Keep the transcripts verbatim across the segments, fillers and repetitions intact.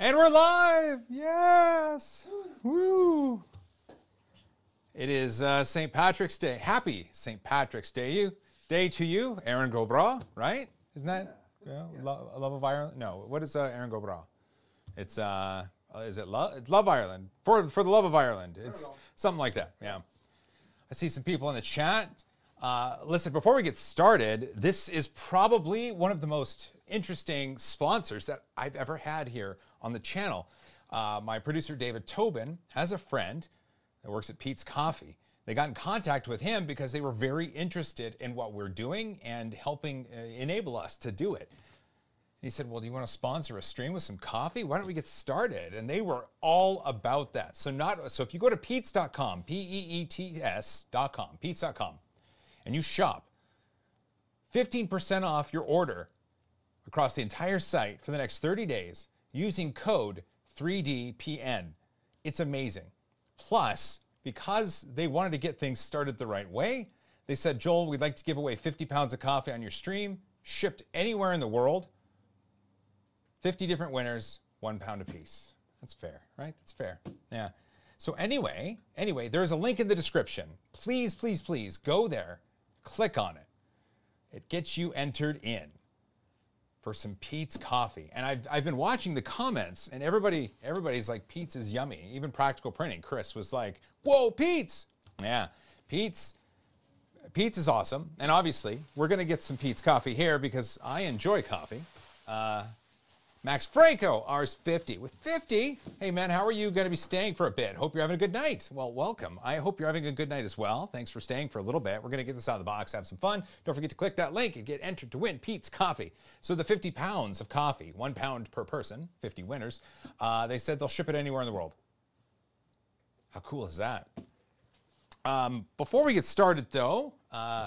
And we're live! Yes! Woo! It is uh, Saint Patrick's Day. Happy Saint Patrick's Day, you day to you, Aaron Gobra, right? Isn't that yeah. You know, yeah. Lo Love of Ireland? No, what is uh, Aaron Gobra? It's uh, is it Love Love Ireland for for the love of Ireland? It's something like that. Yeah. I see some people in the chat. Uh, listen, before we get started, this is probably one of the most interesting sponsors that I've ever had here on the channel. Uh, my producer, David Tobin, has a friend that works at Peet's Coffee. They got in contact with him because they were very interested in what we're doing and helping uh, enable us to do it. And he said, well, do you want to sponsor a stream with some coffee? Why don't we get started? And they were all about that. So not so if you go to peets dot com, P E E T S dot com, peets dot com, and you shop, fifteen percent off your order across the entire site for the next thirty days using code three D P N. It's amazing. Plus, because they wanted to get things started the right way, they said, Joel, we'd like to give away fifty pounds of coffee on your stream, shipped anywhere in the world. fifty different winners, one pound apiece. That's fair, right? That's fair. Yeah. So anyway, anyway, there's a link in the description. Please, please, please go there, click on it. It gets you entered in for some Peet's coffee. And I've, I've been watching the comments, and everybody, everybody's like, Peet's is yummy. Even Practical Printing, Chris was like, whoa, Peet's. Yeah, Peet's, Peet's is awesome. And obviously, we're gonna get some Peet's coffee here because I enjoy coffee. Uh, Max Franco, ours fifty. With fifty, hey man, how are you gonna be staying for a bit? Hope you're having a good night. Well, welcome. I hope you're having a good night as well. Thanks for staying for a little bit. We're gonna get this out of the box, have some fun. Don't forget to click that link and get entered to win Peet's coffee. So the fifty pounds of coffee, one pound per person, fifty winners, uh, they said they'll ship it anywhere in the world. How cool is that? Um, before we get started though, uh,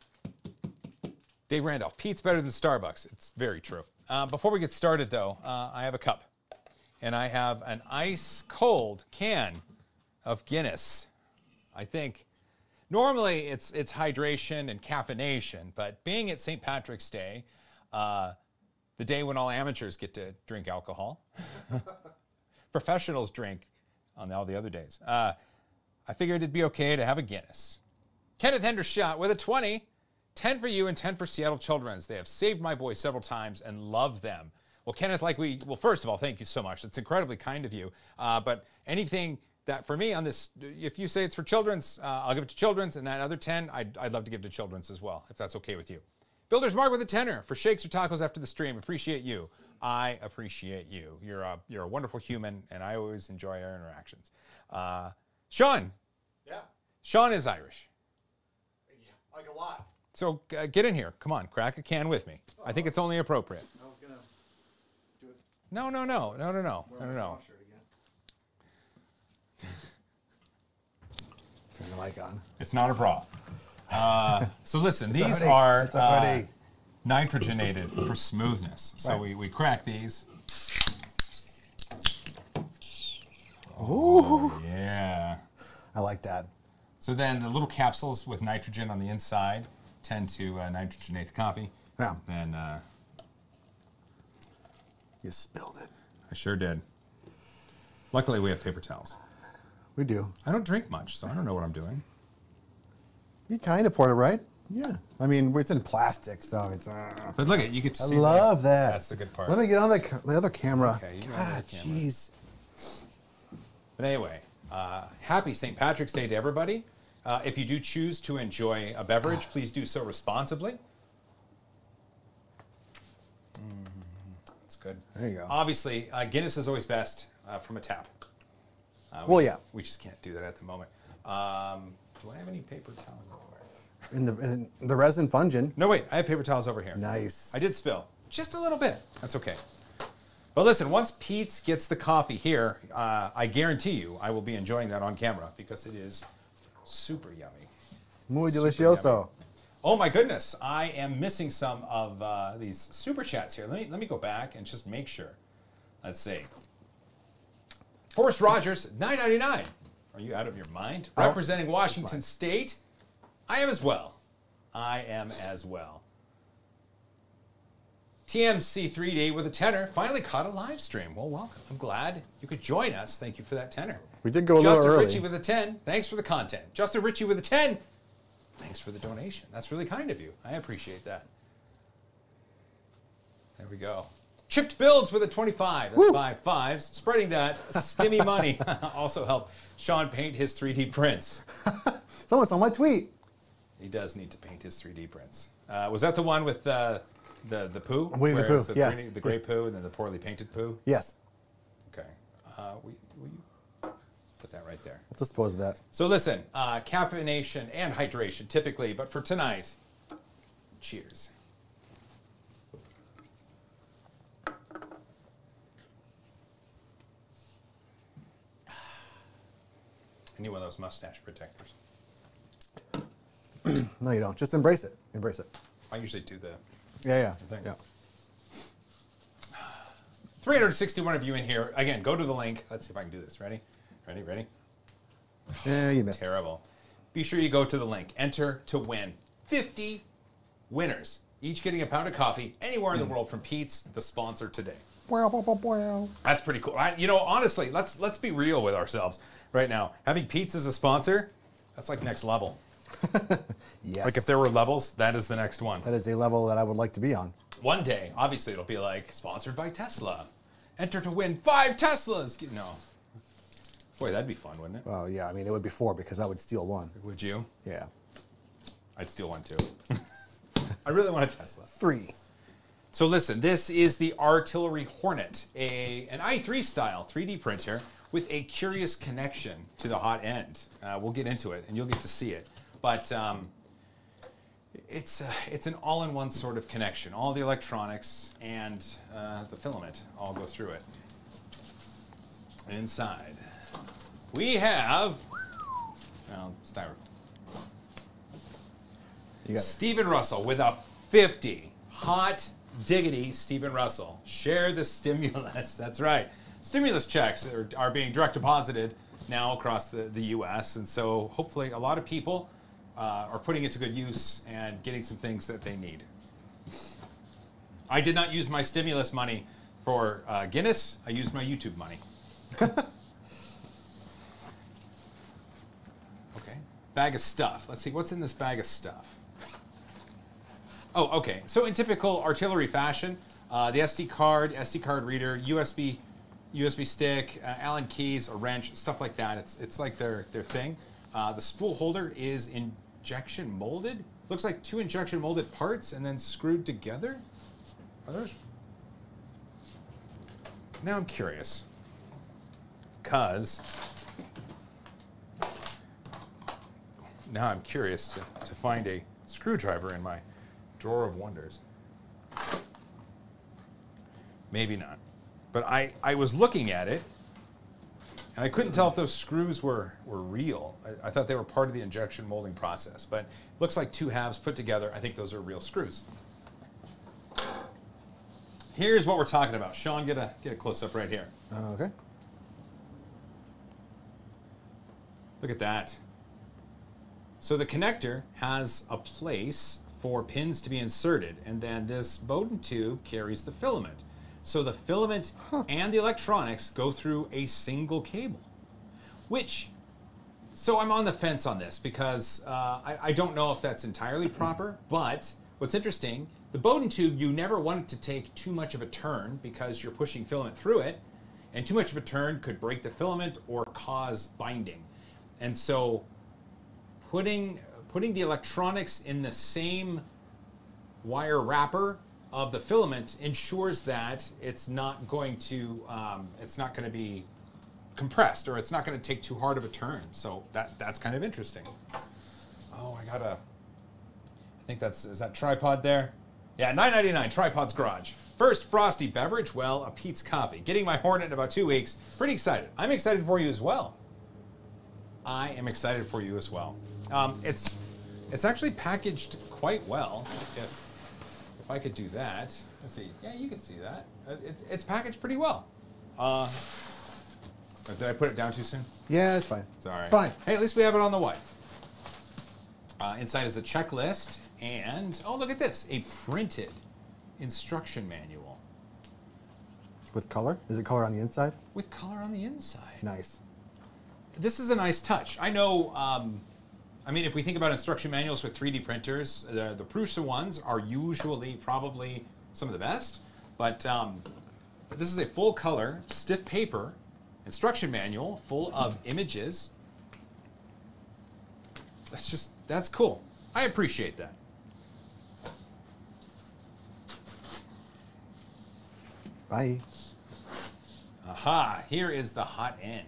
Dave Randolph, Peet's better than Starbucks. It's very true. Uh, before we get started, though, uh, I have a cup, and I have an ice-cold can of Guinness. I think normally it's it's hydration and caffeination, but being at Saint Patrick's Day, uh, the day when all amateurs get to drink alcohol, professionals drink on all the other days, uh, I figured it'd be okay to have a Guinness. Kenneth Hendershot with a twenty. ten for you and ten for Seattle Children's. They have saved my boy several times and love them. Well, Kenneth, like we, well, first of all, thank you so much. It's incredibly kind of you. Uh, but anything that for me on this, if you say it's for Children's, uh, I'll give it to Children's, and that other ten, I'd, I'd love to give to Children's as well, if that's okay with you. Builder's Mark with a tenner for shakes or tacos after the stream. Appreciate you. I appreciate you. You're a, you're a wonderful human, and I always enjoy our interactions. Uh, Sean. Yeah. Sean is Irish. Yeah, like a lot. So uh, get in here. Come on, crack a can with me. I think it's only appropriate. I was gonna do it. No, no, no, no, no, no, no, no, no. Turn the mic on. It's not a bra. Uh, so listen, it's these are uh, nitrogenated for smoothness. So right. we, we crack these. Oh, Ooh. Yeah. I like that. So then the little capsules with nitrogen on the inside tend to uh, nitrogenate the coffee. Yeah. Then uh, you spilled it. I sure did. Luckily, we have paper towels. We do. I don't drink much, so I don't know what I'm doing. You kind of poured it right. Yeah. I mean, it's in plastic, so it's. Uh, but look at you get to I see. I love that. that. That's the good part. Let me get on the, the other camera. Okay. You God, jeez. But anyway, uh, happy Saint Patrick's Day to everybody. Uh, if you do choose to enjoy a beverage, please do so responsibly. Mm, that's good. There you go. Obviously, uh, Guinness is always best uh, from a tap. Uh, we well, yeah. Just, we just can't do that at the moment. Um, do I have any paper towels over there? In the, in the resin fungin. No, wait. I have paper towels over here. Nice. I did spill. Just a little bit. That's okay. But listen, once Peet's gets the coffee here, uh, I guarantee you I will be enjoying that on camera because it is super yummy. Muy Super delicioso. yummy. Oh my goodness, I am missing some of uh, these super chats here. Let me let me go back and just make sure. Let's see. Forrest Rogers, nine ninety-nine. Are you out of your mind? Oh, Representing Washington State. I am as well. I am as well. T M C three D with a tenner. Finally caught a live stream. Well, welcome. I'm glad you could join us. Thank you for that tenner. We did go a Justin little early. Ritchie with a ten. Thanks for the content. Justin Ritchie with a ten. Thanks for the donation. That's really kind of you. I appreciate that. There we go. Chipped Builds with a twenty-five. That's Woo. five fives. Spreading that stimmy money. Also helped Sean paint his three D prints. Someone saw my tweet. He does need to paint his three D prints. Uh, was that the one with uh, the the poo? Winnie the Where Pooh, it's The, yeah. green- the gray poo and then the poorly painted poo? Yes. Okay. Uh, will, will you put that right there? Let's dispose of that. So listen, uh, caffeination and hydration typically, but for tonight, cheers. I need one of those mustache protectors. No, you don't. Just embrace it. Embrace it. I usually do the Yeah, yeah. Thank yeah. three hundred sixty-one of you in here. Again, go to the link. Let's see if I can do this. Ready? Ready? Ready? Yeah, you missed. Terrible. Be sure you go to the link. Enter to win. fifty winners, each getting a pound of coffee anywhere in the world from Peet's, the sponsor today. That's pretty cool. I, you know, honestly, let's let's be real with ourselves right now. Having Peet's as a sponsor, that's like next level. Yes. Like if there were levels, that is the next one. That is a level that I would like to be on. One day, obviously, it'll be like sponsored by Tesla. Enter to win five Teslas. No. Boy, that'd be fun, wouldn't it? Well, yeah, I mean, it would be four because I would steal one. Would you? Yeah. I'd steal one too. I really want a Tesla. Three. So listen, this is the Artillery Hornet, a an i three style three D printer with a curious connection to the hot end. Uh, we'll get into it, and you'll get to see it. But um, it's uh, it's an all-in-one sort of connection. All the electronics and uh, the filament all go through it. Inside, we have well, styrofoam. You got it. Stephen Russell with a fifty. Hot diggity, Stephen Russell. Share the stimulus. That's right. Stimulus checks are, are being direct deposited now across the, the U S, and so hopefully a lot of people uh, are putting it to good use and getting some things that they need. I did not use my stimulus money for uh, Guinness. I used my YouTube money. Okay. Bag of stuff. Let's see, what's in this bag of stuff? Oh, okay. So in typical artillery fashion, uh, the S D card, S D card reader, U S B, U S B stick, uh, Allen keys, a wrench, stuff like that. It's it's like their their thing. Uh, the spool holder is injection molded. Looks like two injection molded parts and then screwed together. Are those? Now I'm curious, because now I'm curious to, to find a screwdriver in my drawer of wonders. Maybe not. But I, I was looking at it, and I couldn't tell if those screws were, were real. I, I thought they were part of the injection molding process. But it looks like two halves put together. I think those are real screws. Here's what we're talking about. Sean, get a, get a close-up right here. Uh, okay. Look at that. So the connector has a place for pins to be inserted, and then this Bowden tube carries the filament. So the filament huh. and the electronics go through a single cable, which, so I'm on the fence on this because uh, I, I don't know if that's entirely proper, but what's interesting, the Bowden tube, you never want it to take too much of a turn because you're pushing filament through it, and too much of a turn could break the filament or cause binding. And so putting putting the electronics in the same wire wrapper of the filament ensures that it's not going to um, it's not going to be compressed, or it's not going to take too hard of a turn. So that that's kind of interesting. Oh, I got a. I think that's is that tripod there. Yeah, nine ninety-nine, Tripod's Garage. First frosty beverage, well, a Peet's coffee. Getting my Hornet in about two weeks. Pretty excited. I'm excited for you as well. I am excited for you as well. Um, it's it's actually packaged quite well. If if I could do that, let's see. Yeah, you can see that. It's it's packaged pretty well. Uh, did I put it down too soon? Yeah, it's fine. It's all right. Fine. Hey, at least we have it on the white. Uh, inside is a checklist, and oh, look at this, a printed, instruction manual. With color? Is it color on the inside? With color on the inside. Nice. This is a nice touch. I know, um, I mean, if we think about instruction manuals for three D printers, the, the Prusa ones are usually probably some of the best, but um, this is a full color, stiff paper instruction manual full of images. That's just, that's cool. I appreciate that. Bye. Aha, here is the hot end.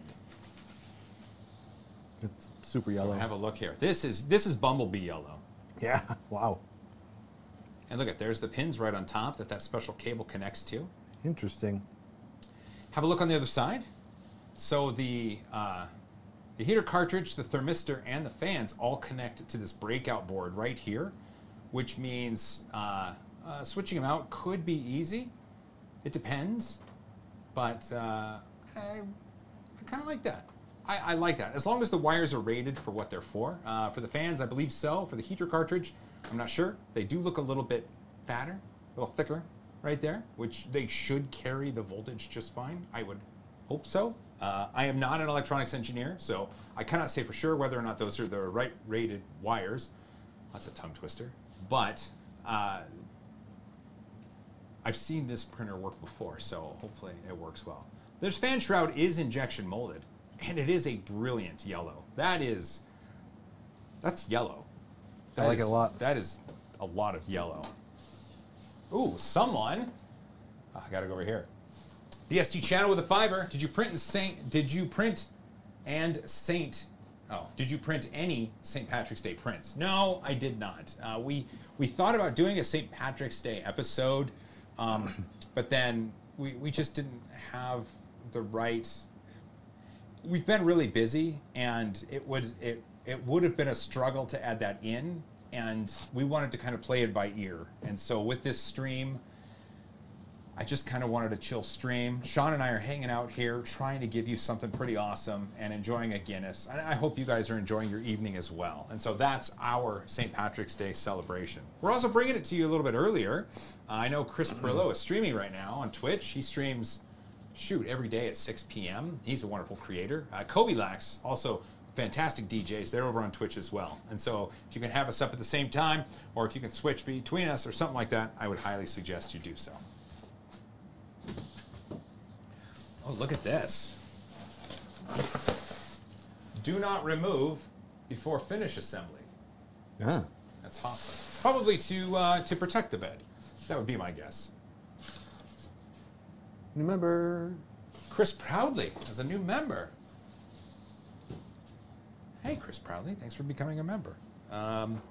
It's super yellow. So have a look here. This is this is Bumblebee yellow. Yeah, wow. And look at, there's the pins right on top that that special cable connects to. Interesting. Have a look on the other side. So the uh, the heater cartridge, the thermistor, and the fans all connect to this breakout board right here, which means uh, uh, switching them out could be easy. It depends, but uh, I, I kind of like that. I, I like that. As long as the wires are rated for what they're for. Uh, for the fans, I believe so. For the heater cartridge, I'm not sure. They do look a little bit fatter, a little thicker right there, which they should carry the voltage just fine. I would hope so. Uh, I am not an electronics engineer, so I cannot say for sure whether or not those are the right rated wires. That's a tongue twister. But uh, I've seen this printer work before, so hopefully it works well. This fan shroud is injection molded, and it is a brilliant yellow. That is, that's yellow. That I like is, it a lot. That is a lot of yellow. Ooh, someone, oh, I gotta go over here. B S D channel with a fiver. Did you print and Saint, did you print and Saint, oh, did you print any Saint Patrick's Day prints? No, I did not. Uh, we, we thought about doing a Saint Patrick's Day episode, um, but then we, we just didn't have the right, we've been really busy, and it would, it, it would have been a struggle to add that in, and we wanted to kind of play it by ear. And so with this stream, I just kind of wanted a chill stream. Sean and I are hanging out here trying to give you something pretty awesome and enjoying a Guinness. And I hope you guys are enjoying your evening as well. And so that's our Saint Patrick's Day celebration. We're also bringing it to you a little bit earlier. Uh, I know Chris Brillo is streaming right now on Twitch. He streams, shoot, every day at six p m He's a wonderful creator. Uh, Kobe Lax, also fantastic D Js. They're over on Twitch as well. And so if you can have us up at the same time, or if you can switch between us or something like that, I would highly suggest you do so. Oh, look at this. Do not remove before finish assembly. Yeah. That's awesome. Probably to uh, to protect the bed. That would be my guess. New member. Chris Proudly as a new member. Hey, Chris Proudly, thanks for becoming a member. Um,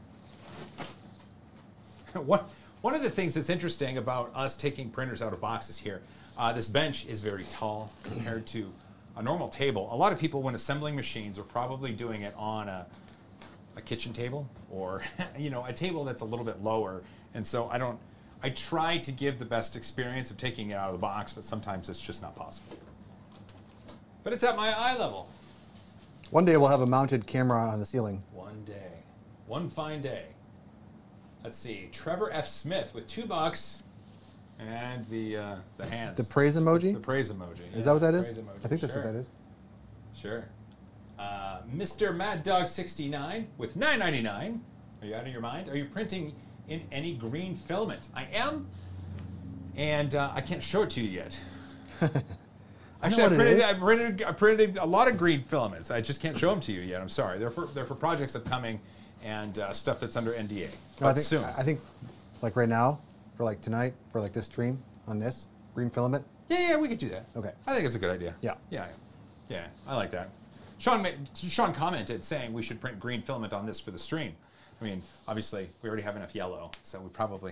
what, one of the things that's interesting about us taking printers out of boxes here, uh, this bench is very tall compared to a normal table. A lot of people, when assembling machines, are probably doing it on a, a kitchen table or you know, a table that's a little bit lower. And so I don't, I try to give the best experience of taking it out of the box, but sometimes it's just not possible. But it's at my eye level. One day we'll have a mounted camera on the ceiling. One day. One fine day. Let's see. Trevor F. Smith with two bucks and the uh, the hands. The praise emoji? The praise emoji. Is yeah, that what that the is? praise emoji. I think that's Sure. what that is. Sure. Uh, Mister Mad Dog sixty-nine with nine ninety-nine. Are you out of your mind? Are you printing in any green filament? I am. And uh, I can't show it to you yet. Actually, I, I, printed, I, printed, I printed a lot of green filaments. I just can't show them to you yet. I'm sorry. They're for, they're for projects upcoming and uh, stuff that's under N D A. But No, I think, soon. I think, like right now, for like tonight, for like this stream on this green filament. Yeah, yeah, we could do that. Okay. I think it's a good idea. Yeah. Yeah, yeah, I like that. Sean, ma- Sean commented saying we should print green filament on this for the stream. I mean, obviously, we already have enough yellow, so we probably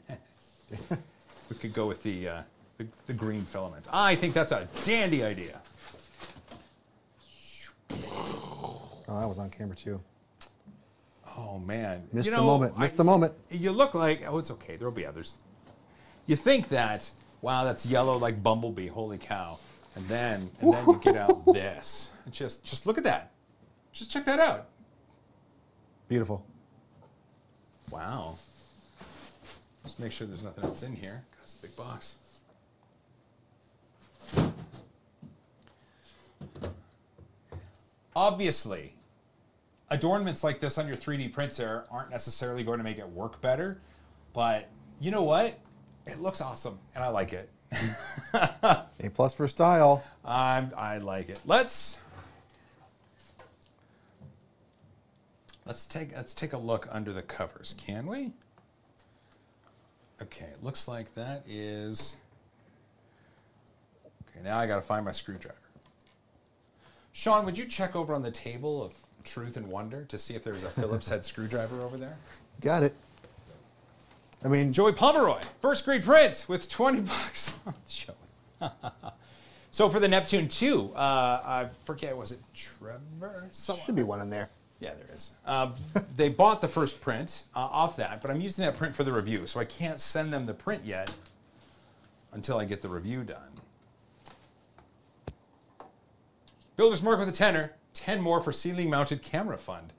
we could go with the, uh, the the green filament. I think that's a dandy idea. Oh, that was on camera too. Oh man, Missed you the know, moment. Missed I- the moment. You look like, oh, it's okay. There'll be others. You think that, wow, that's yellow like Bumblebee. Holy cow! And then, and then you get out this. Just, just look at that. Just check that out. Beautiful. Wow. Just make sure there's nothing else in here. That's a big box. Obviously, adornments like this on your three D printer aren't necessarily going to make it work better, but you know what? It looks awesome, and I like it. A plus for style. I'm, I like it. Let's let's take let's take a look under the covers, can we? Okay, it looks like that is. Okay, now I got to find my screwdriver. Sean, would you check over on the table of Truth and Wonder to see if there's a Phillips head screwdriver over there? Got it. I mean, Joey Pomeroy, first grade print with twenty bucks. Oh, Joey. So for the Neptune two, uh, I forget, was it Trevor? Someone. should be one in there. Yeah, there is. Uh, they bought the first print uh, off that, but I'm using that print for the review, so I can't send them the print yet until I get the review done. Builder's Mark with a tenner. ten more for ceiling mounted camera fund.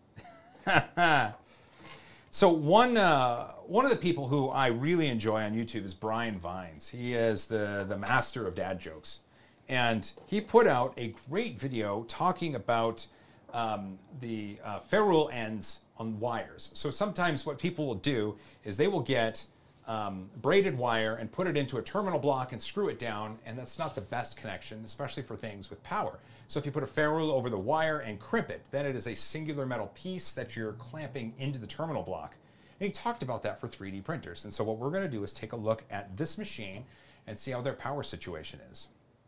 So one uh, one of the people who I really enjoy on YouTube is Brian Vines. He is the, the master of dad jokes. And he put out a great video talking about um, the uh, ferrule ends on wires. So sometimes what people will do is they will get um, braided wire and put it into a terminal block and screw it down, and that's not the best connection, especially for things with power. So if you put a ferrule over the wire and crimp it, then it is a singular metal piece that you're clamping into the terminal block. And he talked about that for three D printers. And so what we're going to do is take a look at this machine and see how their power situation is.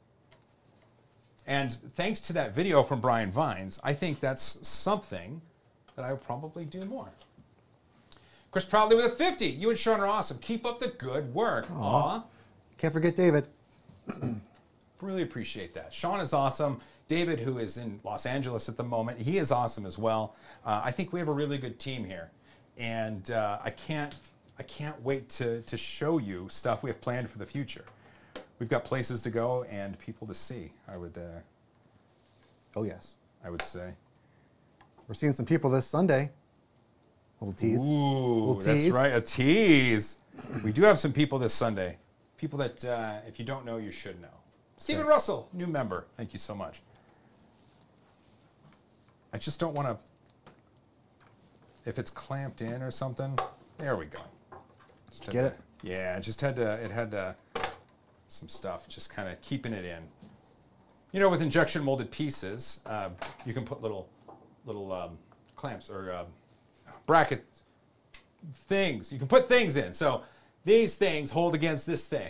And thanks to that video from Brian Vines, I think that's something that I would probably do more. Chris Proudly with a fifty. You and Sean are awesome. Keep up the good work. Aww. Aww. Can't forget David. Really appreciate that. Sean is awesome. David, who is in Los Angeles at the moment, he is awesome as well. Uh, I think we have a really good team here. And uh, I can't I can't wait to, to show you stuff we have planned for the future. We've got places to go and people to see, I would uh, Oh, yes. I would say. We're seeing some people this Sunday. Little tease. Ooh, Little that's tease. right, a tease. We do have some people this Sunday. People that, uh, if you don't know, you should know. Stephen Okay. Russell, new member. Thank you so much. I just don't want to, if it's clamped in or something. There we go. Just had Get to, it? Yeah, it just had to, it had to, some stuff, just kind of keeping it in. You know, with injection molded pieces, uh, you can put little, little um, clamps or uh, bracket things. You can put things in. So these things hold against this thing.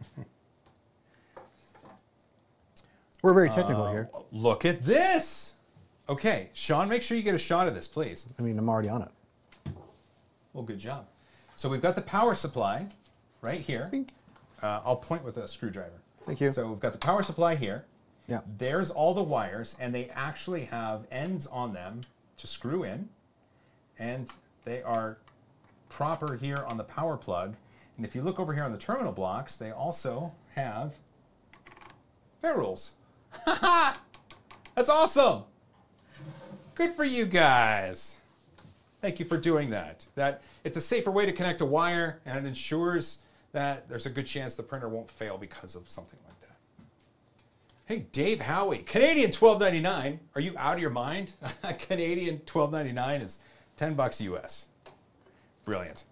We're very technical uh, here. Look at this. Okay, Sean, make sure you get a shot of this, please. I mean, I'm already on it. Well, good job. So we've got the power supply right here. Bink. Uh, I'll point with a screwdriver. Thank you. So we've got the power supply here. Yeah. There's all the wires, and they actually have ends on them to screw in, and they are proper here on the power plug. And if you look over here on the terminal blocks, they also have ferrules. That's awesome. Good for you guys. Thank you for doing that. That it's a safer way to connect a wire, and it ensures that there's a good chance the printer won't fail because of something like that. Hey, Dave Howie, Canadian twelve ninety-nine. Are you out of your mind? Canadian twelve ninety-nine is ten bucks U S. Brilliant.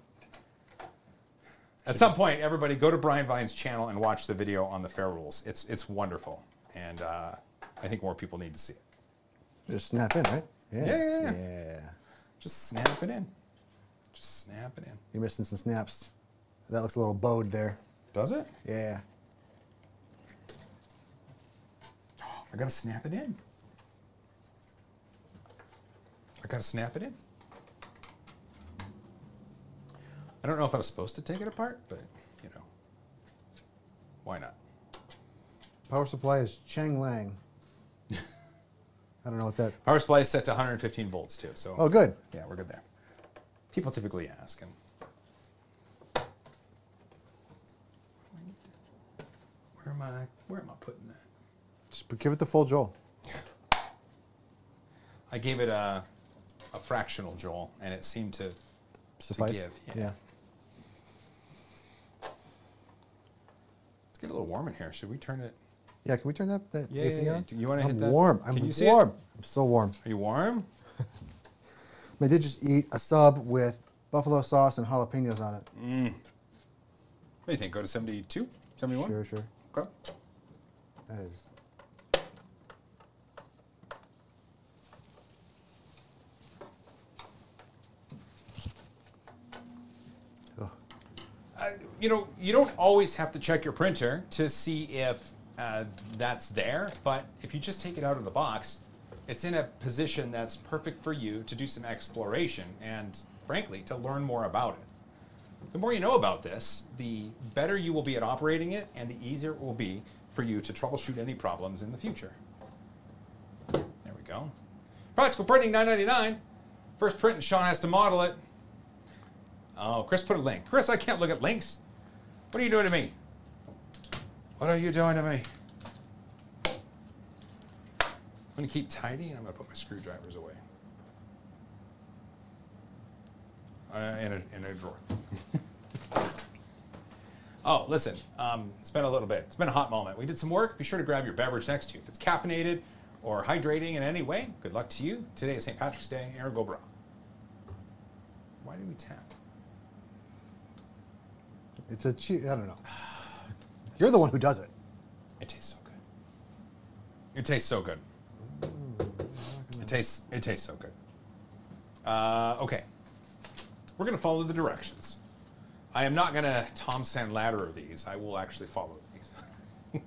At some point, everybody go to Brian Vine's channel and watch the video on the ferrules. It's it's wonderful, and uh, I think more people need to see it. Just snap in, right? Yeah, yeah, yeah. Yeah. Just snap it in. Just snap it in. You're missing some snaps. That looks a little bowed there. Does it? Yeah. I gotta snap it in. I gotta snap it in. I don't know if I was supposed to take it apart, but you know, why not? Power supply is Chang Lang. I don't know what that. Power supply is set to one hundred fifteen volts too, so Oh, good. yeah, we're good there. People typically ask, and where am I? Where am I putting that? Just give it the full Joel. I gave it a, a fractional joule, and it seemed to, to Suffice. give. Yeah. get a little warm in here. Should we turn it? Yeah, can we turn that, that Yeah, A C yeah, yeah. on? Do you want to I'm hit that? warm. I'm Can you see warm. it? I'm so warm. Are you warm? I did just eat a sub with buffalo sauce and jalapenos on it. Mm. What do you think? Go to seventy-two? seventy-one? Sure, sure. Okay. That is. Uh, you know, you don't always have to check your printer to see if uh, that's there, but if you just take it out of the box, it's in a position that's perfect for you to do some exploration and, frankly, to learn more about it. The more you know about this, the better you will be at operating it, and the easier it will be for you to troubleshoot any problems in the future. There we go. Practical printing, nine ninety-nine. First print, and Sean has to model it. Oh, Chris put a link. Chris, I can't look at links. What are you doing to me? What are you doing to me? I'm going to keep tidy, and I'm going to put my screwdrivers away. Uh, in, a, in a drawer. Oh, listen, um, it's been a little bit. It's been a hot moment. We did some work. Be sure to grab your beverage next to you. If it's caffeinated or hydrating in any way, good luck to you. Today is Saint Patrick's Day. Aaron Gobra. Why did we tap? It's a cheap, I don't know. You're the one who does it. It tastes so good. It tastes so good. It tastes, it tastes so good. Uh, okay. We're going to follow the directions. I am not going to Tom Sand ladder these. I will actually follow these.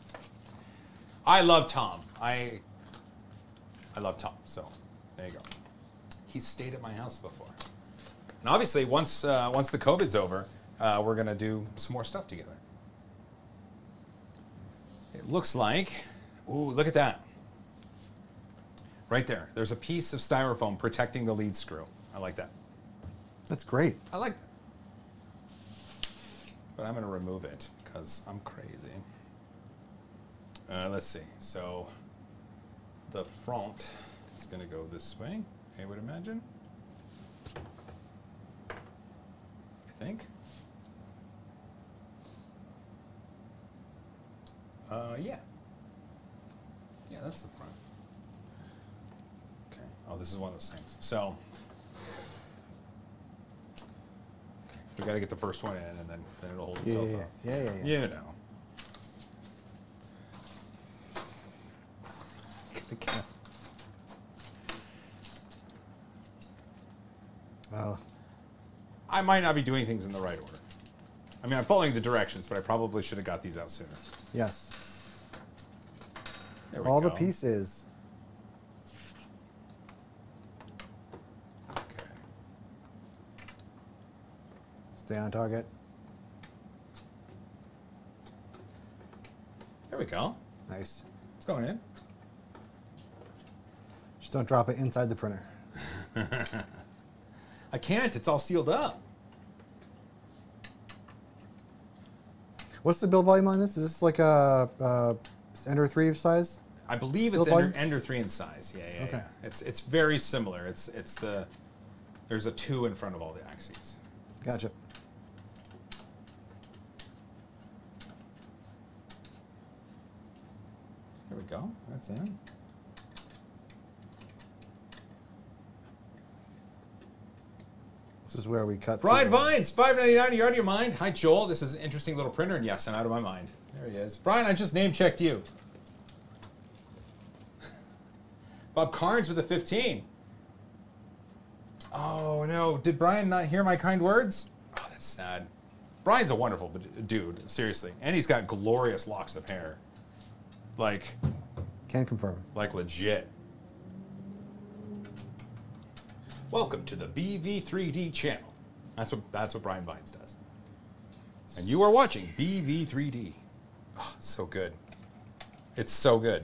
I love Tom. I I love Tom. So there you go. He's stayed at my house before. And obviously, once uh, once the COVID's over, uh, we're going to do some more stuff together. It looks like, ooh, look at that. Right there. There's a piece of styrofoam protecting the lead screw. I like that. That's great. I like that. But I'm going to remove it because I'm crazy. Uh, let's see. So the front is going to go this way, I would imagine. I think. Uh, yeah. Yeah, that's the front. Okay. Oh, this is one of those things. So we got to get the first one in, and then, then it'll hold Yeah, itself yeah, up. yeah, yeah, yeah. You know. Get the cat. Oh, I might not be doing things in the right order. I mean, I'm following the directions, but I probably should have got these out sooner. yes. There we All go. the pieces. Okay. Stay on target. There we go. Nice. It's going in. Just don't drop it inside the printer. I can't. It's all sealed up. What's the build volume on this? Is this like a, a Ender three size? I believe Build it's Ender, volume? Ender three in size. Yeah, yeah, Okay. yeah. It's it's very similar. It's it's the there's a two in front of all the axes. Gotcha. There we go. That's in. This is where we cut. Brian to- Vines, five ninety-nine. Are you out of your mind? Hi, Joel. This is an interesting little printer, and yes, I'm out of my mind. There he is. Brian, I just name checked you. Bob Carnes with a fifteen. Oh no! Did Brian not hear my kind words? Oh, that's sad. Brian's a wonderful dude, seriously, and he's got glorious locks of hair. Like, Can confirm. like legit. Welcome to the B V three D channel. That's what that's what Brian Vines does. And you are watching B V three D. Oh, so good. It's so good.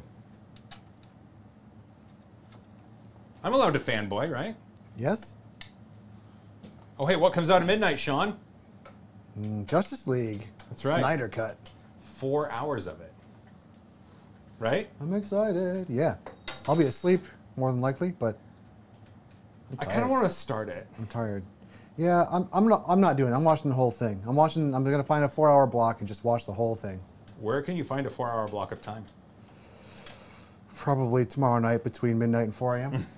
I'm allowed to fanboy, right? Yes. Oh, hey, what comes out at midnight, Sean? Mm, Justice League. That's right. Snyder cut. Four hours of it. Right? I'm excited. Yeah. I'll be asleep more than likely, but I'm I kind tired. of want to start it. I'm tired. Yeah, I'm, I'm not. I'm not doing it. I'm watching the whole thing. I'm watching. I'm gonna find a four-hour block and just watch the whole thing. Where can you find a four-hour block of time? Probably tomorrow night between midnight and four A M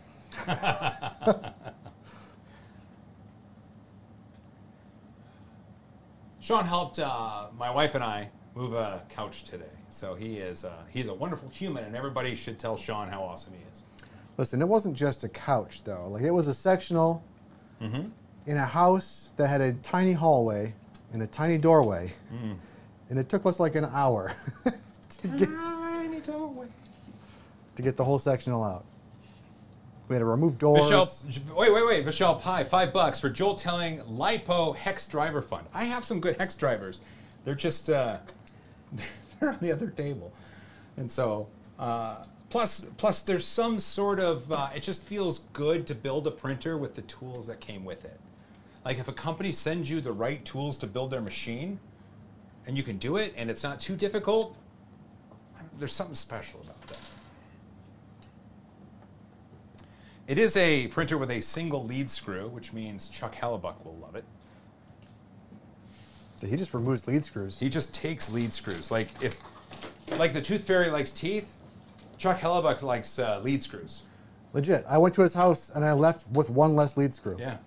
Sean helped uh, my wife and I move a couch today. So he is uh, he's a wonderful human, and everybody should tell Sean how awesome he is. Listen, it wasn't just a couch, though. Like, it was a sectional Mm-hmm. in a house that had a tiny hallway and a tiny doorway. Mm. And it took us like an hour to, get, Tiny doorway. to get the whole sectional out. We had to remove doors. Michelle, wait, wait, wait. Michelle Pie, five bucks for Joel telling Lipo Hex Driver Fund. I have some good Hex drivers. They're just, uh, they're on the other table. And so, uh, plus, plus there's some sort of, uh, it just feels good to build a printer with the tools that came with it. Like if a company sends you the right tools to build their machine, and you can do it, and it's not too difficult, there's something special about that. It is a printer with a single lead screw, which means Chuck Hellebuck will love it. He just removes lead screws. He just takes lead screws. Like if, like the Tooth Fairy likes teeth, Chuck Hellebuck likes uh, lead screws. Legit. I went to his house and I left with one less lead screw. Yeah.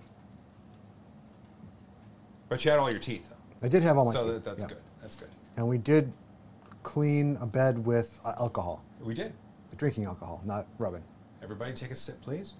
But you had all your teeth, though. I did have all my so teeth. that, that's yeah. good. That's good. And we did clean a bed with uh, alcohol. We did. Drinking alcohol, not rubbing. Everybody take a sip, please.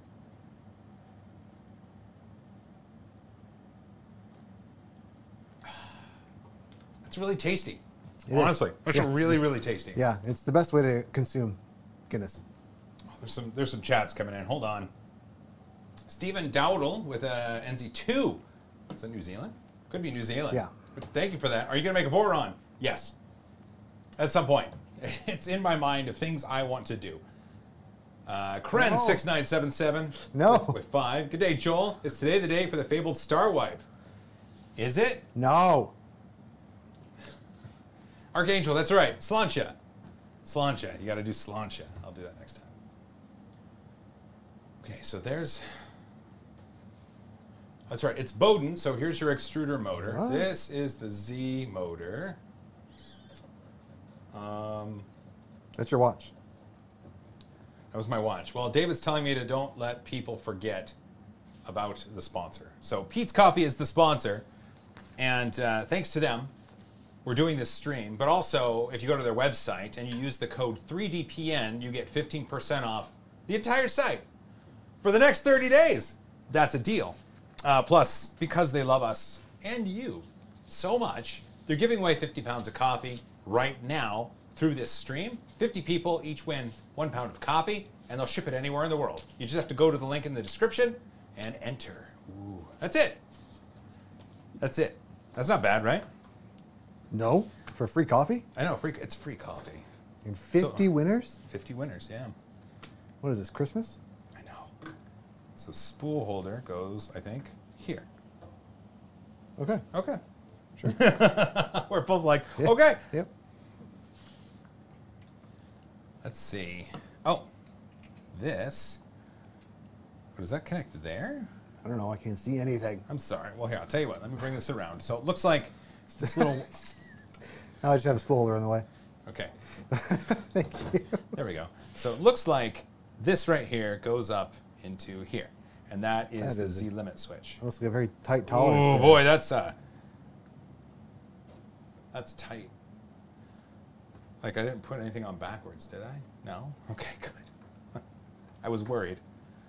It's really tasty. It Honestly, is. it's Yeah. really, really tasty. Yeah, it's the best way to consume Guinness. Oh, there's some there's some chats coming in. Hold on. Stephen Dowdle with a N Z two. Is that New Zealand? Could be New Zealand. Yeah. But thank you for that. Are you going to make a Voron? Yes. At some point. It's in my mind of things I want to do. Uh, Kren No. six nine seven seven No. with, with five. Good day, Joel. Is today the day for the fabled Star Wipe? Is it? No. Archangel, that's right. Slancha. Slancha. You got to do Slancha. I'll do that next time. Okay, so there's... That's right. It's Bowden, so here's your extruder motor. What? This is the Z motor. Um, That's your watch. that was my watch. Well, David's telling me to don't let people forget about the sponsor. So Peet's Coffee is the sponsor, and uh, thanks to them, we're doing this stream. But also, if you go to their website and you use the code three D P N, you get fifteen percent off the entire site for the next thirty days. That's a deal. Uh, plus, because they love us and you so much, they're giving away fifty pounds of coffee right now through this stream. fifty people each win one pound of coffee, and they'll ship it anywhere in the world. You just have to go to the link in the description and enter. Ooh, that's it. That's it. That's not bad, right? No? For free coffee? I know, free, it's free coffee. And fifty So- winners? fifty winners, yeah. What is this, Christmas? I know. So spool holder goes, I think, here. Okay. Okay. Sure. We're both like, Yeah. okay. Yep. Let's see. Oh, this. What is that connected there? I don't know. I can't see anything. I'm sorry. Well, here, I'll tell you what. Let me bring this around. So it looks like it's this little... Now I just have a spool holder in the way. Okay. Thank you. There we go. So it looks like this right here goes up into here. And that is That the is Z it. limit switch. That looks like a very tight tolerance. Oh, there. boy, that's... Uh, that's tight. Like, I didn't put anything on backwards, did I? No? Okay, good. I was worried.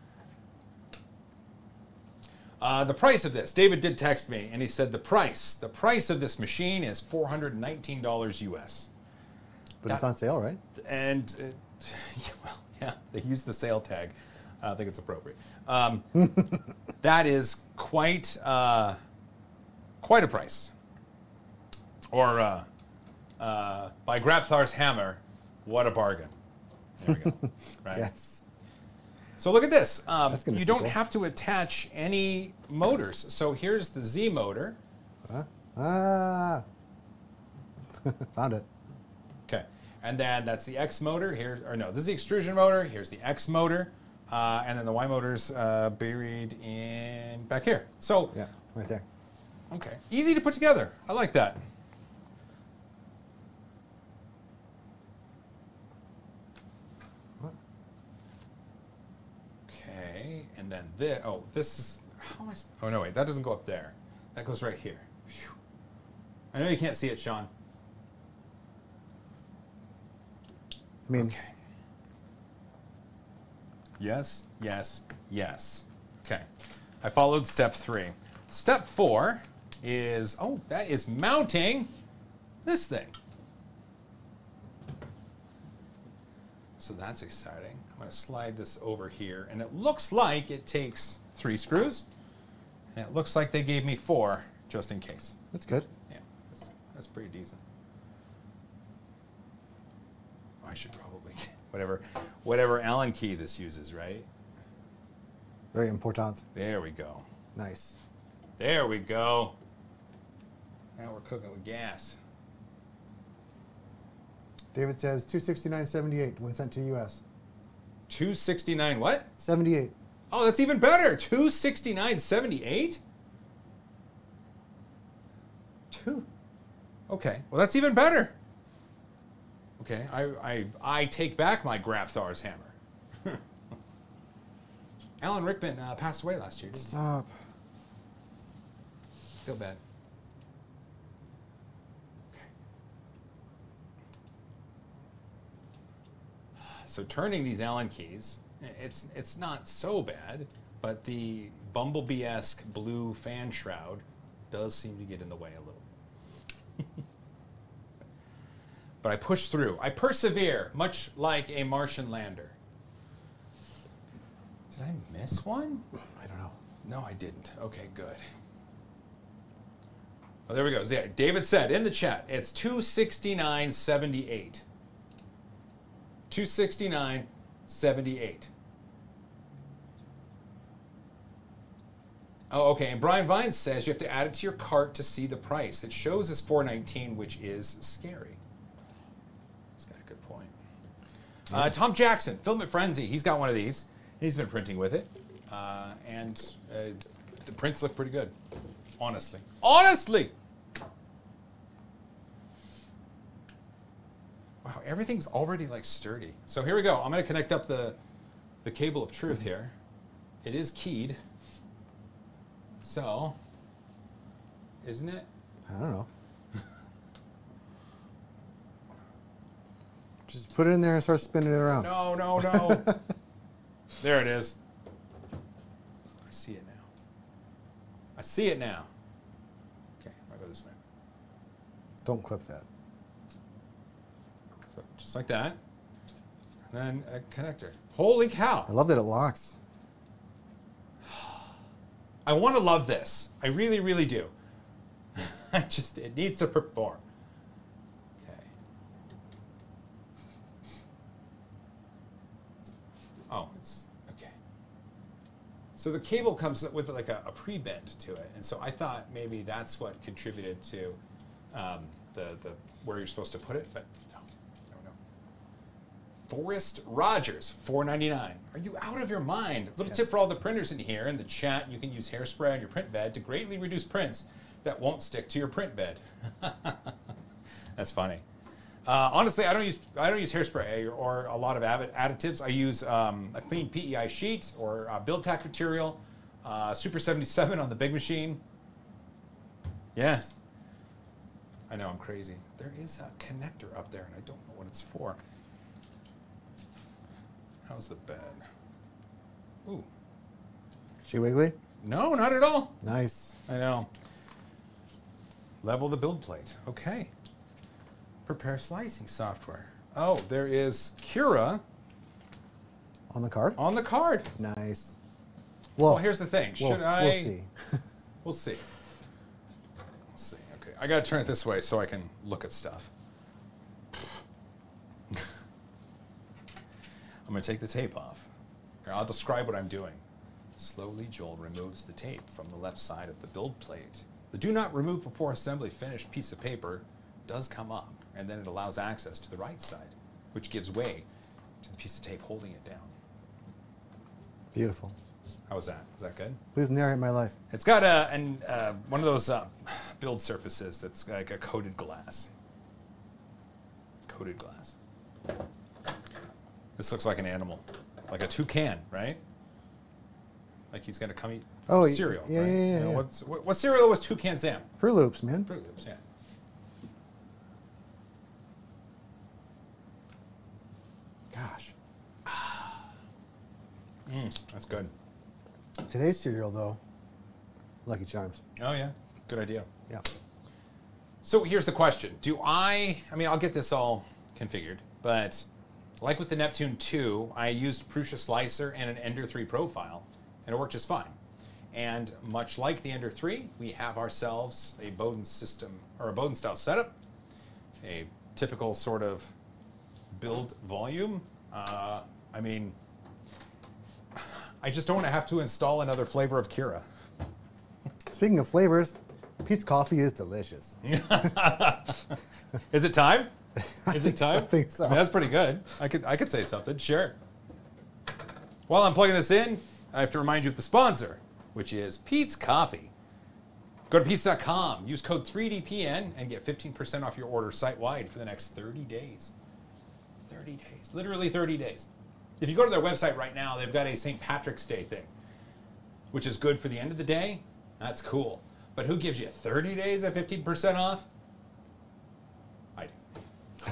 Uh, the price of this, David did text me, and he said the price, the price of this machine is four hundred nineteen dollars U S. But it's on sale, right? And, uh, yeah, well, yeah, they used the sale tag. I don't think it's appropriate. Um, that is quite, uh, quite a price. Or, uh, uh, by Grapthar's hammer, what a bargain. There we go. Right? Yes. So look at this. Um, That's gonna you see don't cool. have to attach any motors. So here's the Z motor. Huh? Ah. Found it. Okay. And then that's the X motor. Here, or no, this is the extrusion motor. Here's the X motor. Uh, and then the Y motor's uh, buried in back here. So, Yeah, right there. okay. Easy to put together. I like that. And then this, oh, this is, how am I, sp- oh no, wait, that doesn't go up there. That goes right here. Whew. I know you can't see it, Sean. I mean, okay. Yes, yes, yes. Okay, I followed step three. Step four is, oh, that is mounting this thing. So that's exciting. I'm gonna slide this over here, and it looks like it takes three screws, and it looks like they gave me four, just in case. that's good. Yeah, that's, that's pretty decent. I should probably, whatever, whatever Allen key this uses, right? Very important. There we go. Nice. There we go. Now we're cooking with gas. David says two sixty-nine seventy-eight when sent to U S. two sixty-nine what? seventy-eight. Oh, that's even better. two sixty-nine seventy-eight? Two. Okay, well that's even better. Okay, I I, I take back my Grabthar's hammer. Alan Rickman uh, passed away last year, didn't he? Stop. Feel bad. So turning these Allen keys, it's it's not so bad, but the Bumblebee-esque blue fan shroud does seem to get in the way a little. But I push through. I persevere, much like a Martian lander. Did I miss one? I don't know. No, I didn't. Okay, good. Oh, there we go. Yeah, David said in the chat, it's two sixty-nine seventy-eight. two sixty-nine seventy-eight. Oh, okay. And Brian Vines says you have to add it to your cart to see the price. It shows as four nineteen, which is scary. He's got a good point. Uh, Tom Jackson, Filament Frenzy. He's got one of these. He's been printing with it. Uh, and uh, the prints look pretty good. Honestly. Honestly! Wow, everything's already like sturdy. So here we go. I'm going to connect up the, the cable of truth here. It is keyed. So, isn't it? I don't know. Just put it in there and start spinning it around. No, no, no. There it is. I see it now. I see it now. Okay, I'll go this way. Don't clip that. So just like that. And then a connector. Holy cow. I love that it locks. I want to love this. I really, really do. I just, it needs to perform. Okay. Oh, it's, okay. So the cable comes with like a, a pre-bend to it. And so I thought maybe that's what contributed to um, the, the, where you're supposed to put it, but no, no, no. Forrest Rogers, four ninety-nine. Are you out of your mind? Little Yes. tip for all the printers in here. In the chat, you can use hairspray on your print bed to greatly reduce prints that won't stick to your print bed. That's funny. Uh, honestly, I don't use I don't use hairspray or a lot of additives. I use um, a clean P E I sheet or uh, build tack material, uh, Super seventy-seven on the big machine. Yeah, I know I'm crazy. There is a connector up there, and I don't know what it's for. How's the bed? Ooh. She wiggly? No, not at all. Nice. I know. Level the build plate. Okay. Prepare slicing software. Oh, there is Cura On the card? on the card. Nice. Well, Well, here's the thing. Should we'll, I? we'll see. We'll see. We'll see. Okay. I got to turn it this way so I can look at stuff. I'm going to take the tape off. Here, I'll describe what I'm doing. Slowly, Joel removes the tape from the left side of the build plate. The do not remove before assembly finished piece of paper does come up, and then it allows access to the right side, which gives way to the piece of tape holding it down. Beautiful. How was that? Was that good? Please narrate my life. It's got a, an, uh, one of those uh, build surfaces that's like a coated glass. Coated glass. This looks like an animal, like a toucan, right? Like he's going to come eat Oh, cereal. yeah, right? yeah, yeah, You know, yeah. What's, what, what cereal was Toucan Sam? Fruit Loops, man. Fruit Loops, yeah. Gosh. Mm, that's good. Today's cereal, though, Lucky Charms. Oh, yeah. Good idea. Yeah. So here's the question. Do I, I mean, I'll get this all configured, but like with the Neptune two, I used Prusa Slicer and an Ender three profile, and it worked just fine. And much like the Ender three, we have ourselves a Bowden system, or a Bowden style setup, a typical sort of build volume. Uh, I mean, I just don't want to have to install another flavor of Kira. Speaking of flavors, Peet's coffee is delicious. Is it time? Is it think so, time? I think so. I mean, that's pretty good. I could I could say something, sure. While I'm plugging this in, I have to remind you of the sponsor, which is Peet's Coffee. Go to Peets dot com, use code three D P N, and get fifteen percent off your order site-wide for the next thirty days. thirty days, literally thirty days. If you go to their website right now, they've got a Saint Patrick's Day thing, which is good for the end of the day. That's cool. But who gives you thirty days at fifteen percent off? I do.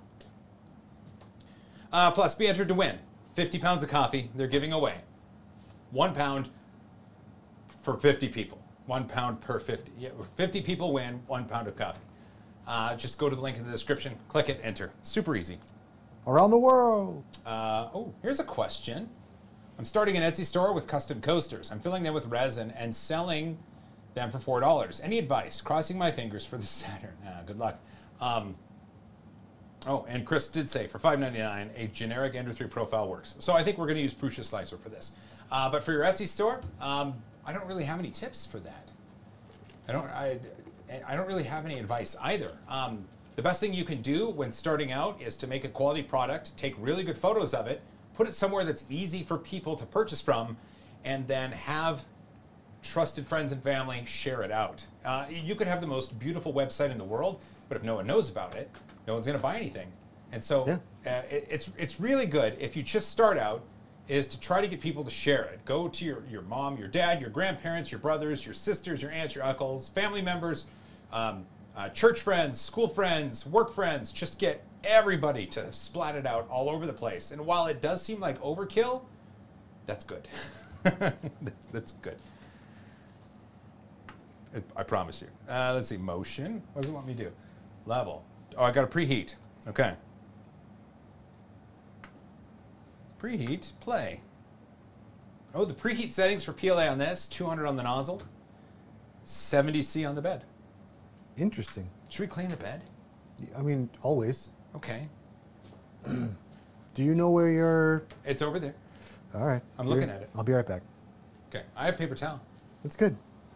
uh, plus, be entered to win fifty pounds of coffee they're giving away. One pound for fifty people. One pound per fifty. Yeah, fifty people win one pound of coffee. Uh, just go to the link in the description, click it, enter. Super easy. Around the world. Uh, oh, here's a question. I'm starting an Etsy store with custom coasters. I'm filling them with resin and selling them for four dollars. Any advice? Crossing my fingers for the Saturn. Ah, good luck. Um, oh, and Chris did say for five ninety-nine, a generic Ender three profile works. So I think we're going to use Prusa Slicer for this. Uh, but for your Etsy store, um, I don't really have any tips for that. I don't. I, I don't really have any advice either. Um, the best thing you can do when starting out is to make a quality product, take really good photos of it, put it somewhere that's easy for people to purchase from, and then have trusted friends and family share it out. Uh, you could have the most beautiful website in the world, but if no one knows about it, no one's going to buy anything. And so Yeah. uh, it, it's it's really good if you just start out is to try to get people to share it. Go to your, your mom, your dad, your grandparents, your brothers, your sisters, your aunts, your uncles, family members, um, uh, church friends, school friends, work friends. Just get everybody to splat it out all over the place. And while it does seem like overkill, that's good. that's, that's good. It, I promise you. Uh, let's see, motion. What does it want me to do? Level. Oh, I got to preheat. Okay. Preheat, play. Oh, the preheat settings for P L A on this, two hundred on the nozzle, seventy C on the bed. Interesting. Should we clean the bed? I mean, always. Okay. Do you know where your... It's over there. All right. I'm looking at it. I'll be right back. Okay, I have paper towel. That's good.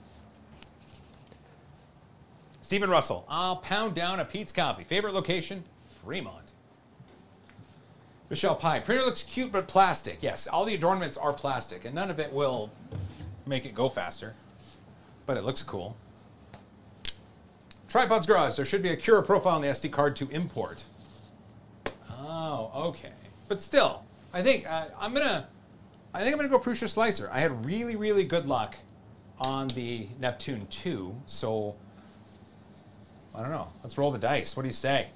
Stephen Russell, I'll pound down a Peet's coffee. Favorite location? Fremont. Michelle Pye, printer looks cute but plastic. Yes, all the adornments are plastic, and none of it will make it go faster, but it looks cool. Tripod's Garage, there should be a Cura profile on the S D card to import. Oh, okay. But still, I think uh, I'm gonna, I think I'm gonna go Prusa Slicer. I had really, really good luck on the Neptune two, so I don't know. Let's roll the dice. What do you say?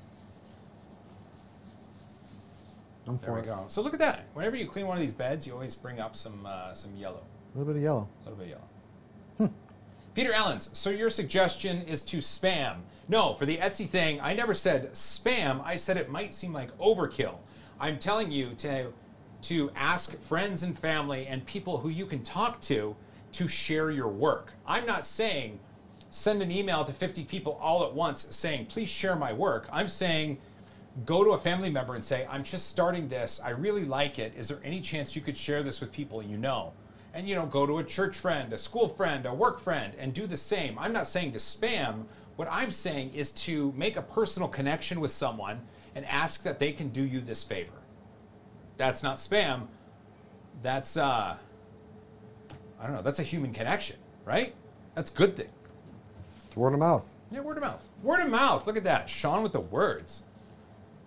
I'm There for we it. go. So look at that. Whenever you clean one of these beds, you always bring up some uh, some yellow. A little bit of yellow. A little bit of yellow. Peter Allens, so your suggestion is to spam. No, for the Etsy thing, I never said spam. I said it might seem like overkill. I'm telling you to, to ask friends and family and people who you can talk to to share your work. I'm not saying send an email to fifty people all at once saying, please share my work. I'm saying go to a family member and say, I'm just starting this. I really like it. Is there any chance you could share this with people you know? And, you know, go to a church friend, a school friend, a work friend, and do the same. I'm not saying to spam. What I'm saying is to make a personal connection with someone and ask that they can do you this favor. That's not spam. That's, uh, I don't know, that's a human connection, right? That's a good thing. It's word of mouth. Yeah, word of mouth. Word of mouth. Look at that. Sean with the words.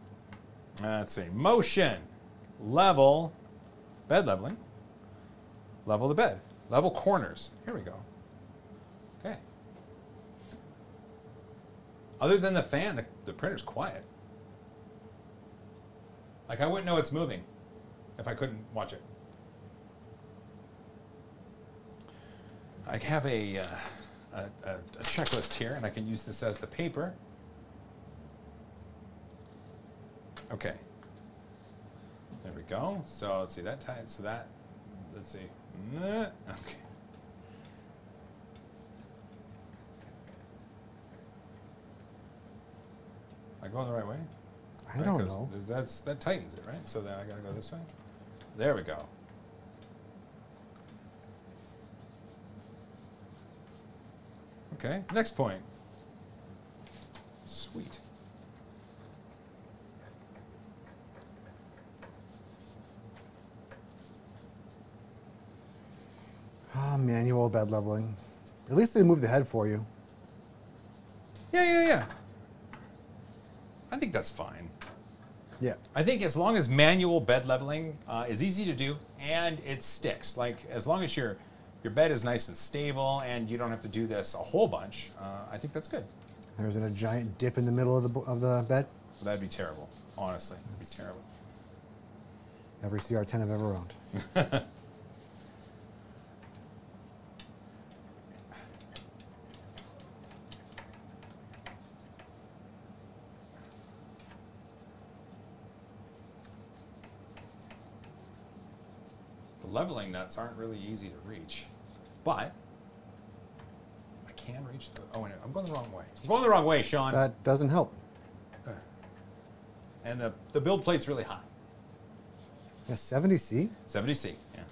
Let's see. Motion. Level. Bed leveling. Level the bed. Level corners. Here we go. Okay. Other than the fan, the, the printer's quiet. Like I wouldn't know it's moving if I couldn't watch it. I have a, uh, a, a, a checklist here, and I can use this as the paper. Okay. There we go. So let's see that tight. So that, let's see. Okay. Am I going the right way? I Right, don't 'cause know. That's that tightens it, right? So then I gotta go this way. There we go. Okay, next point. Sweet. Ah, manual bed leveling. At least they moved the head for you. Yeah, yeah, yeah. I think that's fine. Yeah. I think as long as manual bed leveling uh, is easy to do and it sticks, like as long as your your bed is nice and stable and you don't have to do this a whole bunch, uh, I think that's good. There's a giant dip in the middle of the bo- of the bed. That'd be terrible, honestly. That'd be terrible. Every C R ten I've ever owned. Leveling nuts aren't really easy to reach, but I can reach the. Oh, wait, I'm going the wrong way. I'm going the wrong way, Sean. That doesn't help. Uh, and the the build plate's really high. Yeah, seventy C. seventy C. Yeah.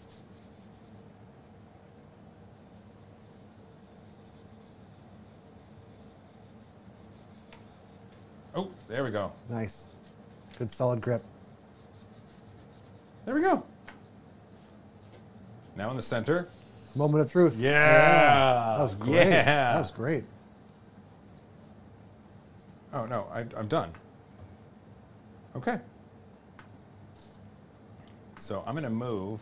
Oh, there we go. Nice. Good solid grip. There we go. Now in the center. Moment of truth. Yeah. That was great. Yeah. That was great. Oh, no, I, I'm done. Okay. So I'm going to move.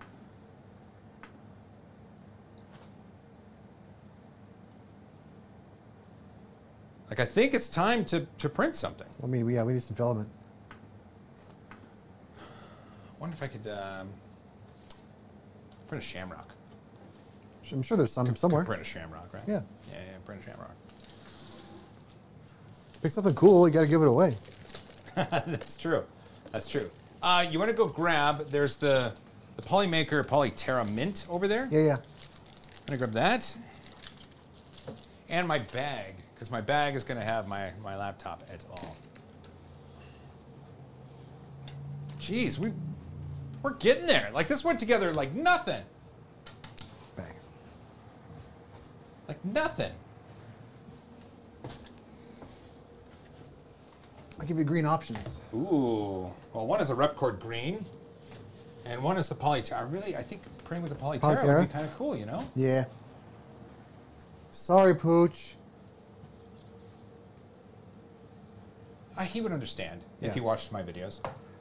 Like, I think it's time to, to print something. I mean, yeah, we need some filament. I wonder if I could um, print a shamrock. I'm sure there's some somewhere. Print a shamrock, right? Yeah. Yeah, yeah, print a shamrock. Pick something cool, you got to give it away. That's true. That's true. Uh, you want to go grab, there's the, the Polymaker Polyterra Mint over there. Yeah, yeah. I'm going to grab that. And my bag, because my bag is going to have my, my laptop at all. Jeez, we, we're getting there. Like, this went together like nothing. Bang. Like nothing. I'll give you green options. Ooh. Well, one is a Repcord Green, and one is the Polyterra. Really, I think printing with the Polyterra, Polyterra? would be kind of cool, you know? Yeah. Sorry, Pooch. Uh, he would understand Yeah. if he watched my videos.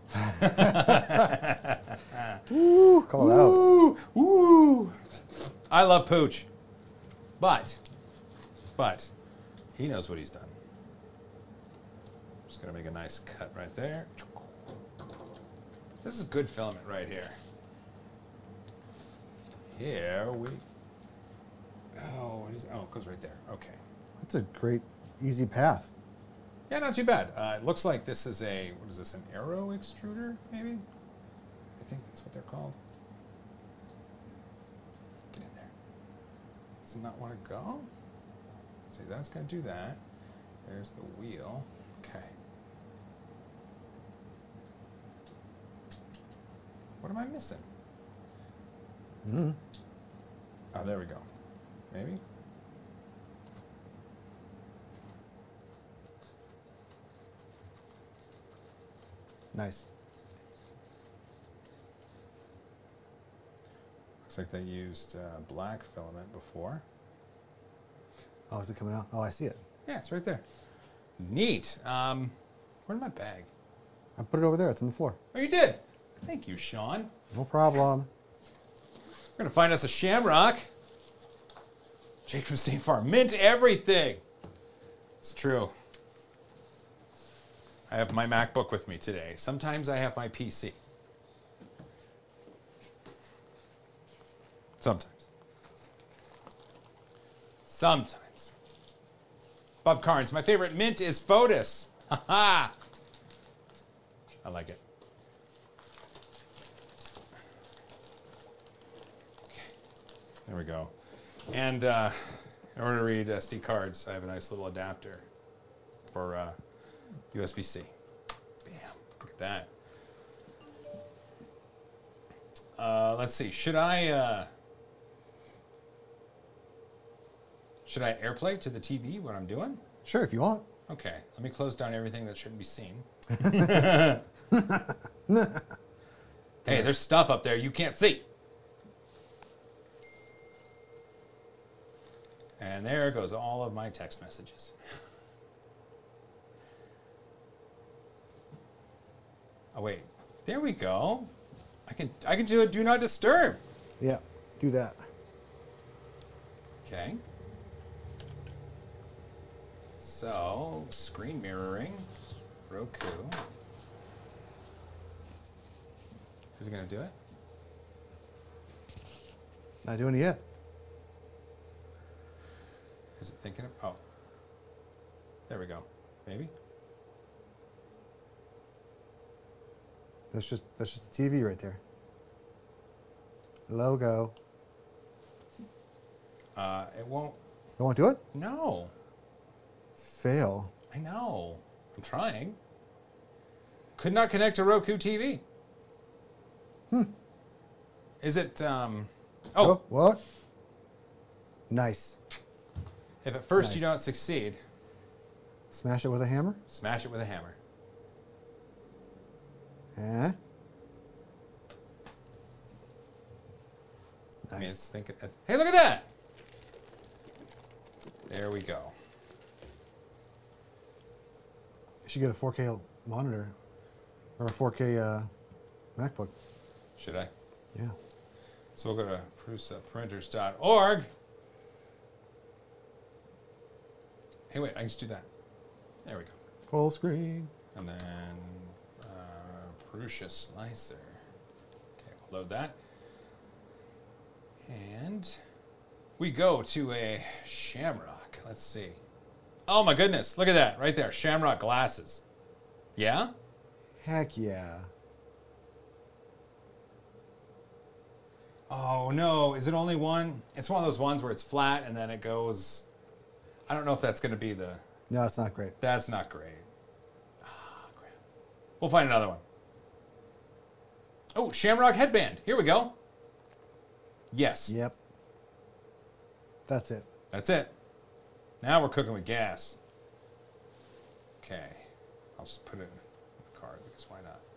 Ooh, call it out. Ooh, ooh. I love Pooch, but, but, he knows what he's done. Just gonna make a nice cut right there. This is good filament right here. Here we. Oh, what is? Oh, it goes right there. Okay. That's a great, easy path. Yeah, not too bad. Uh, it looks like this is a, what is this, an arrow extruder, maybe? I think that's what they're called. Get in there. Does it not want to go? See, that's going to do that. There's the wheel. Okay. What am I missing? Mm. Oh, there we go. Maybe? Nice. Looks like they used uh, black filament before. Oh, is it coming out? Oh, I see it. Yeah, it's right there. Neat. Um, where's my bag? I put it over there. It's on the floor. Oh, you did? Thank you, Sean. No problem. We're gonna find us a shamrock. Jake from State Farm. Mint everything. It's true. I have my MacBook with me today. Sometimes I have my P C. Sometimes. Sometimes. Bob Carnes, my favorite mint is Fotis. Ha ha! I like it. Okay. There we go. And uh, in order to read S D cards, I have a nice little adapter for uh, U S B C. Bam. Look at that. Uh, let's see. Should I... Uh, Should I AirPlay to the T V what I'm doing? Sure, if you want. Okay, let me close down everything that shouldn't be seen. Hey, there's stuff up there you can't see. And there goes all of my text messages. Oh wait, there we go. I can I can do a do not disturb. Yeah, do that. Okay. So, screen mirroring, Roku. Is it going to do it? Not doing it yet. Is it thinking of, oh. There we go. Maybe? That's just that's just the T V right there. Logo. Uh, it won't. You won't do it? No. Fail. I know. I'm trying. Could not connect to Roku T V. Hmm. Is it, um... Oh. oh what? Nice. If at first Nice. you don't succeed, Smash it with a hammer? smash it with a hammer. Eh? I mean, Nice. it's thinking... Hey, look at that! There we go. You should get a four K monitor or a four K uh, MacBook. Should I? Yeah. So we'll go to prusa printers dot org. Hey, wait, I can just do that. There we go. Full screen. And then uh, Prusa Slicer. Okay, we'll load that. And we go to a Shamrock. Let's see. Oh my goodness, look at that right there. Shamrock glasses. Yeah? Heck yeah. Oh no, is it only one? It's one of those ones where it's flat and then it goes... I don't know if that's going to be the... No, it's not great. That's not great. Ah, crap. We'll find another one. Oh, Shamrock headband. Here we go. Yes. Yep. That's it. That's it. Now we're cooking with gas. Okay. I'll just put it in the card because why not?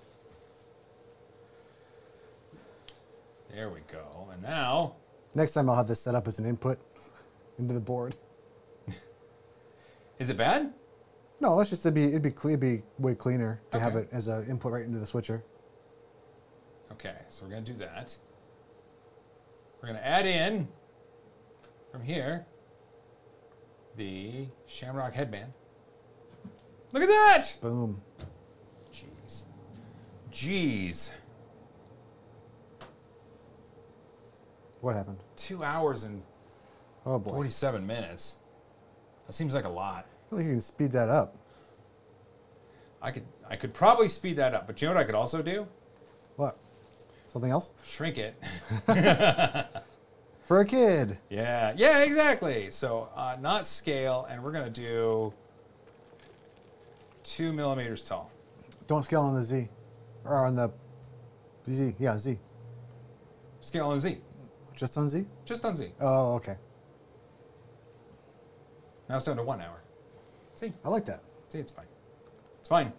There we go. And now... Next time I'll have this set up as an input into the board. Is it bad? No, it's just it'd be it'd be cle- it'd be way cleaner to have Okay. it as an input right into the switcher. Okay, so we're going to do that. We're going to add in, from here, the Shamrock headband. Look at that! Boom. Jeez. Jeez. What happened? Two hours and Oh boy. forty-seven minutes. That seems like a lot. I feel like you can speed that up. I could I could probably speed that up, but you know what I could also do? What? Something else? Shrink it. For a kid. Yeah, yeah, exactly. So uh, not scale, and we're gonna do two millimeters tall. Don't scale on the Z. Or on the Z. Yeah, Z. Scale on Z. Just on Z? Just on Z. Oh, okay. Now it's down to one hour. See? I like that. See, it's fine. It's fine.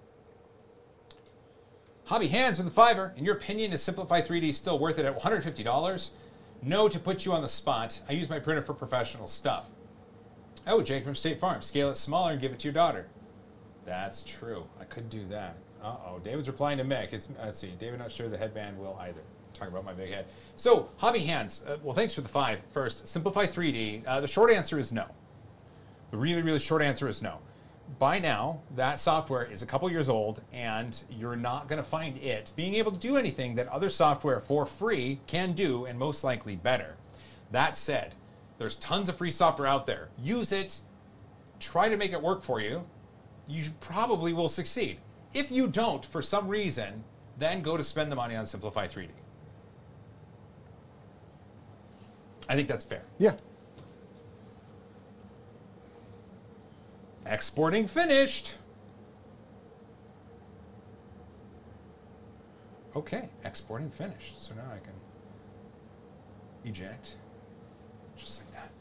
Hobby Hands with the fiver. In your opinion, is Simplify three D still worth it at one hundred fifty dollars? No, to put you on the spot. I use my printer for professional stuff. Oh, Jake from State Farm. Scale it smaller and give it to your daughter. That's true. I could do that. Uh-oh. David's replying to Mick. It's, let's see. David not sure the headband will either. talking about my big head. So, hobby hands. Uh, well, thanks for the five first. Simplify three D. Uh, the short answer is no. The really, really short answer is no. By now, that software is a couple years old, and you're not going to find it being able to do anything that other software for free can do, and most likely better. That said, there's tons of free software out there. Use it. Try to make it work for you. You probably will succeed. If you don't, for some reason, then go to spend the money on Simplify three D. I think that's fair. Yeah. Exporting finished. Okay, exporting finished. So now I can eject. Just like that.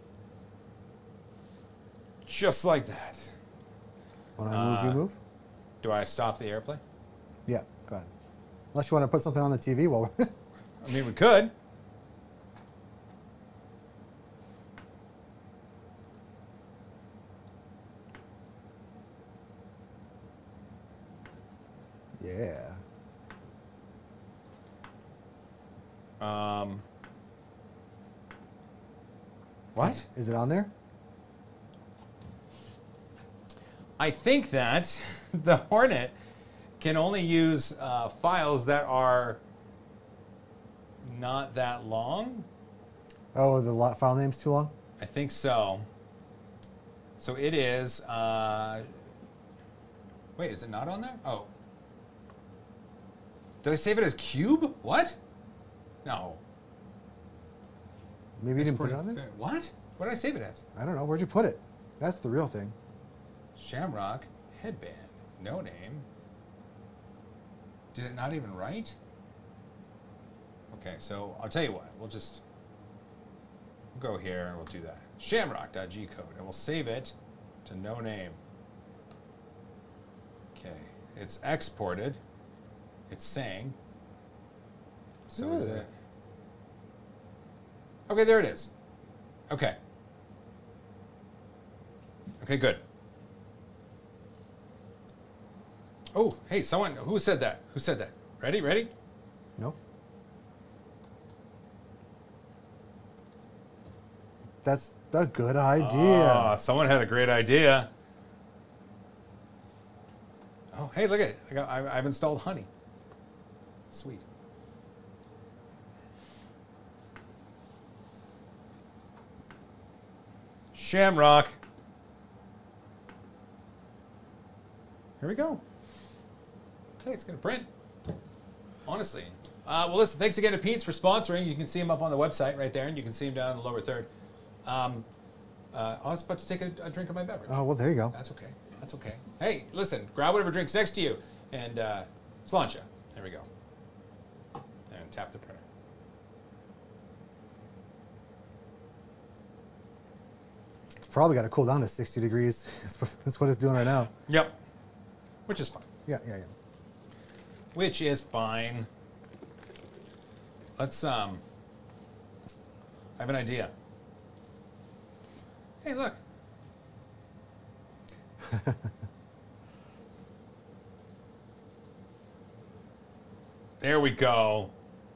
Just like that. When I move, uh, you move? Do I stop the airplay? Yeah, go ahead. Unless you want to put something on the T V while we're... I mean, we could. Yeah. Um. What? Is it on there? I think that the Hornet can only use uh, files that are not that long. Oh, the lot file name's too long? I think so. So it is. Uh, wait, is it not on there? Oh. Did I save it as cube? What? No. Maybe you didn't put it on there? What? What did I save it as? I don't know. Where'd you put it? That's the real thing. Shamrock headband. No name. Did it not even write? Okay, so I'll tell you what. We'll just go here and we'll do that. Shamrock.gcode. And we'll save it to no name. Okay. It's exported. It's saying. So Good. is it? Okay, there it is. Okay. Okay, good. Oh, hey, someone, who said that? Who said that? Ready, ready? No. That's a good idea. Oh, someone had a great idea. Oh, hey, look at it. I got, I, I've installed Honey. Sweet. Shamrock. Here we go. Okay, it's going to print. Honestly. Uh, well, listen, thanks again to Peet's for sponsoring. You can see him up on the website right there, and you can see him down in the lower third. Um, uh, I was about to take a, a drink of my beverage. Oh, well, there you go. That's okay. That's okay. Hey, listen, grab whatever drink's next to you, and uh, sláinte. There we go. And tap the printer. It's probably got to cool down to sixty degrees. That's what it's doing right now. Yep. Which is fine. Yeah, yeah, yeah. Which is fine. Let's, um, I have an idea. Hey, look. There we go.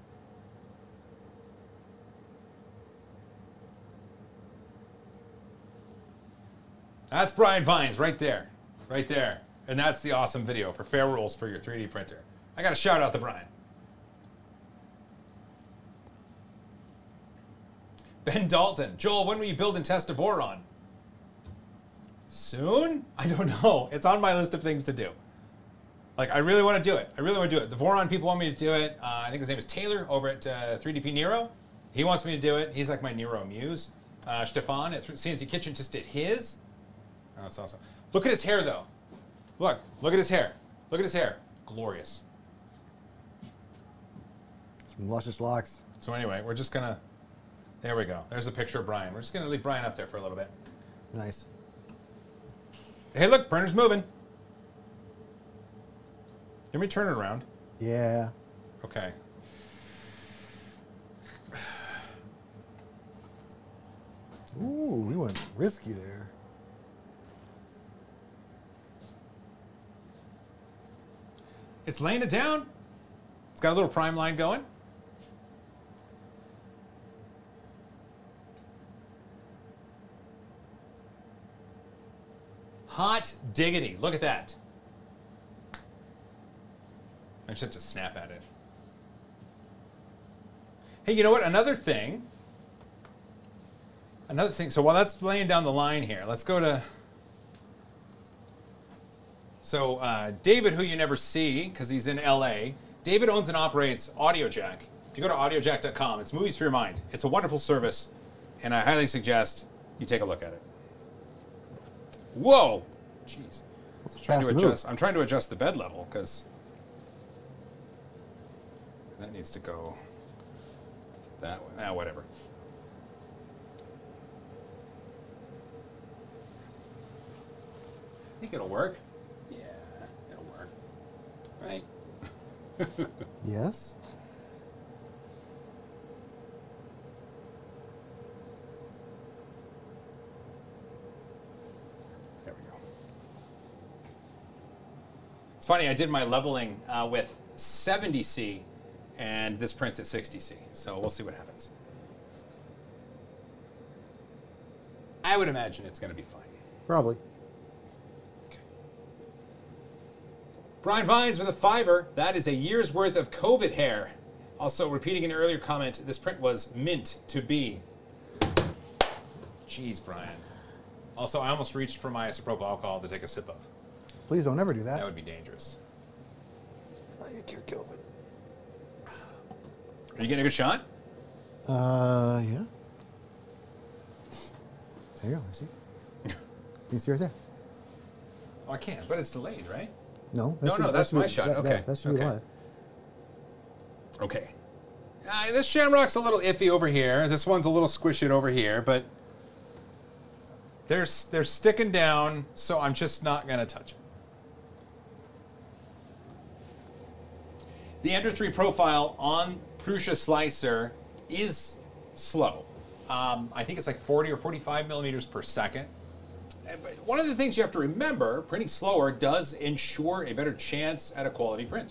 That's Brian Vines right there. Right there. And that's the awesome video for fair rules for your three D printer. I got to shout out to Brian. Ben Dalton. Joel, when will you build and test a Voron? Soon? I don't know. It's on my list of things to do. Like, I really want to do it. I really want to do it. The Voron people want me to do it. Uh, I think his name is Taylor over at uh, three D P Nero. He wants me to do it. He's like my Nero muse. Uh, Stefan at C N C Kitchen just did his. Oh, that's awesome. Look at his hair, though. Look. Look at his hair. Look at his hair. Glorious. Some luscious locks. So anyway, we're just going to... There we go. There's a picture of Brian. We're just going to leave Brian up there for a little bit. Nice. Hey, look. Printer's moving. Let me turn it around. Yeah. Okay. Ooh, we went risky there. It's laying it down. It's got a little prime line going. Hot diggity. Look at that. I just have to snap at it. Hey, you know what? Another thing. Another thing. So while that's laying down the line here, let's go to... So uh, David, who you never see because he's in L A, David owns and operates AudioJack. If you go to audio jack dot com, it's movies for your mind. It's a wonderful service, and I highly suggest you take a look at it. Whoa! Jeez. I'm trying to adjust. I'm trying to adjust the bed level because that needs to go that way. Ah, whatever. I think it'll work. Yeah, it'll work. Right? Yes. There we go. It's funny, I did my leveling uh, with seventy C, and this prints at sixty C, so we'll see what happens. I would imagine it's going to be fine. Probably. Brian Vines with a fiver. That is a year's worth of COVID hair. Also, repeating an earlier comment, this print was meant to be. Jeez, Brian. Also, I almost reached for my isopropyl alcohol to take a sip of. Please don't ever do that. That would be dangerous. Oh, you cure COVID. Are you getting a good shot? Uh, yeah. There you go. I see. You see right there? Oh, I can, but it's delayed, right? No. No, no, that's my shot. That, Okay. That, that should be Okay. live. Okay. Uh, this shamrock's a little iffy over here. This one's a little squishy over here, but they're, they're sticking down, so I'm just not going to touch it. The Ender three profile on Prusa Slicer is slow. Um, I think it's like forty or forty-five millimeters per second. But one of the things you have to remember, printing slower does ensure a better chance at a quality print.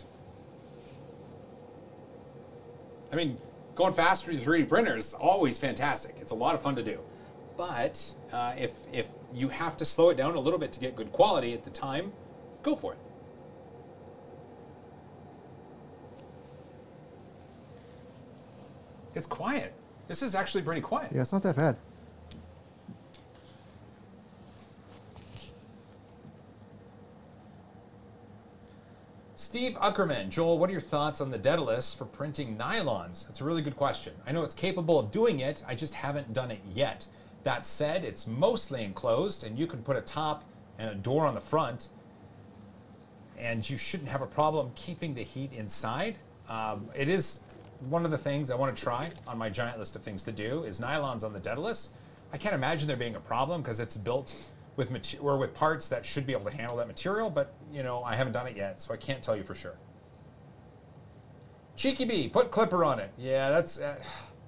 I mean, going faster with three D printers is always fantastic. It's a lot of fun to do. But uh, if, if you have to slow it down a little bit to get good quality at the time, go for it. It's quiet. This is actually pretty quiet. Yeah, it's not that bad. Steve Uckerman, Joel, what are your thoughts on the Daedalus for printing nylons? That's a really good question. I know it's capable of doing it, I just haven't done it yet. That said, it's mostly enclosed, and you can put a top and a door on the front, and you shouldn't have a problem keeping the heat inside. Um, it is one of the things I want to try on my giant list of things to do is nylons on the Daedalus. I can't imagine there being a problem because it's built with mater or with parts that should be able to handle that material, but you know, I haven't done it yet, so I can't tell you for sure. Cheeky Bee, put clipper on it. Yeah, that's... Uh,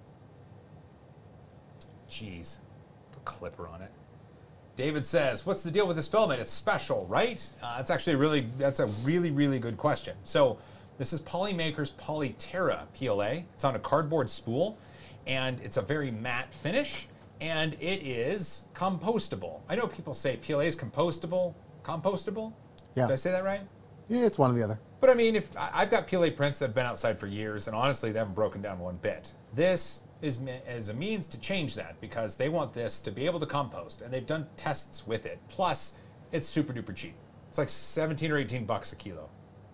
Jeez, put clipper on it. David says, what's the deal with this filament? It's special, right? Uh, that's actually a really, that's a really, really good question. So this is Polymaker's Polyterra P L A. It's on a cardboard spool, and it's a very matte finish. And it is compostable. I know people say P L A is compostable. Compostable? Yeah. Did I say that right? Yeah, it's one or the other. But I mean, if I- I've got P L A prints that have been outside for years, and honestly, they haven't broken down one bit. This is, me- is a means to change that because they want this to be able to compost, and they've done tests with it. Plus, it's super duper cheap. It's like seventeen or eighteen bucks a kilo.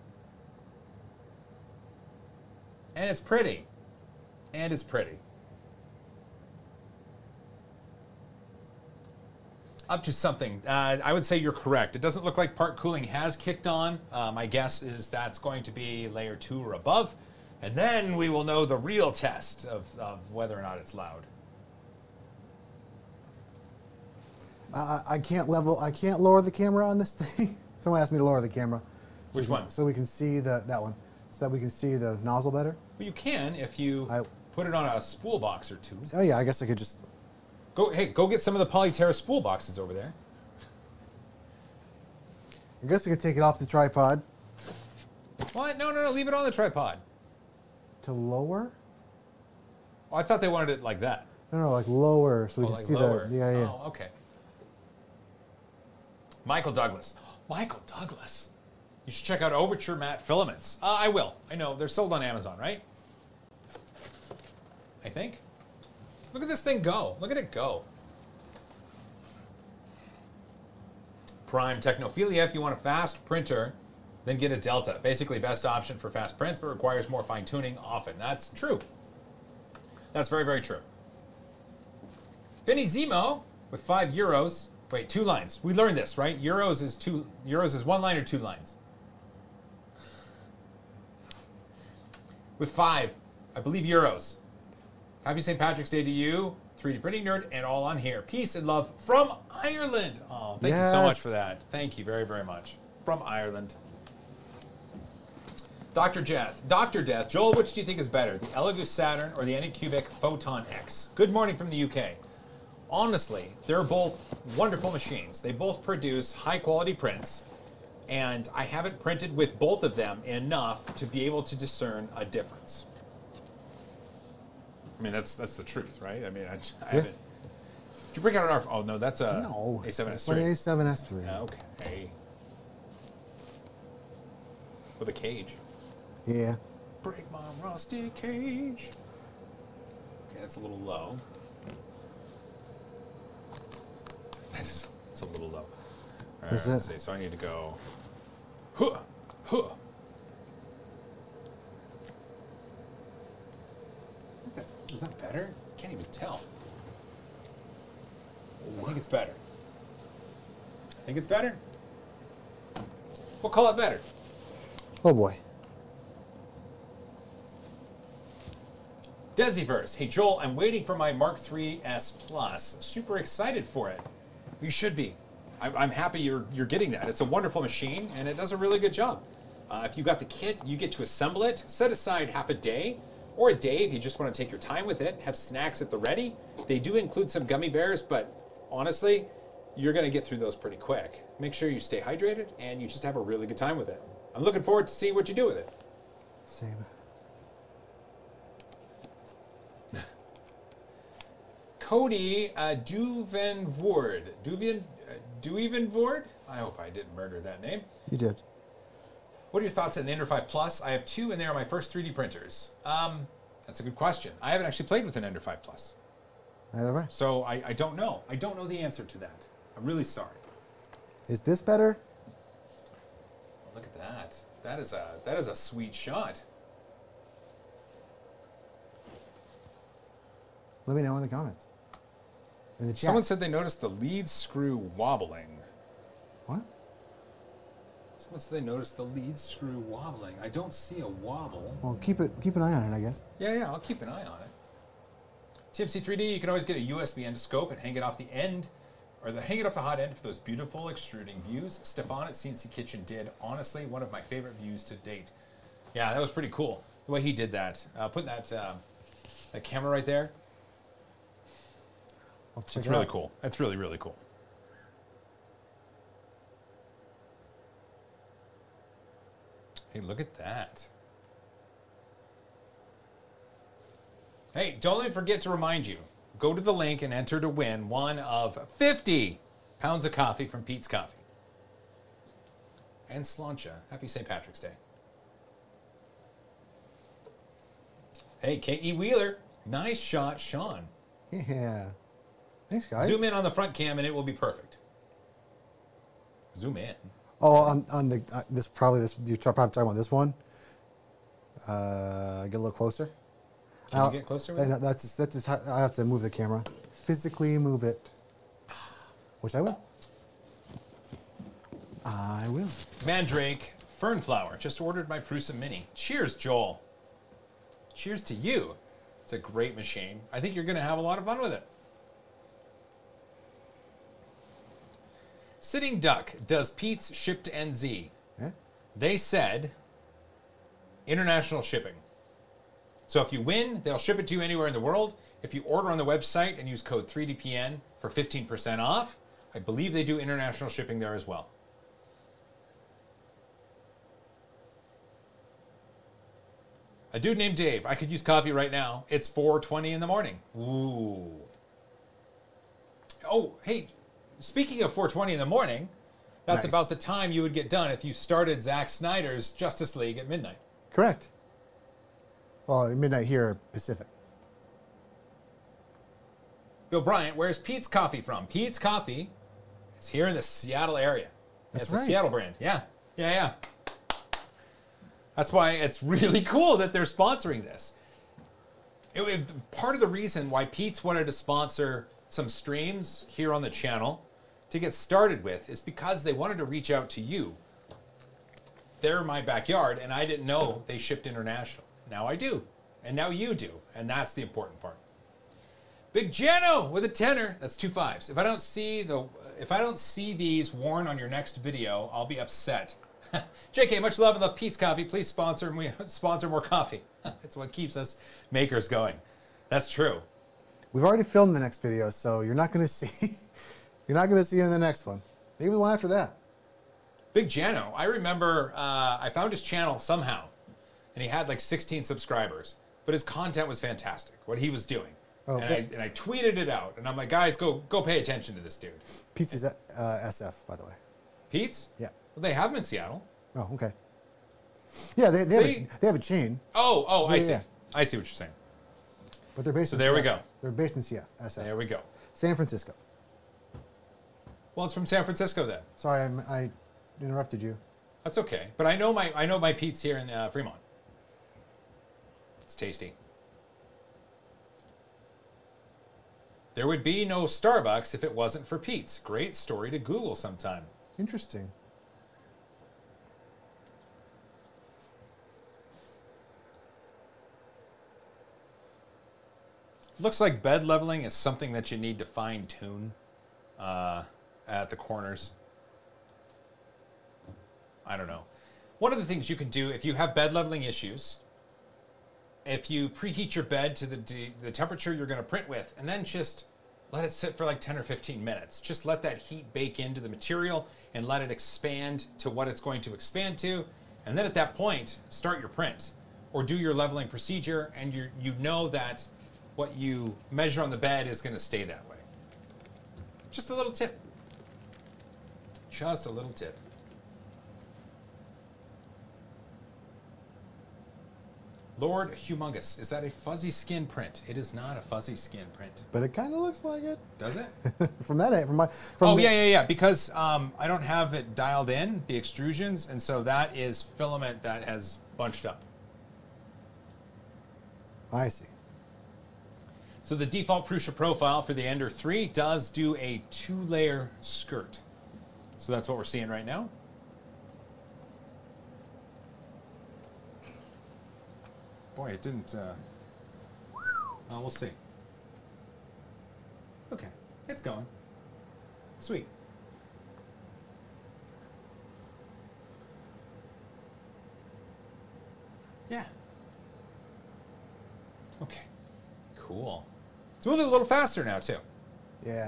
And it's pretty. And it's pretty. Up to something. Uh, I would say you're correct. It doesn't look like part cooling has kicked on. Uh, my guess is that's going to be layer two or above. And then we will know the real test of, of whether or not it's loud. Uh, I can't level, I can't lower the camera on this thing. Someone asked me to lower the camera. So Which we can- one? So we can see the, that one. So that we can see the nozzle better. Well, you can if you I- put it on a spool box or two. Oh yeah, I guess I could just... Go, hey, go get some of the Polyterra spool boxes over there. I guess I could take it off the tripod. What? No, no, no. Leave it on the tripod. To lower? Oh, I thought they wanted it like that. No, no, like lower, so we Oh, can like see lower. the... Yeah, yeah. Oh, okay. Michael Douglas. Michael Douglas. You should check out Overture Matte Filaments. Uh, I will. I know. They're sold on Amazon, right? I think. Look at this thing go. Look at it go. Prime Technophilia. If you want a fast printer, then get a Delta. Basically, best option for fast prints, but requires more fine-tuning often. That's true. That's very, very true. Vinny Zemo with five euros. Wait, two lines. We learned this, right? Euros is two. Euros is one line or two lines. With five, I believe euros. Happy Saint Patrick's Day to you, three D printing nerd, and all on here. Peace and love from Ireland. Oh, thank yes. you so much for that. Thank you very, very much. From Ireland. Doctor Death. Doctor Death. Joel, which do you think is better, the Elegoo Saturn or the Anycubic Photon X? Good morning from the U K. Honestly, they're both wonderful machines. They both produce high-quality prints, and I haven't printed with both of them enough to be able to discern a difference. I mean, that's that's the truth, right? I mean, I, just, I yeah. haven't. Did you bring out an R? Oh no, that's a no, A seven S three. A seven S three. Okay. With a cage. Yeah. Break my rusty cage. Okay, that's a little low. That's it's a little low. All right, let's see. So I need to go. Huh, huh. Is that better? Can't even tell. I think it's better. I think it's better. We'll call it better. Oh boy. Desiverse. Hey Joel, I'm waiting for my Mark three S Plus. Super excited for it. You should be. I'm, I'm happy you're you're getting that. It's a wonderful machine and it does a really good job. Uh, if you got the kit, you get to assemble it. Set aside half a day. Or a day if you just want to take your time with it, have snacks at the ready. They do include some gummy bears, but honestly, you're going to get through those pretty quick. Make sure you stay hydrated and you just have a really good time with it. I'm looking forward to seeing what you do with it. Same. Cody uh, Duvenvoord. Duven, uh, Duvenvoord? I hope I didn't murder that name. You did. What are your thoughts on the Ender five Plus? I have two, and they are my first three D printers. Um, that's a good question. I haven't actually played with an Ender five Plus. Neither have I. So I, I don't know. I don't know the answer to that. I'm really sorry. Is this better? Look at that. That is a that is a sweet shot. Let me know in the comments. In the chat. Someone said they noticed the lead screw wobbling. What? Someone said they noticed the lead screw wobbling. I don't see a wobble. Well, keep it keep an eye on it, I guess. Yeah, yeah, I'll keep an eye on it. T M C three D, you can always get a U S B endoscope and hang it off the end, or the, hang it off the hot end for those beautiful extruding views. Stefan at C N C Kitchen did, honestly, one of my favorite views to date. Yeah, that was pretty cool. The way he did that. Uh, putting that, uh, that camera right there. It's really cool. That's really, really cool. Hey, look at that. Hey, don't let me forget to remind you, go to the link and enter to win one of fifty pounds of coffee from Peet's Coffee. And Slancha. Happy Saint Patrick's Day. Hey, K E Wheeler. Nice shot, Sean. Yeah. Thanks, guys. Zoom in on the front cam and it will be perfect. Zoom in. Oh, on, on the uh, this probably this you're probably talking about this one. Uh, get a little closer. Can I'll, you get closer? With no, that's just, that's just how, I have to move the camera. Physically move it, which I will. I will. Mandrake Fernflower just ordered my Prusa Mini. Cheers, Joel. Cheers to you. It's a great machine. I think you're going to have a lot of fun with it. Sitting Duck, does Peet's ship to N Z? Yeah. They said international shipping. So if you win, they'll ship it to you anywhere in the world. If you order on the website and use code three D P N for fifteen percent off, I believe they do international shipping there as well. A dude named Dave. I could use coffee right now. It's four twenty in the morning. Ooh. Oh, hey. Speaking of four twenty in the morning, That's Nice. about the time you would get done if you started Zack Snyder's Justice League at midnight. Correct. Well, at midnight here, Pacific. Bill Bryant, where's Peet's Coffee from? Peet's Coffee is here in the Seattle area. That's it's right. a Seattle brand. Yeah, yeah, yeah. That's why it's really cool that they're sponsoring this. It, it, part of the reason why Peet's wanted to sponsor some streams here on the channel to get started with is because they wanted to reach out to you. They're my backyard, and I didn't know they shipped international. Now I do, and now you do, and that's the important part. Big Jano with a tenner. That's two fives. If I don't see the, if I don't see these worn on your next video, I'll be upset. J K, much love and love Peet's Coffee. Please sponsor me, sponsor more coffee. It's what keeps us makers going. That's true. We've already filmed the next video, so you're not going to see. You're not going to see him in the next one. Maybe the one after that. Big Jano. I remember uh, I found his channel somehow, and he had like sixteen subscribers, but his content was fantastic. What he was doing. Oh, and, I, and I tweeted it out, and I'm like, guys, go go pay attention to this dude. Pete's is uh, S F, by the way. Pete's? Yeah. Well, they have them in Seattle. Oh, okay. Yeah, they, they, have, See? a, they have a chain. Oh, oh, I Yeah, see. yeah. I see what you're saying. But they're based So in there we Seattle. go. They're based in C F, S F. There we go. San Francisco. Well, it's from San Francisco then. Sorry, I'm, I interrupted you. That's okay. But I know my I know my Pete's here in uh, Fremont. It's tasty. There would be no Starbucks if it wasn't for Pete's. Great story to Google sometime. Interesting. Looks like bed leveling is something that you need to fine tune uh, at the corners. I don't know. One of the things you can do if you have bed leveling issues, if you preheat your bed to the, the temperature you're going to print with, and then just let it sit for like ten or fifteen minutes. Just let that heat bake into the material and let it expand to what it's going to expand to. And then at that point, start your print or do your leveling procedure, and you you know that what you measure on the bed is going to stay that way. Just a little tip. Just a little tip. Lord Humongous, is that a fuzzy skin print? It is not a fuzzy skin print. But it kind of looks like it. Does it? from that, from my, from oh, the, yeah, yeah, yeah. Because um, I don't have it dialed in, the extrusions, and so that is filament that has bunched up. I see. So the default Prusa profile for the Ender three does do a two-layer skirt. So that's what we're seeing right now. Boy, it didn't... Uh... Oh, we'll see. Okay, it's going. Sweet. Yeah. Okay. Cool. It's moving a little faster now, too. Yeah.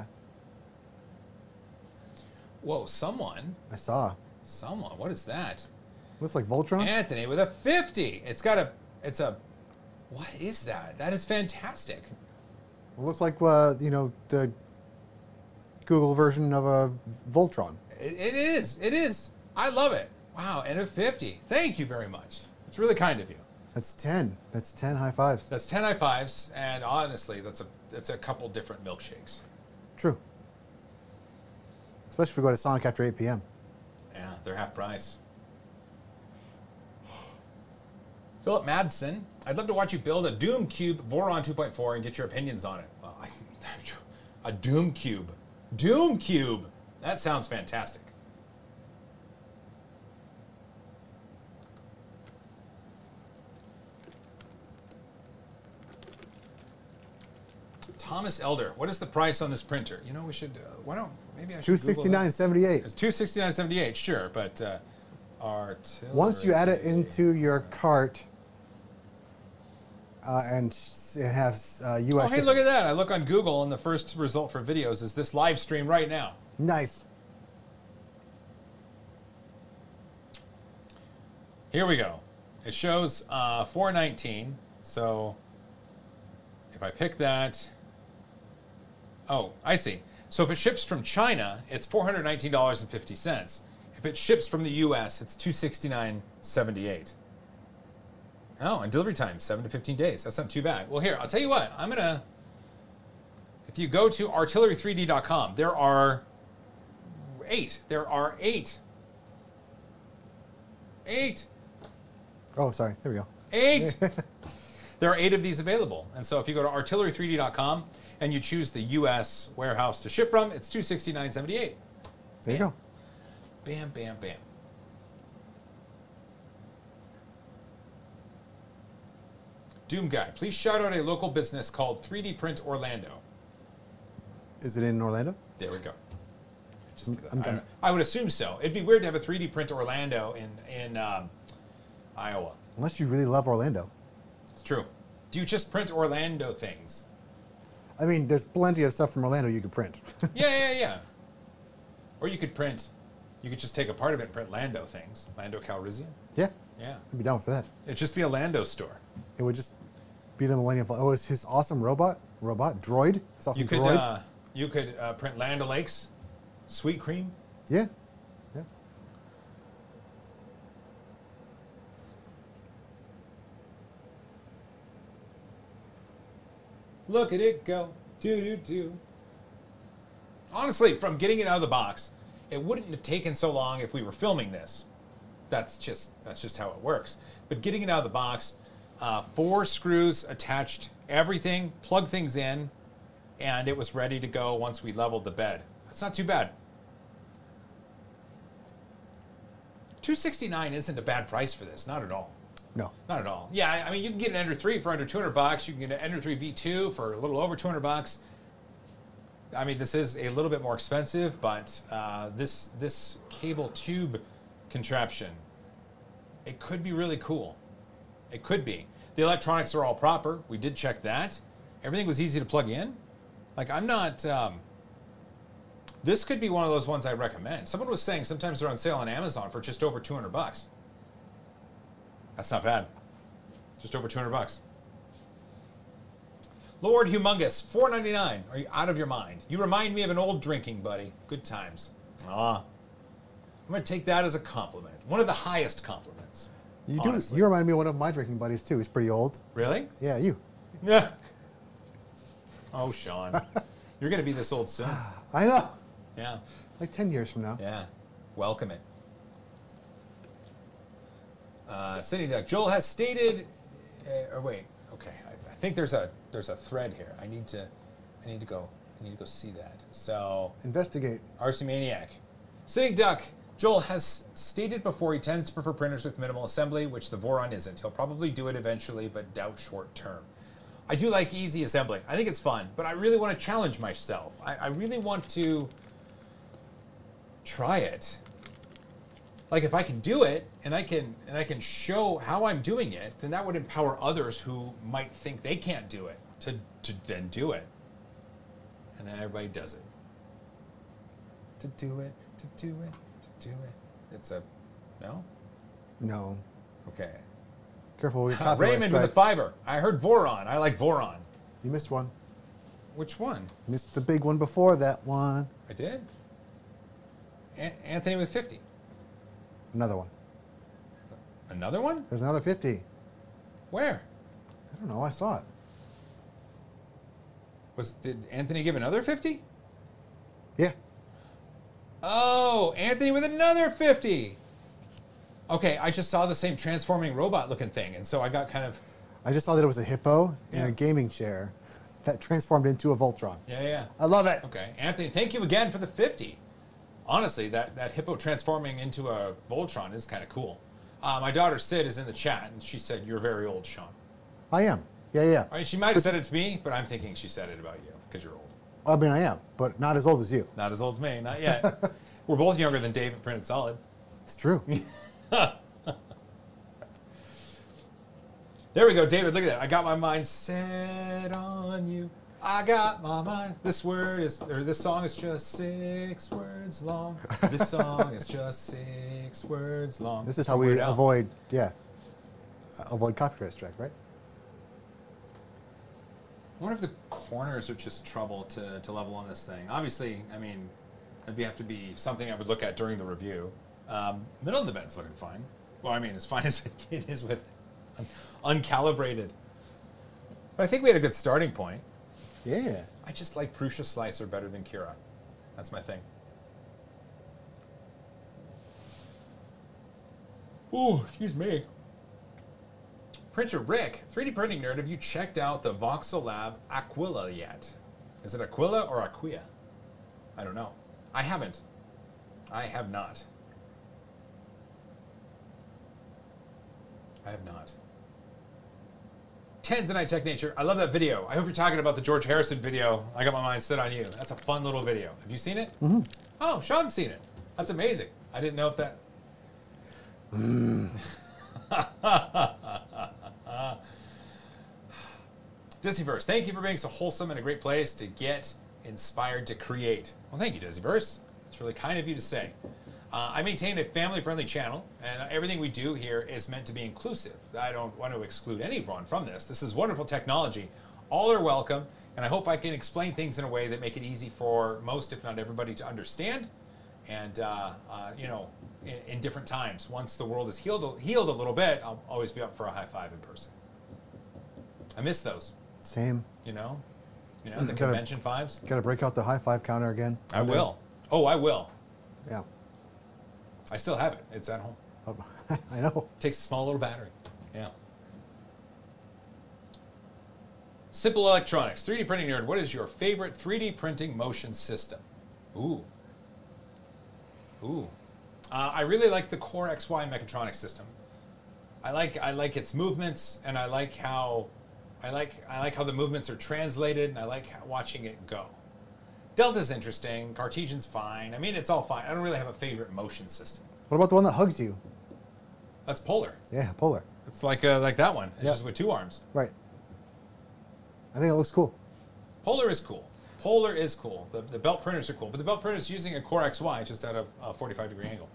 Whoa, someone... I saw. Someone, what is that? Looks like Voltron. Anthony with a fifty. It's got a... It's a... What is that? That is fantastic. It looks like, uh, you know, the Google version of a Voltron. It, it is. It is. I love it. Wow, and a fifty. Thank you very much. It's really kind of you. That's ten. That's ten high fives. That's ten high fives, and honestly, that's a that's a couple different milkshakes. True. Especially if we go to Sonic after eight p m Yeah, they're half price. Philip Madsen, I'd love to watch you build a Doom Cube Voron two point four and get your opinions on it. Well, I, a Doom Cube. Doom Cube! That sounds fantastic. Thomas Elder, what is the price on this printer? You know, we should, uh, why don't, maybe I should two sixty-nine seventy-eight. It's two sixty-nine seventy-eight, sure, but uh, Artillery. Once you add it into your cart, uh, and it has uh, U S Oh, hey, look at that. I look on Google, and the first result for videos is this live stream right now. Nice. Here we go. It shows uh, four nineteen, so if I pick that... Oh, I see. So if it ships from China, it's four hundred nineteen dollars and fifty cents. If it ships from the U S, it's two hundred sixty-nine dollars and seventy-eight cents. Oh, and delivery time, seven to fifteen days. That's not too bad. Well, here, I'll tell you what. I'm going to... If you go to artillery three D dot com, there are eight. There are eight. Eight. Oh, sorry. There we go. Eight. There are eight of these available. And so if you go to artillery three D dot com and you choose the U S warehouse to ship from, it's two hundred sixty-nine dollars and seventy-eight cents. There you go. Bam, bam, bam. Doom Guy, please shout out a local business called three D Print Orlando. Is it in Orlando? There we go. Just, I'm I, done. I would assume so. It'd be weird to have a three D Print Orlando in, in um, Iowa. Unless you really love Orlando. It's true. Do you just print Orlando things? I mean, there's plenty of stuff from Orlando you could print. Yeah, yeah, yeah. Or you could print, you could just take a part of it and print Lando things. Lando Calrissian. Yeah. Yeah. I'd be down for that. It'd just be a Lando store. It would just be the Millennium Falcon. Oh, it's his awesome robot? Robot? Droid? His awesome You could, droid? uh, you could uh, print Land O'Lakes, Sweet Cream. Yeah. Yeah. Look at it go. Do, do, do. Honestly, from getting it out of the box, it wouldn't have taken so long if we were filming this. That's just that's just how it works. But getting it out of the box, uh, four screws attached, everything, plug things in, and it was ready to go once we leveled the bed. That's not too bad. two hundred sixty-nine dollars isn't a bad price for this, not at all. No. Not at all. Yeah, I mean, you can get an Ender three for under two hundred bucks. You can get an Ender three V two for a little over two hundred bucks. I mean, this is a little bit more expensive, but uh, this this cable tube contraption, it could be really cool. It could be. The electronics are all proper. We did check that. Everything was easy to plug in. Like, I'm not... Um, this could be one of those ones I recommend. Someone was saying sometimes they're on sale on Amazon for just over two hundred bucks. That's not bad. Just over two hundred bucks. Lord Humongous, four ninety-nine. Are you out of your mind? You remind me of an old drinking buddy. Good times. Ah. I'm going to take that as a compliment. One of the highest compliments. You do. honestly. You remind me of one of my drinking buddies, too. He's pretty old. Really? Yeah, you. Yeah. Oh, Sean. You're going to be this old soon. I know. Yeah. Like ten years from now. Yeah. Welcome it. Uh, City Duck. Joel has stated... Uh, or wait. Okay. I, I think there's a there's a thread here. I need to I need to go I need to go see that. So Investigate. R C Maniac. City Duck. Joel has stated before he tends to prefer printers with minimal assembly, which the Voron isn't. He'll probably do it eventually, but doubt short term. I do like easy assembly. I think it's fun, but I really want to challenge myself. I, I really want to try it. Like, if I can do it and I can and I can show how I'm doing it, then that would empower others who might think they can't do it to, to then do it. And then everybody does it. To do it, to do it, to do it. It's a no? No. Okay. Careful with your Uh, copyright Raymond strike. with a fiver. I heard Voron. I like Voron. You missed one. Which one? Missed the big one before that one. I did? An- Anthony with fifty. Another one. Another one? There's another fifty. Where? I don't know. I saw it. Was did Anthony give another fifty? Yeah. Oh, Anthony with another fifty. Okay, I just saw the same transforming robot looking thing, and so I got kind of... I just saw that it was a hippo and Yeah. a gaming chair that transformed into a Voltron. Yeah, yeah. I love it. Okay, Anthony, thank you again for the fifty. Honestly, that, that hippo transforming into a Voltron is kind of cool. Uh, my daughter Sid is in the chat, and she said, "You're very old, Sean." I am. Yeah, yeah. I mean, she might have said it to me, but I'm thinking she said it about you, because you're old. I mean, I am, but not as old as you. Not as old as me, not yet. We're both younger than Dave at Printed Solid. It's true. There we go, David, look at that. I got my mind set on you. I got my mind. This word is, or this song is just six words long. This song is just six words long. This is how we Weird Al. avoid, yeah, avoid copyright strike, right? I wonder if the corners are just trouble to, to level on this thing. Obviously, I mean, it'd have to be something I would look at during the review. Um, middle of the bed's looking fine. Well, I mean, as fine as it is with un uncalibrated. But I think we had a good starting point. Yeah. I just like Prusa Slicer better than Cura. That's my thing. Ooh, excuse me. Printer Rick, three D printing nerd, have you checked out the Voxel Lab Aquila yet? Is it Aquila or Aquia? I don't know. I haven't. I have not. I have not. Tens and I Tech Nature. I love that video. I hope you're talking about the George Harrison video. I got my mind set on you. That's a fun little video. Have you seen it? Mm-hmm. Oh, Sean's seen it. That's amazing. I didn't know if that... Mm. Dizzyverse, thank you for being so wholesome and a great place to get inspired to create. Well, thank you, Dizzyverse. It's really kind of you to say. Uh, I maintain a family-friendly channel, and everything we do here is meant to be inclusive. I don't want to exclude anyone from this. This is wonderful technology. All are welcome, and I hope I can explain things in a way that make it easy for most, if not everybody, to understand. And, uh, uh, you know, in, in different times. Once the world is healed, healed a little bit, I'll always be up for a high five in person. I miss those. Same. You know? You know, the gotta, convention fives. Got to break out the high five counter again. I will. Oh, I will. Yeah. I still have it. It's at home. Oh, I know. Takes a small little battery. Yeah. Simple Electronics, three D printing nerd. What is your favorite three D printing motion system? Ooh. Ooh. Uh, I really like the Core X Y mechatronics system. I like I like its movements, and I like how I like I like how the movements are translated, and I like how, watching it go. Delta's interesting. Cartesian's fine. I mean, it's all fine. I don't really have a favorite motion system. What about the one that hugs you? That's Polar. Yeah, Polar. It's like uh, like that one. It's yep. just with two arms. Right. I think it looks cool. Polar is cool. Polar is cool. The, the belt printers are cool, but the belt printer is using a Core X Y just at a, a forty-five degree angle.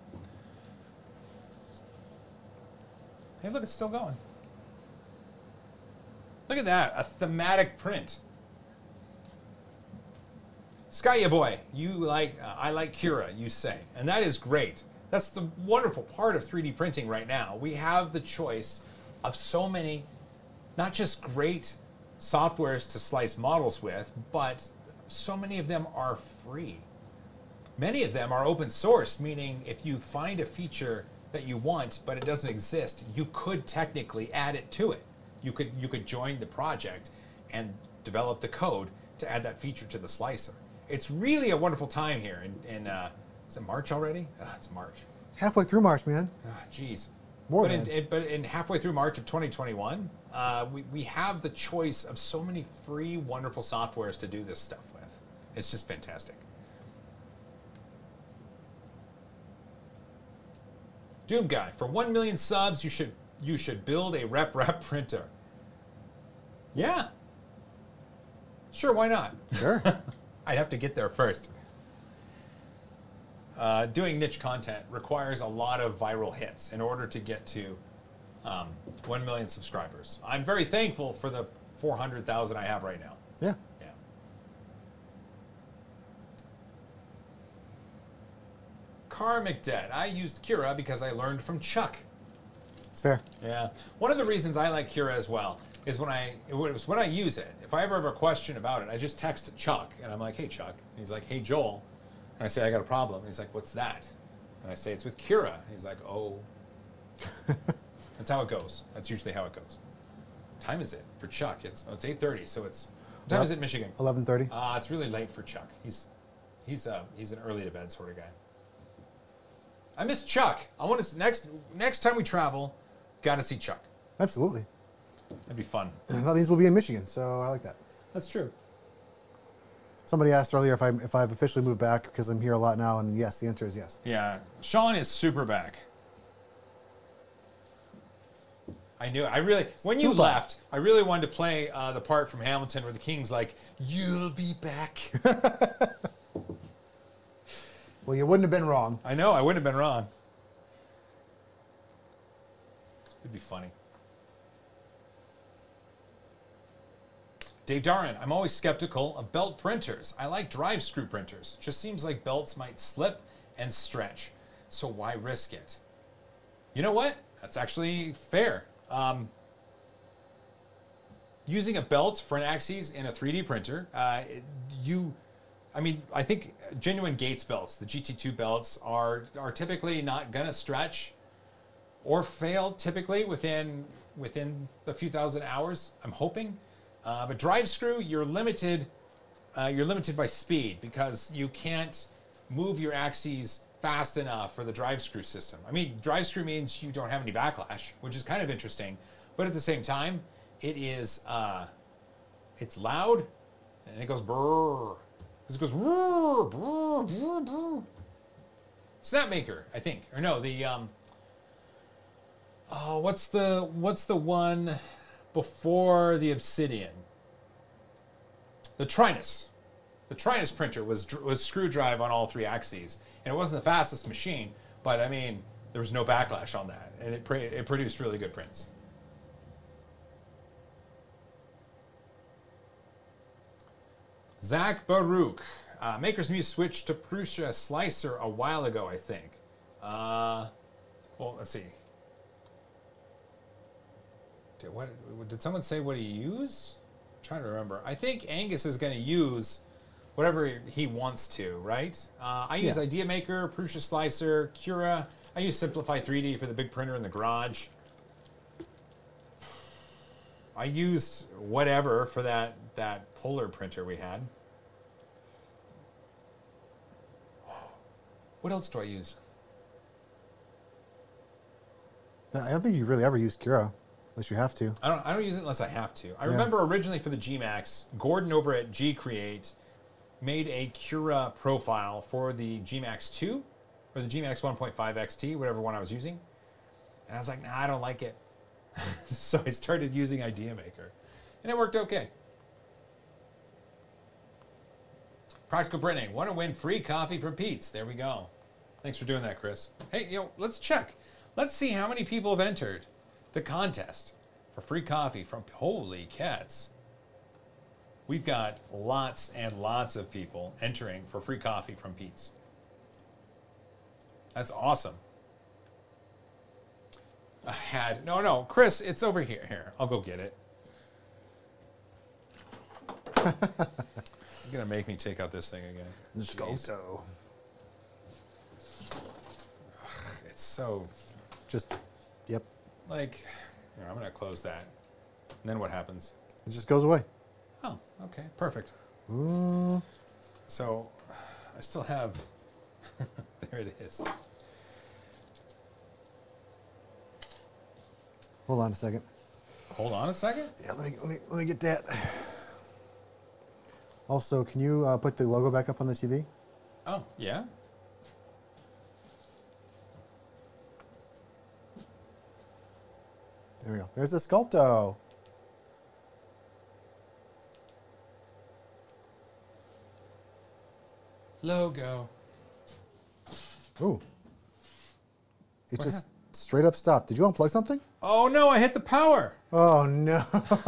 Hey, look, it's still going. Look at that, a thematic print. Skya boy, you like, uh, I like Cura, you say, and that is great. That's the wonderful part of three D printing right now. We have the choice of so many, not just great softwares to slice models with, but so many of them are free. Many of them are open source, meaning if you find a feature that you want, but it doesn't exist, you could technically add it to it. You could, you could join the project and develop the code to add that feature to the slicer. It's really a wonderful time here. In, in uh, is it March already? Uh, it's March. Halfway through March, man. Ah, geez. More but than. In, in, but in halfway through March of twenty twenty-one, uh, we, we have the choice of so many free, wonderful softwares to do this stuff with. It's just fantastic. Doom Guy, for one million subs, you should you should build a rep rep printer. Yeah. Sure, why not? Sure. I'd have to get there first. Uh, doing niche content requires a lot of viral hits in order to get to um, one million subscribers. I'm very thankful for the four hundred thousand I have right now. Yeah. Yeah. Karmic Debt. I used Cura because I learned from Chuck. It's fair. Yeah. One of the reasons I like Cura as well is when I it was when I use it. If I ever have a question about it, I just text Chuck and I'm like, "Hey Chuck." And he's like, "Hey Joel." And I say, "I got a problem." And he's like, "What's that?" And I say, "It's with Cura." And he's like, "Oh." That's how it goes. That's usually how it goes. What time is it for Chuck? It's oh, it's eight thirty. So it's what time yep. is it in Michigan? eleven thirty. Ah, uh, it's really late for Chuck. He's he's uh he's an early to bed sort of guy. I miss Chuck. I want to next next time we travel, got to see Chuck. Absolutely. That'd be fun. And that means we'll be in Michigan, so I like that. That's true. Somebody asked earlier if I if I've officially moved back because I'm here a lot now, and yes, the answer is yes. Yeah, Sean is super back. I knew it. I really when you Super. left, I really wanted to play uh, the part from Hamilton where the King's like, "You'll be back." Well, you wouldn't have been wrong. I know. I wouldn't have been wrong. It'd be funny. Dave Darren, I'm always skeptical of belt printers. I like drive screw printers. Just seems like belts might slip and stretch. So why risk it? You know what? That's actually fair. Um, using a belt for an axis in a three D printer, uh, you, I mean, I think genuine Gates belts, the G T two belts, are are typically not gonna stretch or fail typically within within a few thousand hours. I'm hoping. Uh, but drive screw, you're limited. Uh, you're limited by speed because you can't move your axes fast enough for the drive screw system. I mean, drive screw means you don't have any backlash, which is kind of interesting. But at the same time, it is uh, it's loud and it goes brrr. It goes brrr, brrr, brrr, brrr. Snapmaker, I think, or no, the um. Oh, what's the what's the one before the Obsidian? The Trinus. The Trinus printer was was screw drive on all three axes, and it wasn't the fastest machine, but I mean there was no backlash on that, and it it produced really good prints. Zach Baruch, uh, Maker's Muse switched to Prusa Slicer a while ago, I think. Uh, well, let's see. Did, what, did someone say what he used? I'm trying to remember. I think Angus is going to use whatever he wants to, right? Uh, I use Yeah. Idea Maker, Prusa Slicer, Cura. I use Simplify three D for the big printer in the garage. I used whatever for that, that Polar printer we had. What else do I use? I don't think you really ever use Cura, unless you have to. I don't. I don't use it unless I have to. I Yeah. remember originally for the G MAX, Gordon over at G Create made a Cura profile for the G MAX two or the G MAX one point five X T, whatever one I was using, and I was like, nah, I don't like it. So I started using Idea Maker, and it worked okay. Practical Printing. Want to win free coffee from Peet's? There we go. Thanks for doing that, Chris. Hey, you know, let's check. Let's see how many people have entered the contest for free coffee from... Holy cats. We've got lots and lots of people entering for free coffee from Peet's. That's awesome. I had... No, no, Chris, it's over here. Here, I'll go get it. You're going to make me take out this thing again. Sculpto. It's so... Just, yep. Like, here, I'm going to close that. And then what happens? It just goes away. Oh, okay, perfect. Mm. So, I still have... There it is. Hold on a second. Hold on a second. Yeah, let me let me let me get that. Also, can you uh, put the logo back up on the T V? Oh, yeah? There we go. There's the Sculpto. Logo. Ooh. It What just straight up stopped. Did you unplug something? Oh, no, I hit the power. Oh, no.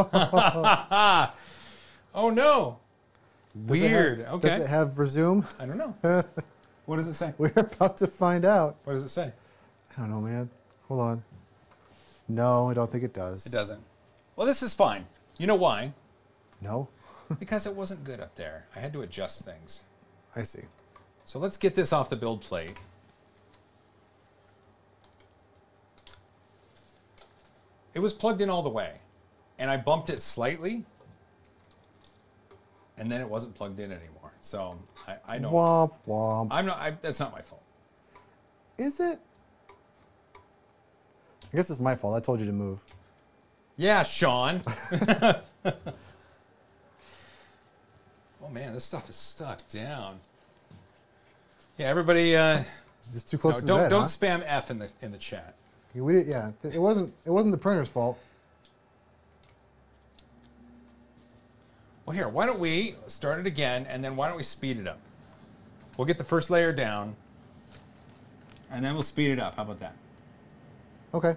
Oh, no. Does it have- Weird. Okay. Does it have resume? I don't know. What does it say? We're about to find out. What does it say? I don't know, man. Hold on. No, I don't think it does. It doesn't. Well, this is fine. You know why? No? Because it wasn't good up there. I had to adjust things. I see. So let's get this off the build plate. It was plugged in all the way, and I bumped it slightly, and then it wasn't plugged in anymore. So I, I know. Womp, womp. I'm not. I, that's not my fault. Is it? I guess it's my fault. I told you to move. Yeah, Sean. Oh man, this stuff is stuck down. Yeah, everybody. Uh, Just too close no, to don't the bed, don't huh? spam F in the in the chat. We did, yeah. It wasn't. It wasn't the printer's fault. Well, here, why don't we start it again, and then why don't we speed it up? We'll get the first layer down, and then we'll speed it up. How about that? Okay.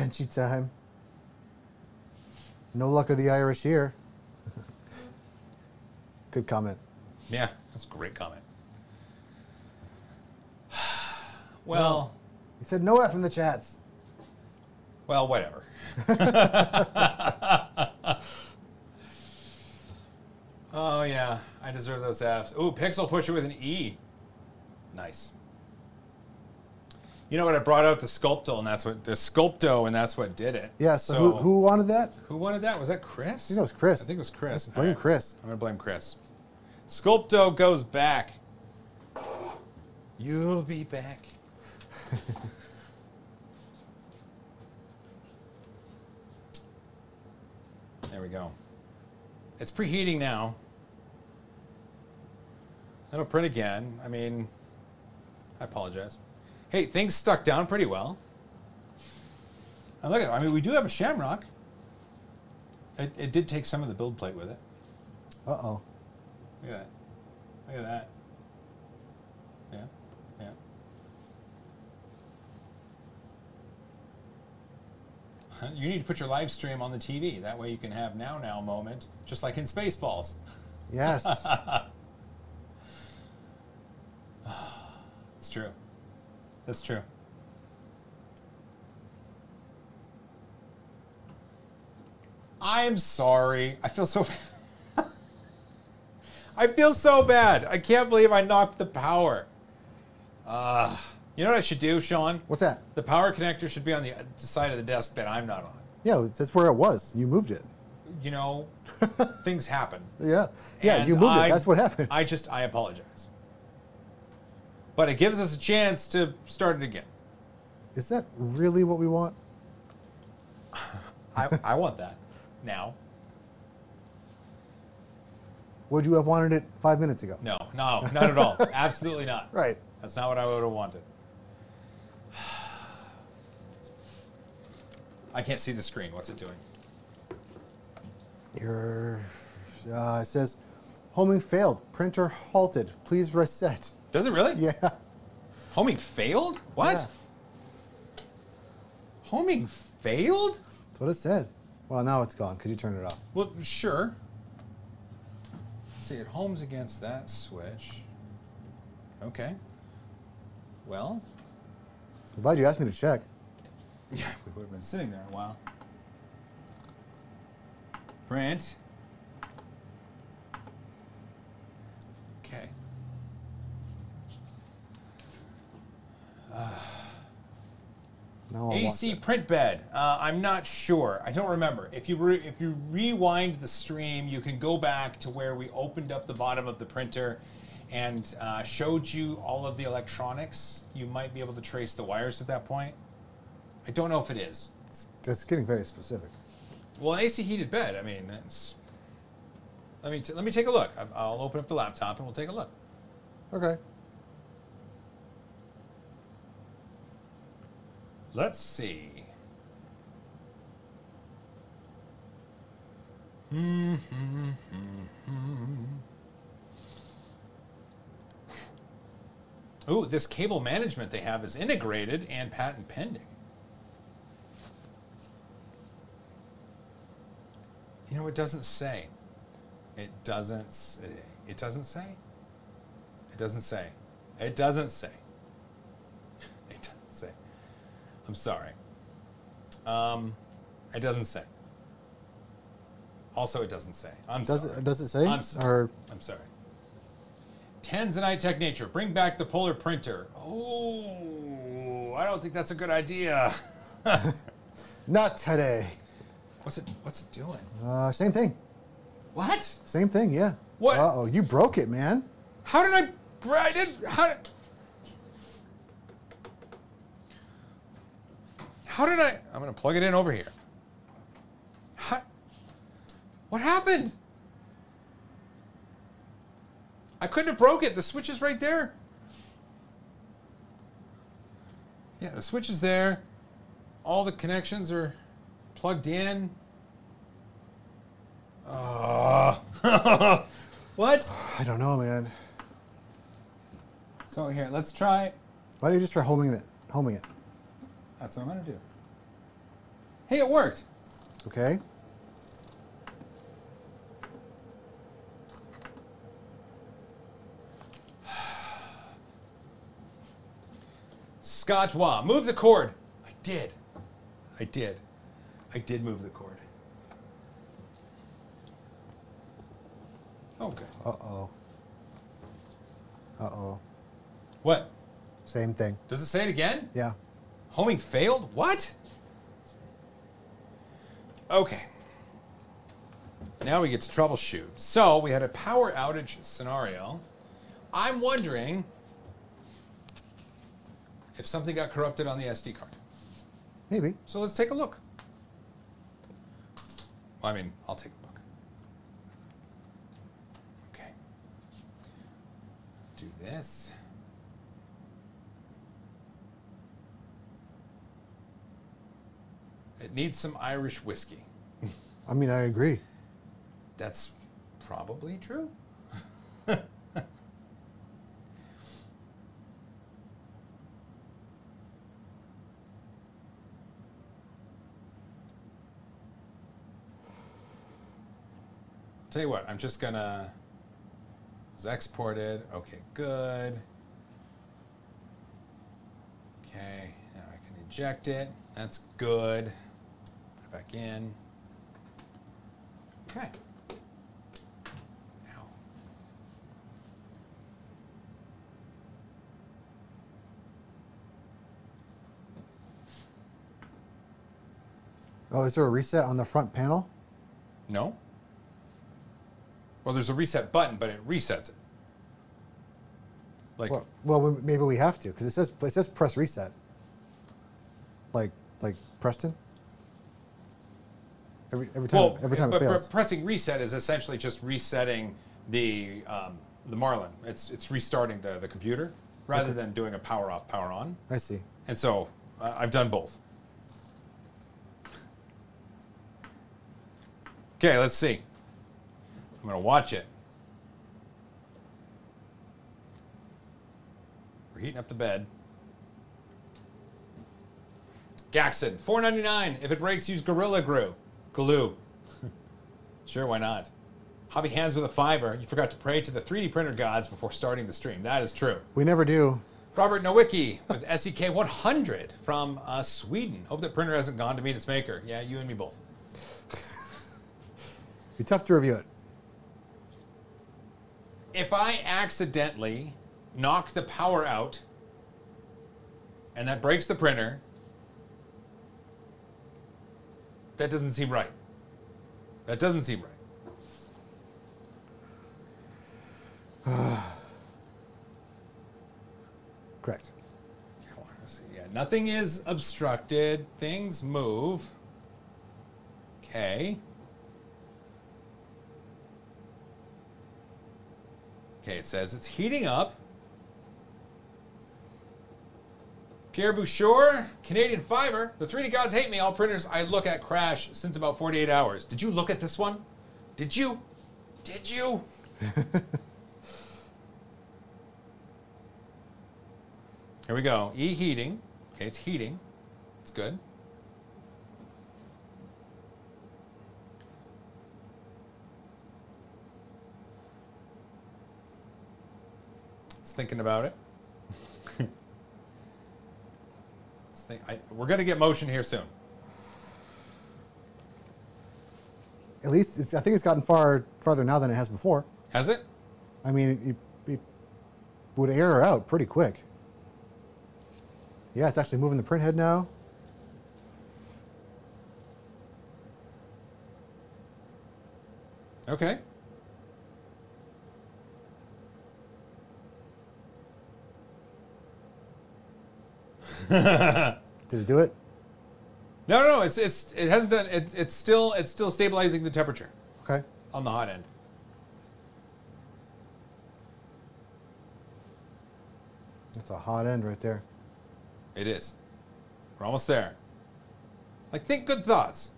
Benchy time. No luck of the Irish here. Good comment. Yeah, that's a great comment. Well, he said no F in the chats. Well, whatever. Oh yeah, I deserve those Fs. Ooh, Pixel Pusher with an E. Nice. You know what? I brought out the Sculpto, and that's what the Sculpto, and that's what did it. Yeah. So, so who, who wanted that? Who wanted that? Was that Chris? I think it was Chris. I think it was Chris. Let's blame right. Chris. I'm gonna blame Chris. Sculpto goes back. You'll be back. There we go. It's preheating now. It'll print again. I mean, I apologize. Hey, things stuck down pretty well. And look at it. I mean, we do have a Shamrock. It, it did take some of the build plate with it. Uh-oh. Look at that. Look at that. Yeah, yeah. You need to put your live stream on the T V. That way you can have now now moment, just like in Spaceballs. Yes. It's true. That's true. I'm sorry. I feel so bad. I feel so bad. I can't believe I knocked the power. Uh, you know what I should do, Sean? What's that? The power connector should be on the side of the desk that I'm not on. Yeah, that's where it was. You moved it. You know, things happen. Yeah. Yeah, And you moved I, it. That's what happened. I just, I apologize. But it gives us a chance to start it again. Is that really what we want? I, I want that now. Would you have wanted it five minutes ago? No, no, not at all. Absolutely not. Right. That's not what I would have wanted. I can't see the screen. What's it doing? Your, uh, it says, homing failed. Printer halted. Please reset. Does it really? Yeah. Homing failed? What? Yeah. Homing failed? That's what it said. Well, now it's gone. Could you turn it off? Well, sure. Let's see, it homes against that switch. Okay. Well. I'm glad you asked me to check. Yeah, we would have been sitting there a while. Print. Okay. Uh, no, A C print bed. Uh, I'm not sure. I don't remember. If you re if you rewind the stream, you can go back to where we opened up the bottom of the printer and uh, showed you all of the electronics. You might be able to trace the wires at that point. I don't know if it is. It's, it's getting very specific. Well, an A C heated bed. I mean, it's. Let me t let me take a look. I'll open up the laptop and we'll take a look. Okay. Let's see. Hmm. Hmm. Hmm. Ooh, this cable management they have is integrated and patent pending. You know, it doesn't say. It doesn't say. It doesn't say. It doesn't say. It doesn't say. It doesn't say. I'm sorry. Um, it doesn't say. Also, it doesn't say. I'm does sorry. It, does it say? I'm sorry. Or... I'm sorry. Tanzanite Tech Nature, bring back the polar printer. Oh, I don't think that's a good idea. Not today. What's it? What's it doing? Uh, same thing. What? Same thing, yeah. What? Uh oh, you broke it, man. How did I? I did. How? Did, how did I? I'm gonna plug it in over here. How, what happened? I couldn't have broke it. The switch is right there. Yeah, the switch is there. All the connections are plugged in. Uh, what? I don't know, man. So here, let's try. Why don't you just try homing it? Homing it. That's what I'm gonna do. Hey, it worked. Okay. Scott Wah, move the cord. I did. I did. I did move the cord. Oh, good. Uh-oh. Uh-oh. What? Same thing. Does it say it again? Yeah. Homing failed? What? Okay. Now we get to troubleshoot. So we had a power outage scenario. I'm wondering if something got corrupted on the S D card. Maybe. So let's take a look. Well, I mean, I'll take a look. Okay. Do this. It needs some Irish whiskey. I mean, I agree. That's probably true. Tell you what, I'm just gonna, it was exported, okay, good. Okay, now I can eject it, that's good. Put it back in. Okay. Now. Oh, is there a reset on the front panel? No. Well, there's a reset button, but it resets it. Like, Well, well we- maybe we have to, because it says it says press reset. Like like Preston. Every every time well, every time but it fails. pressing reset is essentially just resetting the um, the Marlin. It's it's restarting the the computer rather Okay. than doing a power off, power on. I see. And so uh, I've done both. Okay, let's see. I'm gonna watch it. We're heating up the bed. Gaxon, four ninety-nine. If it breaks, use Gorilla Glue. Glue. Sure, why not? Hobby Hands with a fiver. You forgot to pray to the three D printer gods before starting the stream. That is true. We never do. Robert Nowicki with S E K one hundred from uh, Sweden. Hope that printer hasn't gone to meet its maker. Yeah, you and me both. Be tough to review it. If I accidentally knock the power out and that breaks the printer, that doesn't seem right. That doesn't seem right. Correct. I want to see. Yeah, nothing is obstructed. Things move. Okay. Okay, it says it's heating up. Pierre Bouchard, Canadian Fiber. The three D gods hate me. All printers I look at crash since about forty-eight hours. Did you look at this one? Did you? Did you? Here we go. E heating. Okay, it's heating. It's good. It's thinking about it. It's think, I, we're going to get motion here soon. At least it's, I think it's gotten far farther now than it has before. Has it? I mean, it, it would air out pretty quick. Yeah, it's actually moving the print head now. Okay. Did it do it? No, no, no. It's it's it hasn't done. It, it's still it's still stabilizing the temperature Okay. on the hot end. That's a hot end right there. It is. We're almost there. Like, think good thoughts.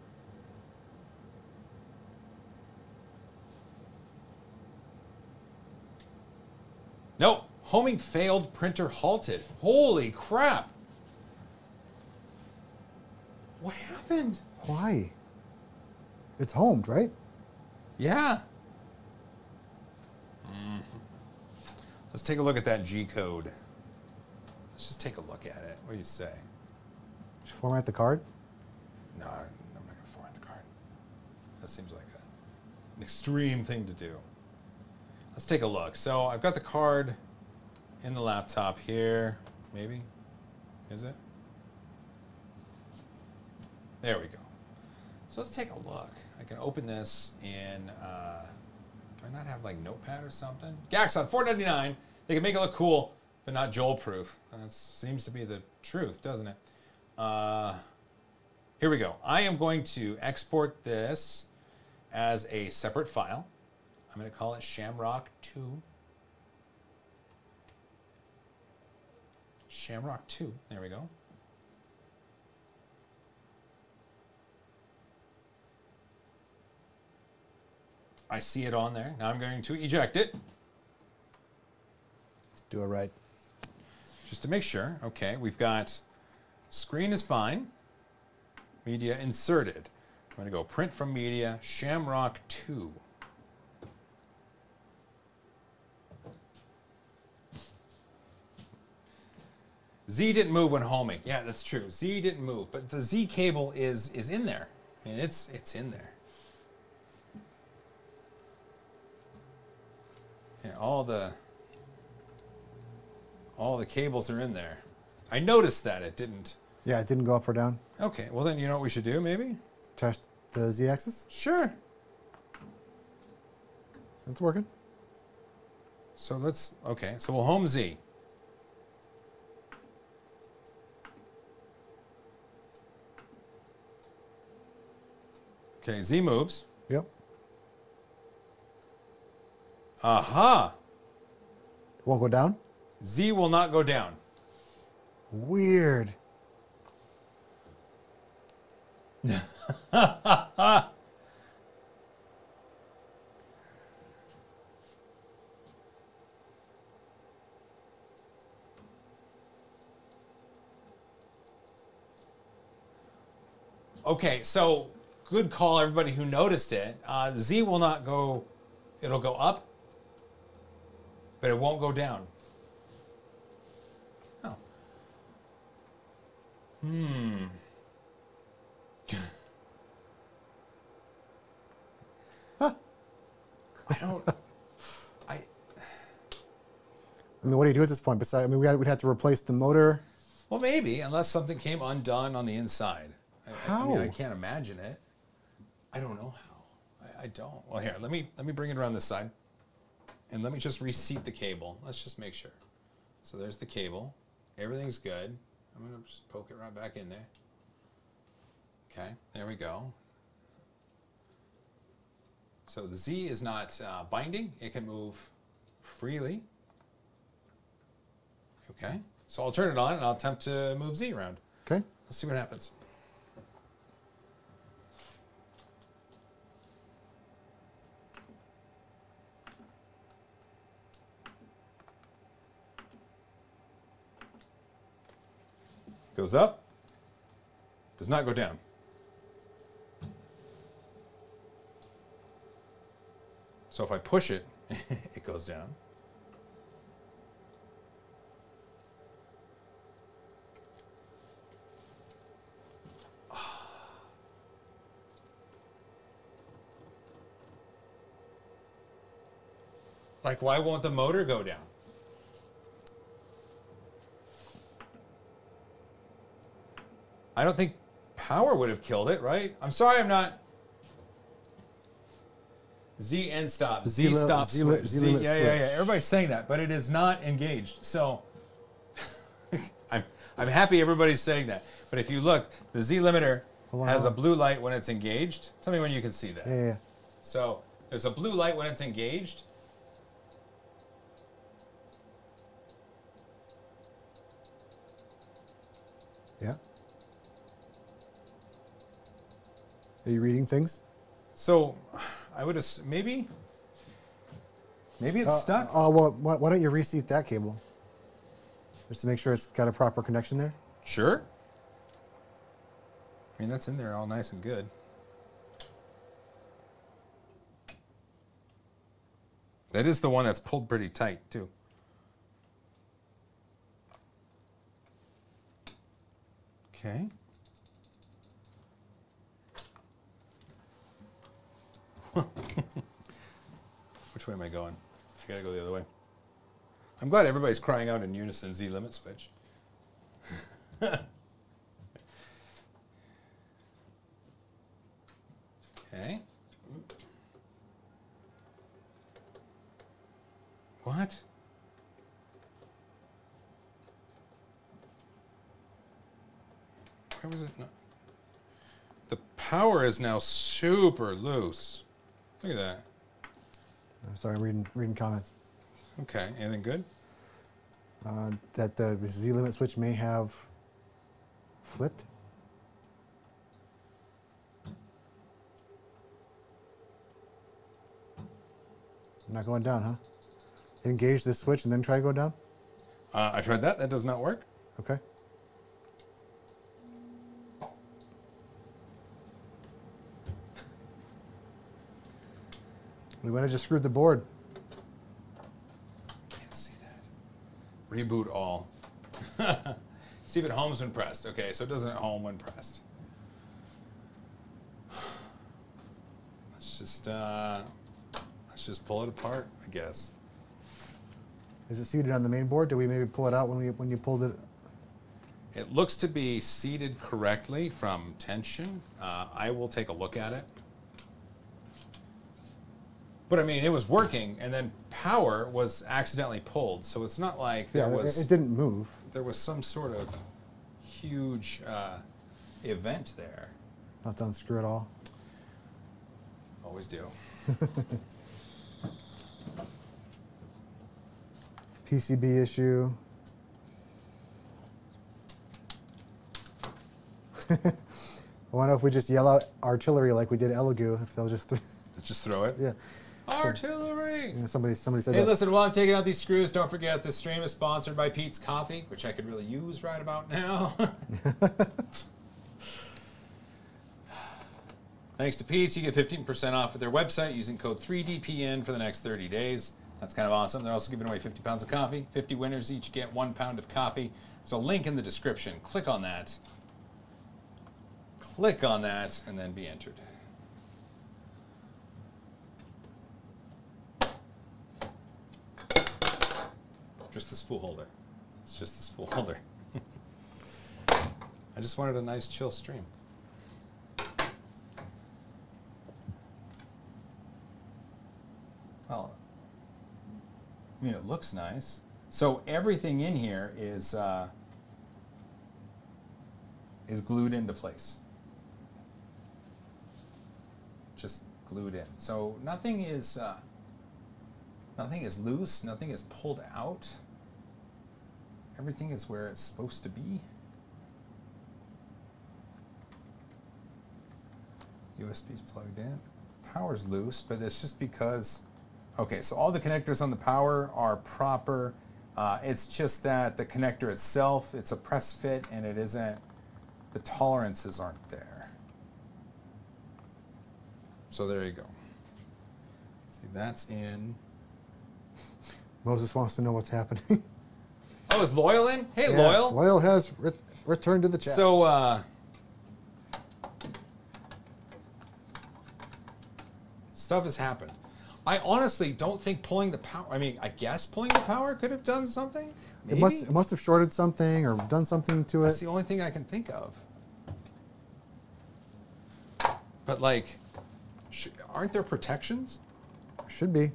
Nope. Homing failed. Printer halted. Holy crap. What happened? Why? It's homed, right? Yeah. Mm-hmm. Let's take a look at that G code. Let's just take a look at it. What do you say? Just format the card? No, I'm not going to format the card. That seems like a, an extreme thing to do. Let's take a look. So I've got the card in the laptop here. Maybe? Is it? There we go. So let's take a look. I can open this in, uh, do I not have like Notepad or something? Gaxon, four ninety-nine. They can make it look cool, but not Joel-proof. That seems to be the truth, doesn't it? Uh, here we go. I am going to export this as a separate file. I'm going to call it Shamrock two. Shamrock two. There we go. I see it on there. Now I'm going to eject it. Do it right. Just to make sure. Okay, we've got screen is fine. Media inserted. I'm going to go print from media, Shamrock two. Z didn't move when homing. Yeah, that's true. Z didn't move, but the Z cable is is in there. I mean, it's it's in there. Yeah, all the all the cables are in there. I noticed that it didn't. Yeah, it didn't go up or down. Okay, well then you know what we should do, maybe? Test the Z-axis. Sure. It's working. So let's, okay, so we'll home Z. Okay, Z moves. Yep. Aha! Won't go down? Z will not go down. Weird. Okay, so good call, everybody who noticed it. Uh, Z will not go, it'll go up, but it won't go down. Oh. Hmm. Huh. I don't, I... I mean, what do you do at this point? Besides, I mean, we had, we'd have to replace the motor. Well, maybe, unless something came undone on the inside. I, How? I mean, I can't imagine it. I don't know how. I, I don't. Well, here, let me let me bring it around this side, and let me just reseat the cable. Let's just make sure. So there's the cable. Everything's good. I'm gonna just poke it right back in there. Okay, there we go. So the Z is not uh, binding. It can move freely. Okay, so I'll turn it on and I'll attempt to move Z around. Okay. Let's see what happens. Goes up, does not go down. So if I push it, it goes down. Like, why won't the motor go down? I don't think power would have killed it, right? I'm sorry, I'm not. Z end stop. Z, Z stop. Z, switch. Z, Z, limit yeah, yeah, yeah. switch. Everybody's saying that, but it is not engaged. So I'm I'm happy everybody's saying that. But if you look, the Z limiter Hold on, has hold a on. blue light when it's engaged. Tell me when you can see that. Yeah, yeah, yeah. So there's a blue light when it's engaged. Yeah. Are you reading things? So I would ass- maybe maybe it's Uh, stuck. Oh, well, why, why don't you reseat that cable? Just to make sure it's got a proper connection there. Sure. I mean, that's in there all nice and good. That is the one that's pulled pretty tight, too. Okay. Which way am I going? I gotta go the other way. I'm glad everybody's crying out in unison, Z limit switch. Okay. What? Why was it not? The power is now super loose. Look at that. I'm sorry, I'm reading, reading comments. Okay, anything good? Uh, that the Z limit switch may have flipped. Not going down, huh? Engage this switch and then try to go down? Uh, I tried that. That does not work. Okay. We might have just screwed the board. Can't see that. Reboot all. See if it homes when pressed. Okay, so it doesn't home when pressed. Let's just uh, let's just pull it apart, I guess. Is it seated on the main board? Did we maybe pull it out when we when you pulled it? It looks to be seated correctly from tension. Uh, I will take a look at it. But I mean, it was working, and then power was accidentally pulled, so it's not like there yeah, was. It, it didn't move. There was some sort of huge uh, event there. Not to unscrew it all. Always do. P C B issue. I wonder if we just yell out artillery like we did Elegoo, if they'll just th Just throw it. yeah. Artillery. Yeah, somebody somebody said Hey, that. listen, while I'm taking out these screws, don't forget this stream is sponsored by Peet's Coffee, which I could really use right about now. Thanks to Peet's, you get fifteen percent off at their website using code three D P N for the next thirty days. That's kind of awesome. They're also giving away fifty pounds of coffee. fifty winners each get one pound of coffee. There's a link in the description. Click on that. Click on that and then be entered. Just the spool holder. It's just the spool holder. I just wanted a nice chill stream. Well, I mean, it looks nice. So everything in here is uh, is glued into place. Just glued in. So nothing is uh, nothing is loose. Nothing is pulled out. Everything is where it's supposed to be. U S B's plugged in. Power's loose, but it's just because. Okay, so all the connectors on the power are proper. Uh, it's just that the connector itself, it's a press fit, and it isn't. The tolerances aren't there. So there you go. See, that's in. Moses wants to know what's happening. Oh, is Loyal in? Hey, Yeah, Loyal. Loyal has re returned to the chat. So, uh, stuff has happened. I honestly don't think pulling the power, I mean, I guess pulling the power could have done something. Maybe? It must, it must have shorted something or done something to it. That's the only thing I can think of. But, like, sh aren't there protections? Should be.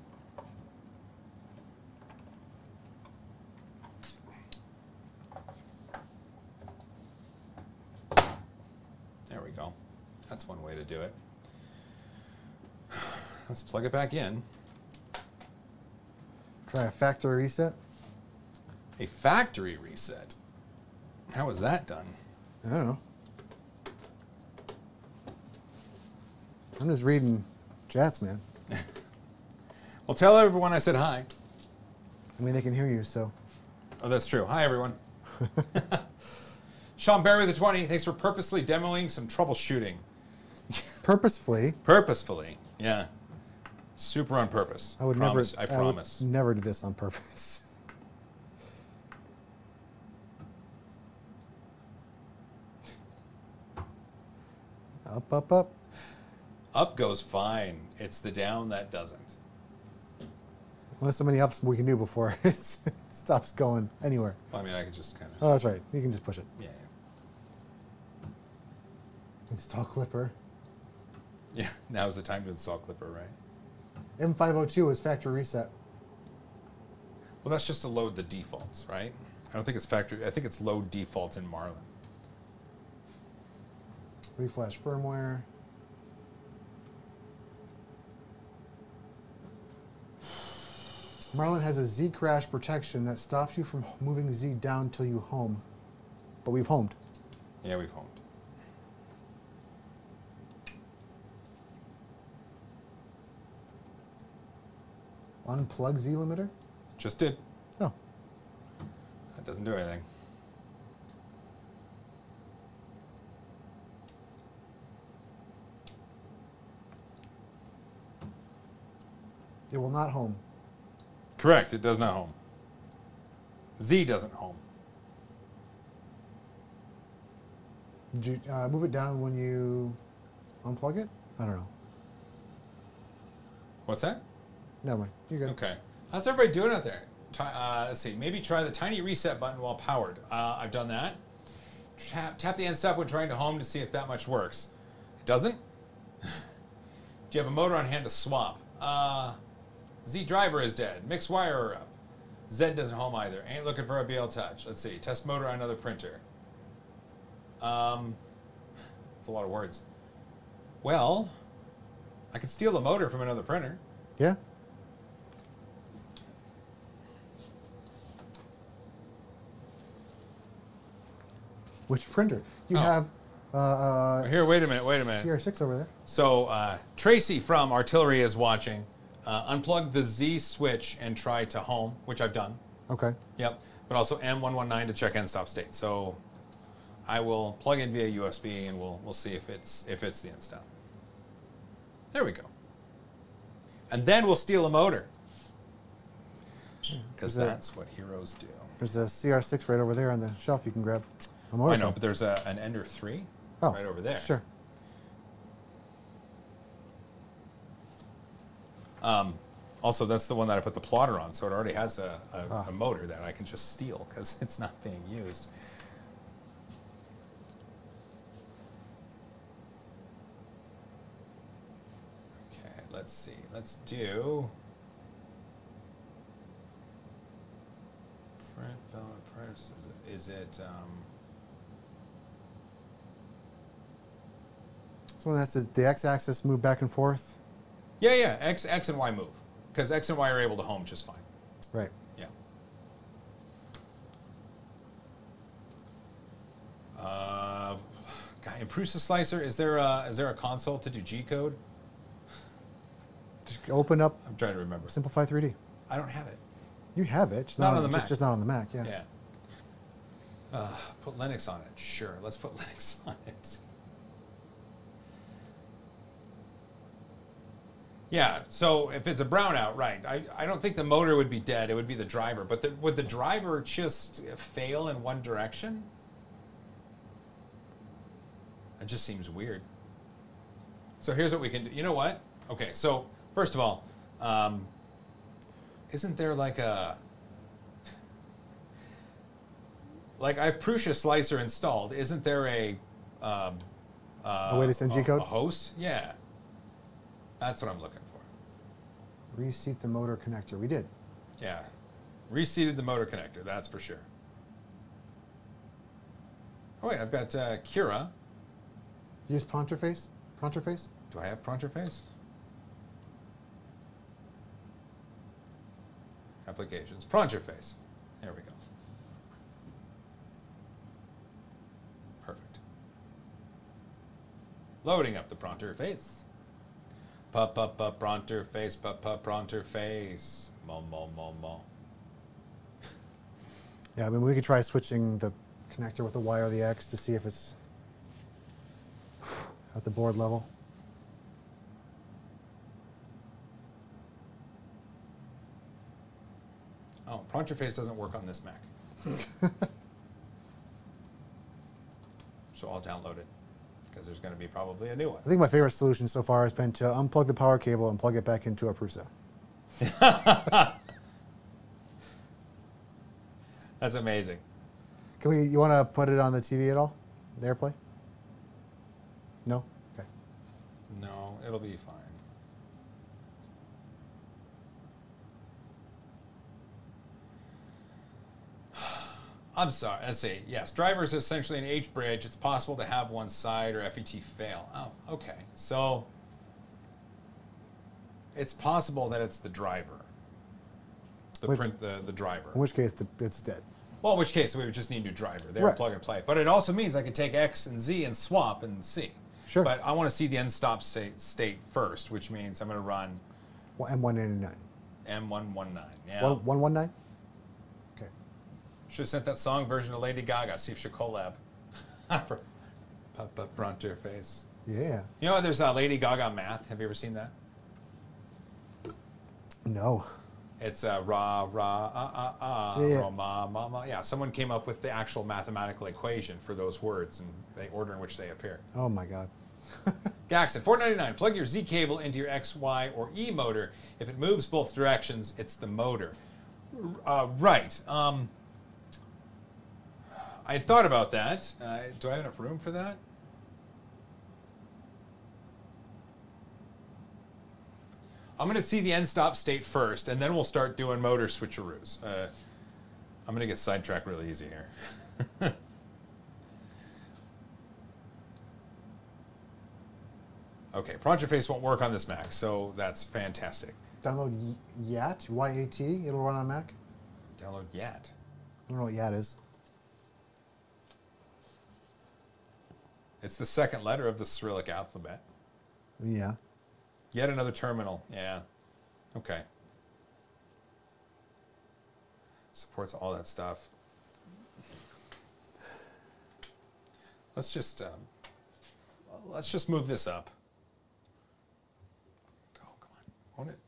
There we go. That's one way to do it. Let's plug it back in. Try a factory reset. A factory reset. How was that done? I don't know. I'm just reading chats, man. Well, tell everyone I said hi. I mean, they can hear you, so. Oh, that's true. Hi, everyone. Sean Barry with the twenty. Thanks for purposely demoing some troubleshooting. Purposefully. Purposefully, yeah. Super on purpose. I would promise, never. I promise. I would never do this on purpose. Up, up, up. Up goes fine. It's the down that doesn't. Well, there's so many ups we can do before it stops going anywhere. Well, I mean, I can just kind of. Oh, that's right. You can just push it. Yeah. Install Clipper. Yeah. Now's the time to install Clipper, right? M five oh two is factory reset. Well, that's just to load the defaults, right? I don't think it's factory. I think it's load defaults in Marlin. Reflash firmware. Marlin has a Zcash protection that stops you from moving Z down till you home. But we've homed. Yeah, we've homed. Unplug Z limiter? Just did. Oh. That doesn't do anything. It will not home. Correct. It does not home. Z doesn't home. Did you uh, move it down when you unplug it? I don't know. What's that? Never mind. You're good. Okay. How's everybody doing out there? Uh, let's see. Maybe try the tiny reset button while powered. Uh, I've done that. Tap, tap the end step when trying to home to see if that much works. It doesn't? Do you have a motor on hand to swap? Uh, Z driver is dead. Mix wire up. Z doesn't home either. Ain't looking for a B L touch. Let's see. Test motor on another printer. Um, it's a lot of words. Well, I could steal the motor from another printer. Yeah. Which printer? You Oh. have uh, uh, Here, wait a minute, wait a minute. C R six over there. So uh, Tracy from Artillery is watching. Uh, unplug the Z switch and try to home, which I've done. Okay. Yep. But also M one one nine to check end stop state. So I will plug in via U S B and we'll we'll see if it's if it's the end stop. There we go. And then we'll steal a motor. Because that's what heroes do. There's a C R six right over there on the shelf you can grab. A motor I know, from. but there's a, an Ender three Oh, right over there. Sure. Um, also, that's the one that I put the plotter on, so it already has a, a, Ah. a motor that I can just steal because it's not being used. Okay, let's see. Let's do print valid price. Is it? Is it um, So when that says the x-axis move back and forth. yeah, yeah. X, X, and Y move because X and Y are able to home just fine. Right. Yeah. Uh, guy, improves the slicer. Is there a is there a console to do G code? Just open up I'm trying to remember. Simplify three D. I don't have it. You have it. It's not not, on the just, Mac. just not on the Mac. Yeah. Yeah. Uh, put Linux on it. Sure, let's put Linux on it. Yeah, so if it's a brownout, right, I, I don't think the motor would be dead. It would be the driver. But the, would the driver just fail in one direction? It just seems weird. So here's what we can do. You know what? Okay, so first of all, um, isn't there like a... Like, I have Prusa Slicer installed. Isn't there a... Um, uh, A way to send G code? A host? Yeah. That's what I'm looking for. Reseat the motor connector. We did. Yeah. Reseated the motor connector, that's for sure. Oh, wait, I've got uh, Cura. Use Pronterface. Pronterface. Do I have Pronterface? Applications. Pronterface. There we go. Perfect. Loading up the Pronterface. Pup, pup, pup, Pronterface, pup, pup, Pronterface. Mo, mo, mo, mo. Yeah, I mean, we could try switching the connector with the Y or the X to see if it's at the board level. Oh, Pronterface doesn't work on this Mac. So I'll download it because there's going to be probably a new one. I think my favorite solution so far has been to unplug the power cable and plug it back into a Prusa. That's amazing. Can we? You want to put it on the T V at all? The AirPlay? No. Okay. No, it'll be fine. I'm sorry. Let's see. Yes, driver is essentially an H bridge. It's possible to have one side or F E T fail. Oh, okay. So it's possible that it's the driver. The Which, print the the driver. In which case, the, it's dead. Well, in which case we would just need a new driver. They're Right. plug and play. But it also means I could take X and Z and swap and see. Sure. But I want to see the end stop state, state first, which means I'm going to run Well, M one ninety-nine. M one nineteen. Yeah. One one one nine. Okay. Should have sent that song version to Lady Gaga. See if she'll collab. For Papa Pronterface. Yeah. You know, there's uh, Lady Gaga math. Have you ever seen that? No. It's uh, ra ra ah ah ah Yeah, yeah. ra ma ma ma. Yeah, someone came up with the actual mathematical equation for those words and the order in which they appear. Oh my God. Gaxon, four ninety-nine. Plug your Z cable into your X, Y, or E motor. If it moves both directions, it's the motor. Uh, right. Um, I thought about that. Uh, do I have enough room for that? I'm going to see the end stop state first, and then we'll start doing motor switcheroos. Uh, I'm going to get sidetracked really easy here. Okay, Pronterface won't work on this Mac, so that's fantastic. Download Y- YAT, Y A T. It'll run on Mac. Download YAT. I don't know what YAT is. It's the second letter of the Cyrillic alphabet. Yeah. Yet another terminal. Yeah. Okay. Supports all that stuff. Let's just um, let's just move this up. Go, come on, own it.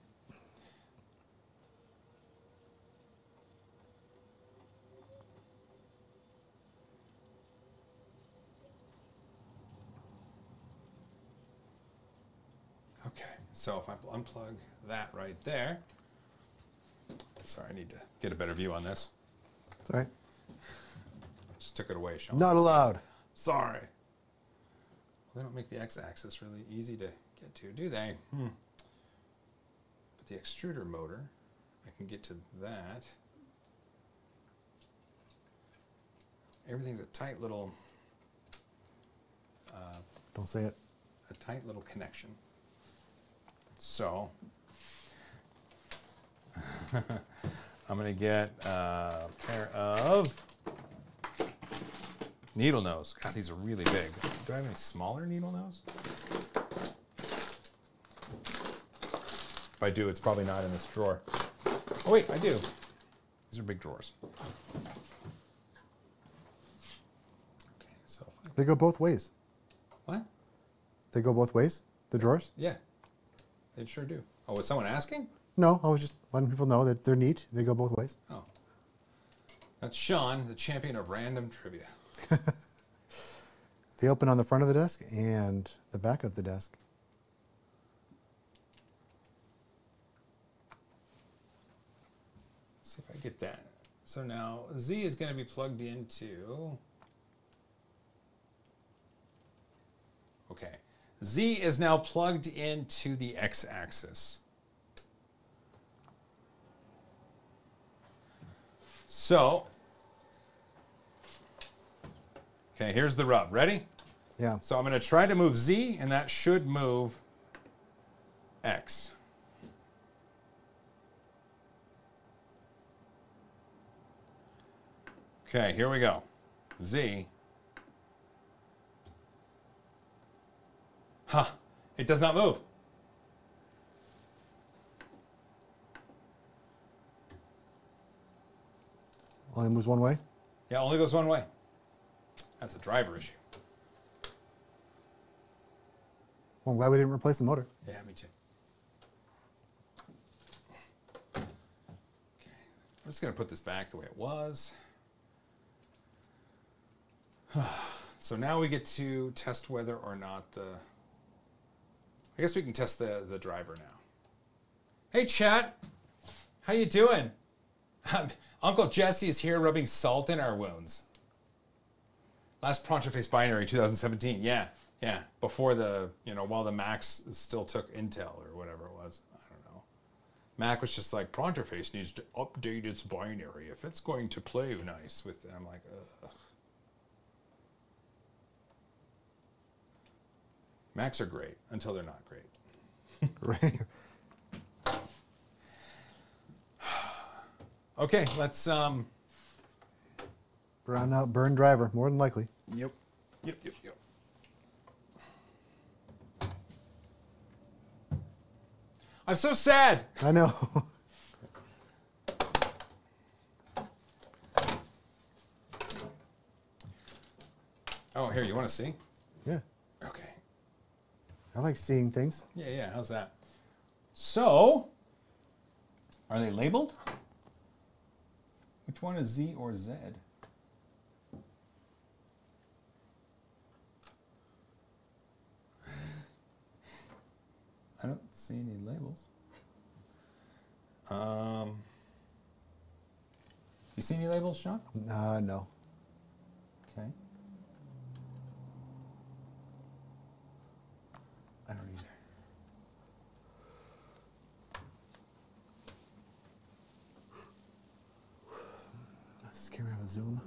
Okay, so if I unplug that right there, sorry, I need to get a better view on this. Sorry. Just took it away, Sean. Not allowed. Sorry. Well, they don't make the x-axis really easy to get to, do they? Hmm. But the extruder motor, I can get to that. Everything's a tight little, uh, Don't say it. a tight little connection. So, I'm going to get a pair of needle nose. God, these are really big. Do I have any smaller needle nose? If I do, it's probably not in this drawer. Oh wait, I do. These are big drawers. Okay, so if I, They go both ways. what? They go both ways. The drawers. Yeah, they sure do. Oh, was someone asking? No, I was just letting people know that they're neat. They go both ways. Oh, that's Sean, the champion of random trivia. They open on the front of the desk and the back of the desk. Let's see if I get that. So now Z is going to be plugged into. Okay. Z is now plugged into the x-axis. So, okay, here's the rub. Ready? Yeah. So I'm going to try to move Z, and that should move X. Okay, here we go. Z. Huh, it does not move. Only moves one way. Yeah, only goes one way. That's a driver issue. Well, I'm glad we didn't replace the motor. Yeah, me too. Okay. I'm just going to put this back the way it was. So now we get to test whether or not the... I guess we can test the, the driver now. Hey, chat. How you doing? Uncle Jesse is here rubbing salt in our wounds. Last Pronto-Face Binary, two thousand seventeen. Yeah, yeah. Before the, you know, while the Macs still took Intel or whatever it was. I don't know. Mac was just like, Pronto-Face needs to update its binary if it's going to play nice with it. I'm like, ugh. Macs are great until they're not great. Right. Okay, let's um Brown out, burn driver, more than likely. Yep. Yep, yep, yep. I'm so sad. I know. Oh, here, you want to see? Yeah. Okay. I like seeing things. Yeah, yeah, how's that? So, are they labeled? Which one is Z or Z? I don't see any labels. Um, you see any labels, Sean? Uh, no. Okay. I don't either. Does this camera have a zoom?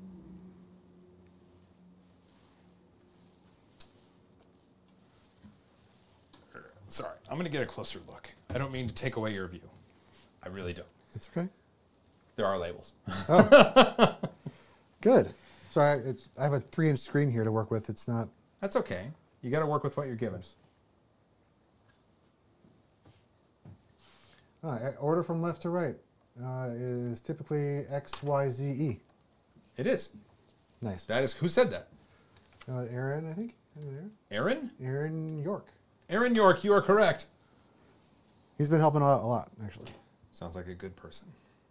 Sorry, I'm going to get a closer look. I don't mean to take away your view. I really don't. It's okay. There are labels. Oh. Good. Sorry, it's, I have a three-inch screen here to work with. It's not... That's okay. You got to work with what you're given. Ah, order from left to right uh, is typically X, Y, Z, E. It is. Nice. That is, who said that? Uh, Aaron, I think. Aaron? Aaron York. Aaron York, you are correct. He's been helping out a lot, actually. Sounds like a good person.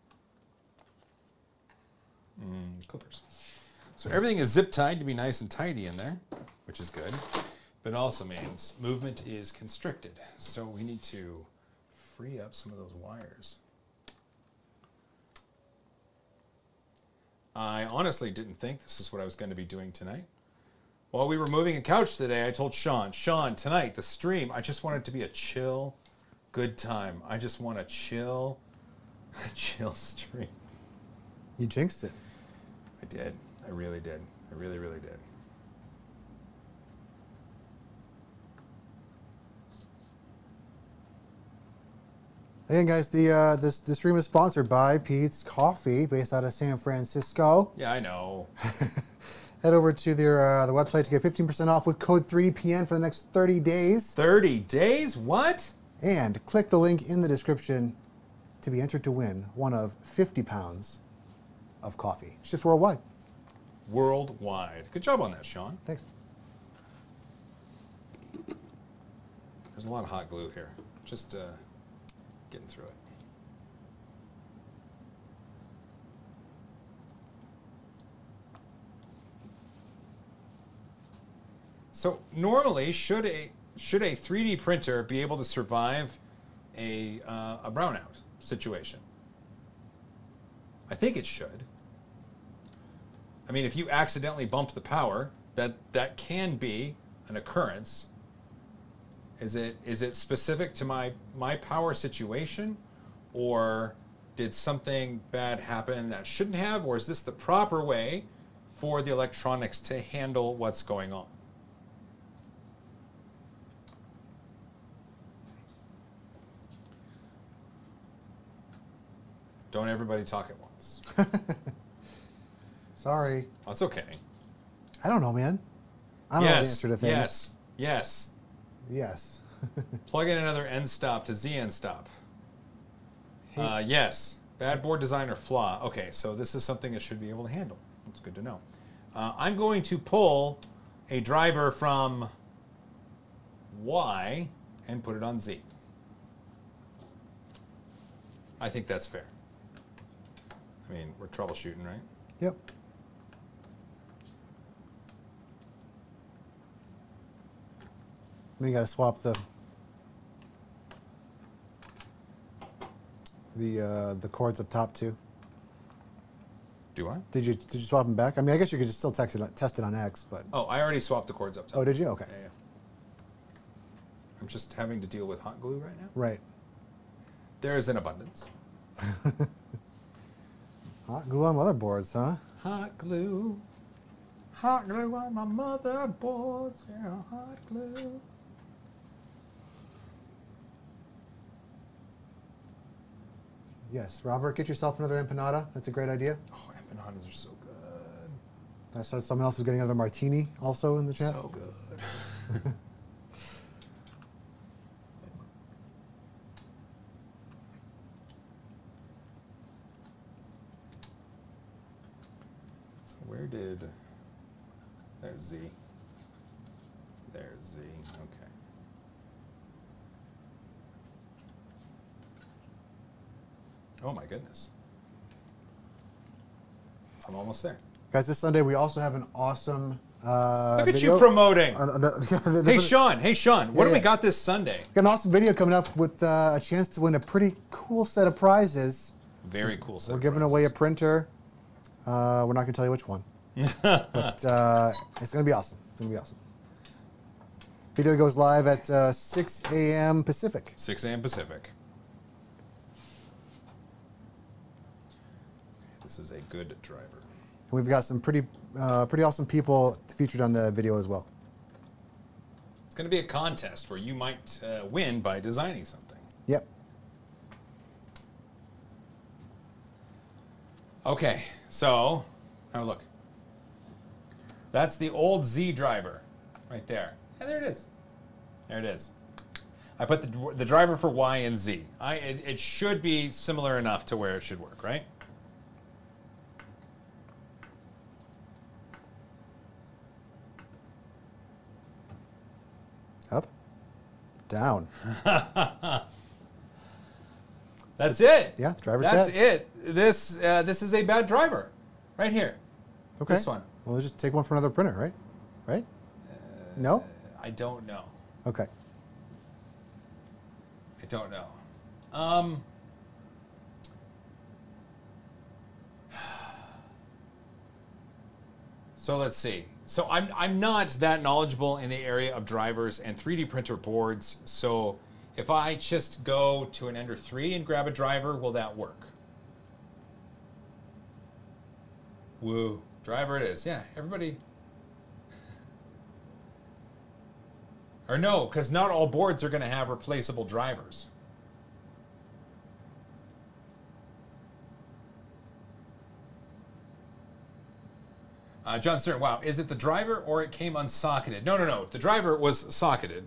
Mm, clippers. So everything is zip tied to be nice and tidy in there, which is good. But it also means movement is constricted. So we need to free up some of those wires. I honestly didn't think this is what I was going to be doing tonight. While we were moving a couch today, I told Sean, Sean, tonight, the stream, I just want it to be a chill, good time. I just want a chill, a chill stream. You jinxed it. I did. I really did. I really, really did. Again, guys, the uh, this the stream is sponsored by Peet's Coffee, based out of San Francisco. Yeah, I know. Head over to their uh, the website to get fifteen percent off with code three D P N for the next thirty days. thirty days? What? And click the link in the description to be entered to win one of fifty pounds of coffee. It's just worldwide. Worldwide. Good job on that, Sean. Thanks. There's a lot of hot glue here. Just uh, getting through it. So normally, should a should a three D printer be able to survive a uh, a brownout situation? I think it should. I mean, if you accidentally bump the power, that that can be an occurrence. Is it is it specific to my my power situation, or did something bad happen that shouldn't have, or is this the proper way for the electronics to handle what's going on? Don't everybody talk at once. Sorry. That's okay. I don't know, man. I don't yes, know the answer to things. Yes. Yes. Yes. Plug in another end stop to Z end stop. Uh, yes. Bad board design or flaw. Okay, so this is something it should be able to handle. That's good to know. Uh, I'm going to pull a driver from Y and put it on Z. I think that's fair. I mean, we're troubleshooting, right? Yep. Then you got to swap the the uh, the cords up top too. Do I? Did you did you swap them back? I mean, I guess you could just still text it, test it on X, but. Oh, I already swapped the cords up top. Oh, did you? Okay. Yeah, yeah. I'm just having to deal with hot glue right now. Right. There is an abundance. Hot glue on motherboards, huh? Hot glue. Hot glue on my motherboards. Yeah, hot glue. Yes, Robert, get yourself another empanada. That's a great idea. Oh, empanadas are so good. I saw someone else was getting another martini also in the chat. So good. So where did... There's Z. There's Z. Okay. Oh my goodness. I'm almost there. Guys, this Sunday we also have an awesome uh, Look at video. you promoting. Uh, uh, Hey, Sean. Hey, Sean. What Yeah, do we yeah. got this Sunday? Got an awesome video coming up with uh, a chance to win a pretty cool set of prizes. Very cool set We're of giving prizes. away a printer. Uh, we're not going to tell you which one. But uh, it's going to be awesome. It's going to be awesome. Video goes live at uh, six A M Pacific. six A M Pacific. This is a good driver. And we've got some pretty, uh, pretty awesome people featured on the video as well. It's going to be a contest where you might uh, win by designing something. Yep. Okay, so, have a look. That's the old Z driver right there. And there it is. There it is. I put the, the driver for Y and Z. I, it, it should be similar enough to where it should work, right? Up. Down. That's it. Yeah, the driver's That's bad. it. This uh, this is a bad driver, right here. Okay. This one. Well, let's just take one for another printer, right? Right? No? I don't know. Okay. I don't know. Um, so let's see. So I'm I'm not that knowledgeable in the area of drivers and three D printer boards. So if I just go to an Ender three and grab a driver, will that work? Woo. Driver it is. Yeah, everybody. Or no, because not all boards are going to have replaceable drivers. Uh, John Stern, wow, is it the driver or it came unsocketed? No, no, no. The driver was socketed.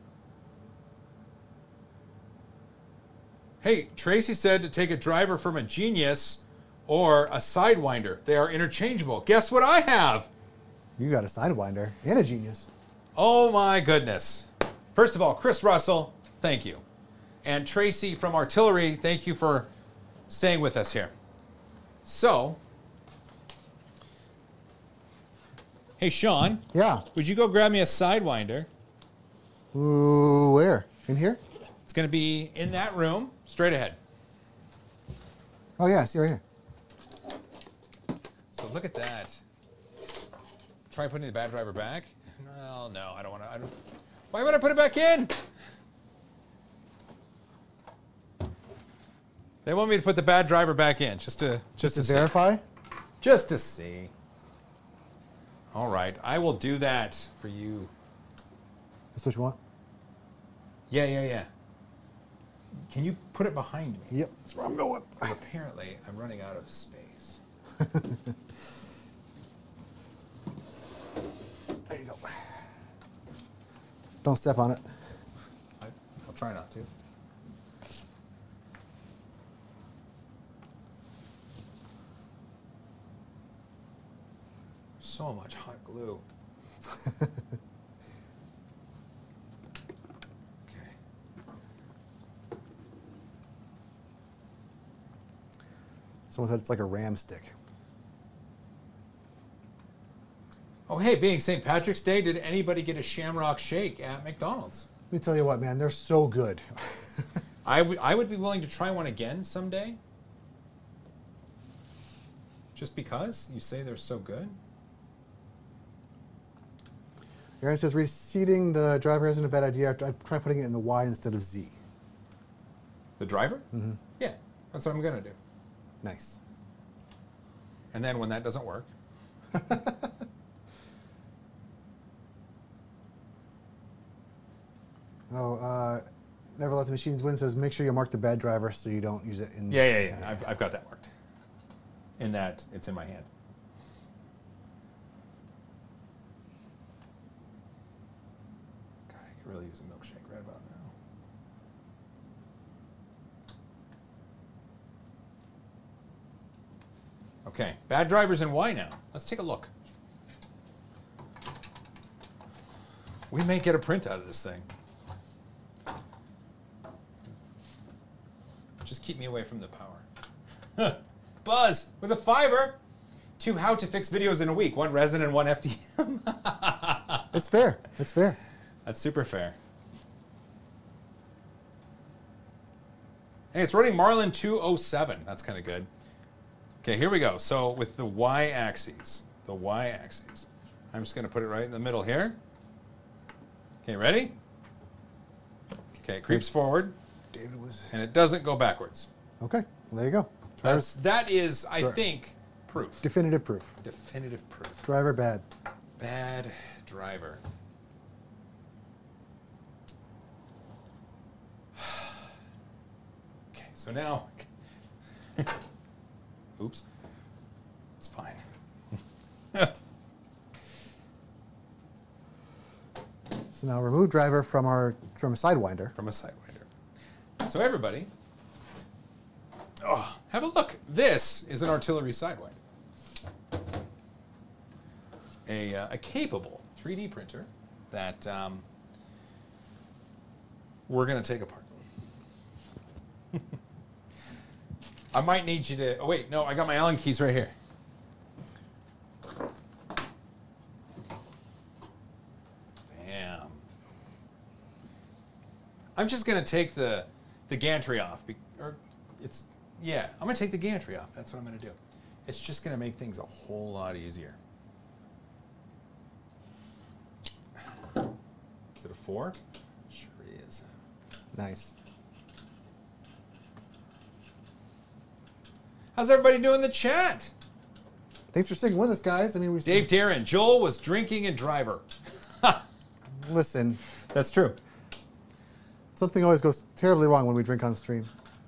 Hey, Tracy said to take a driver from a Genius or a Sidewinder. They are interchangeable. Guess what I have? You got a Sidewinder and a Genius. Oh my goodness. First of all, Chris Russell, thank you. And Tracy from Artillery, thank you for staying with us here. So, hey Sean. Yeah. Would you go grab me a Sidewinder? Ooh, where? In here? It's going to be in that room, straight ahead. Oh, yeah, I see right here. So look at that. Try putting the bad driver back. Well, no, I don't want to. I don't. Why would I put it back in? They want me to put the bad driver back in, just to just, Just to to see. verify? Just to see. All right, I will do that for you. That's what you want? Yeah, yeah, yeah. Can you put it behind me? Yep, that's where I'm going. Apparently, I'm running out of space. There you go. Don't step on it. I, I'll try not to. So so much hot glue. Okay. Someone said it's like a ram stick. Oh, hey, being Saint Patrick's Day, did anybody get a Shamrock Shake at McDonald's? Let me tell you what, man, they're so good. I, I would be willing to try one again someday. Just because you say they're so good. Aaron says reseating the driver isn't a bad idea. I try putting it in the Y instead of Z. The driver? Mm-hmm. Yeah, that's what I'm going to do. Nice. And then when that doesn't work. Oh, uh, Never Let the Machines Win says make sure you mark the bad driver so you don't use it in... Yeah, yeah, yeah. I've, I've got that marked. In that, it's in my hand. God, I could really use a milkshake right about now. Okay, bad drivers and why now? Let's take a look. We may get a print out of this thing. Just keep me away from the power. Buzz with a fiver. Two how to fix videos in a week. One resin and one F D M. It's fair. It's fair. That's super fair. Hey, it's running Marlin two oh seven. That's kind of good. Okay, here we go. So with the y-axis, the y-axis, I'm just going to put it right in the middle here. Okay, ready? Okay, it creeps forward. David was... And it doesn't go backwards. Okay, well, there you go. That's, that is, I Dri- think, proof. Definitive proof. Definitive proof. Driver bad. Bad driver. Okay, so now... Oops. It's fine. So now remove driver from our from a Sidewinder. From a Sidewinder. So everybody, oh, have a look. This is an Artillery Sidewinder. A, uh, a capable three D printer that um, we're going to take apart. I might need you to... Oh, wait. No, I got my Allen keys right here. Bam. I'm just going to take the, the gantry off. Be, or it's Yeah, I'm going to take the gantry off. That's what I'm going to do. It's just going to make things a whole lot easier. Is it a four? Sure is. Nice. How's everybody doing in the chat? Thanks for sticking with us, guys. I mean, we Dave Taryn, Joel was drinking and driver. Listen, That's true. something always goes terribly wrong when we drink on stream.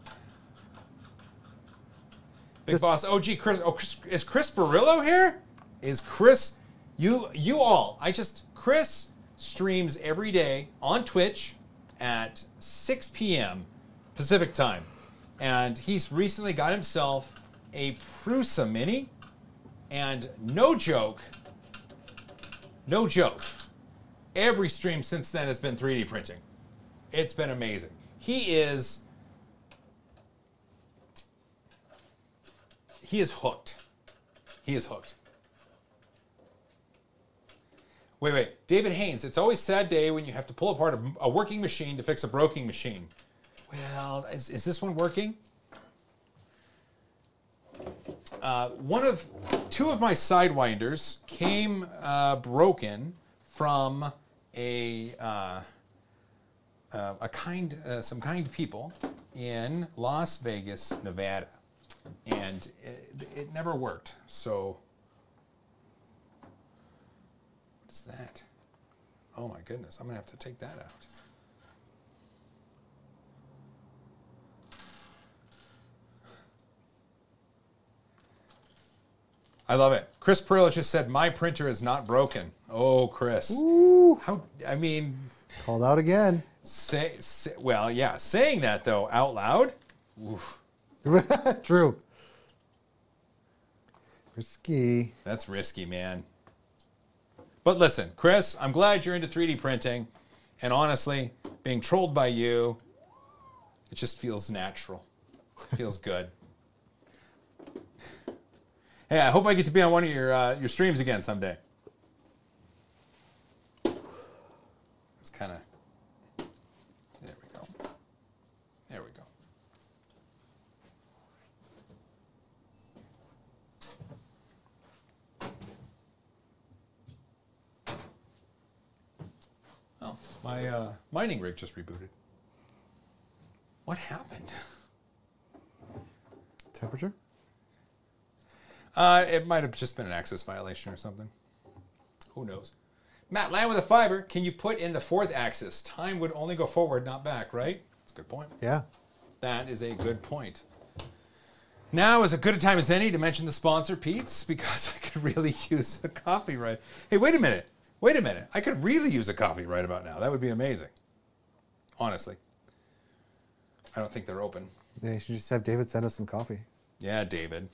Big Just- Boss O G Chris. Oh, Chris, is Chris Barillo here? Is Chris? You you all. I just Chris streams every day on Twitch at six p m Pacific time, and he's recently got himself a Prusa Mini, and no joke, no joke. Every stream since then has been three D printing. It's been amazing. He is. He is hooked. He is hooked. Wait, wait. David Haynes, it's always a sad day when you have to pull apart a, a working machine to fix a broken machine. Well, is, is this one working? Uh, one of, two of my Sidewinders came uh, broken from a, uh, uh, a kind, uh, some kind people in Las Vegas, Nevada. And it, it never worked. So, what is that? Oh my goodness, I'm gonna have to take that out. I love it. Chris Pearl just said, my printer is not broken. Oh, Chris. Ooh. How, I mean. Called out again. Say, say, well, yeah, saying that though out loud. Oof. True. Risky. That's risky, man. But listen, Chris, I'm glad you're into three D printing. And honestly, being trolled by you, it just feels natural. It feels good. Hey, I hope I get to be on one of your uh, your streams again someday. It's kind of... There we go. There we go. Oh, my uh, mining rig just rebooted. What happened? Temperature? Uh, it might have just been an access violation or something. Who knows? Matt, land with a fiver. Can you put in the fourth axis? Time would only go forward, not back, right? That's a good point. Yeah. That is a good point. Now is as good a time as any to mention the sponsor, Peet's, because I could really use a coffee right... Hey, wait a minute. Wait a minute. I could really use a coffee right about now. That would be amazing. Honestly. I don't think they're open. Yeah, you should just have David send us some coffee. Yeah, David.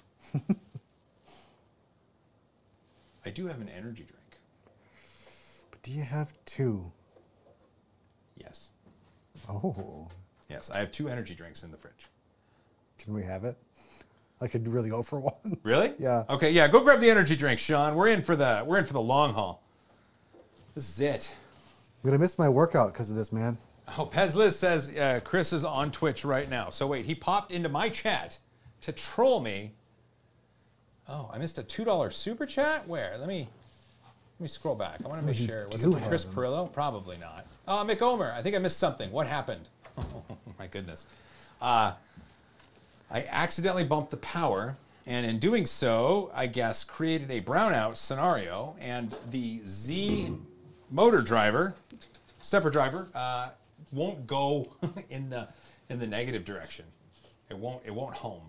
I do have an energy drink. But do you have two? Yes. Oh. Yes, I have two energy drinks in the fridge. Can we have it? I could really go for one. Really? Yeah. Okay, yeah, go grab the energy drink, Sean. We're in for the we're in for the long haul. This is it. I'm gonna miss my workout because of this, man. Oh, Pez Liz says uh, Chris is on Twitch right now. So wait, he popped into my chat to troll me. Oh, I missed a two dollar super chat? Where? Let me let me scroll back. I want to make you sure. Was do it from Chris have Perillo? Probably not. Oh, Mick Omer. I think I missed something. What happened? Oh, my goodness. Uh, I accidentally bumped the power, and in doing so, I guess, created a brownout scenario, and the Z motor driver, stepper driver, uh, won't go in the in the negative direction. It won't it won't home.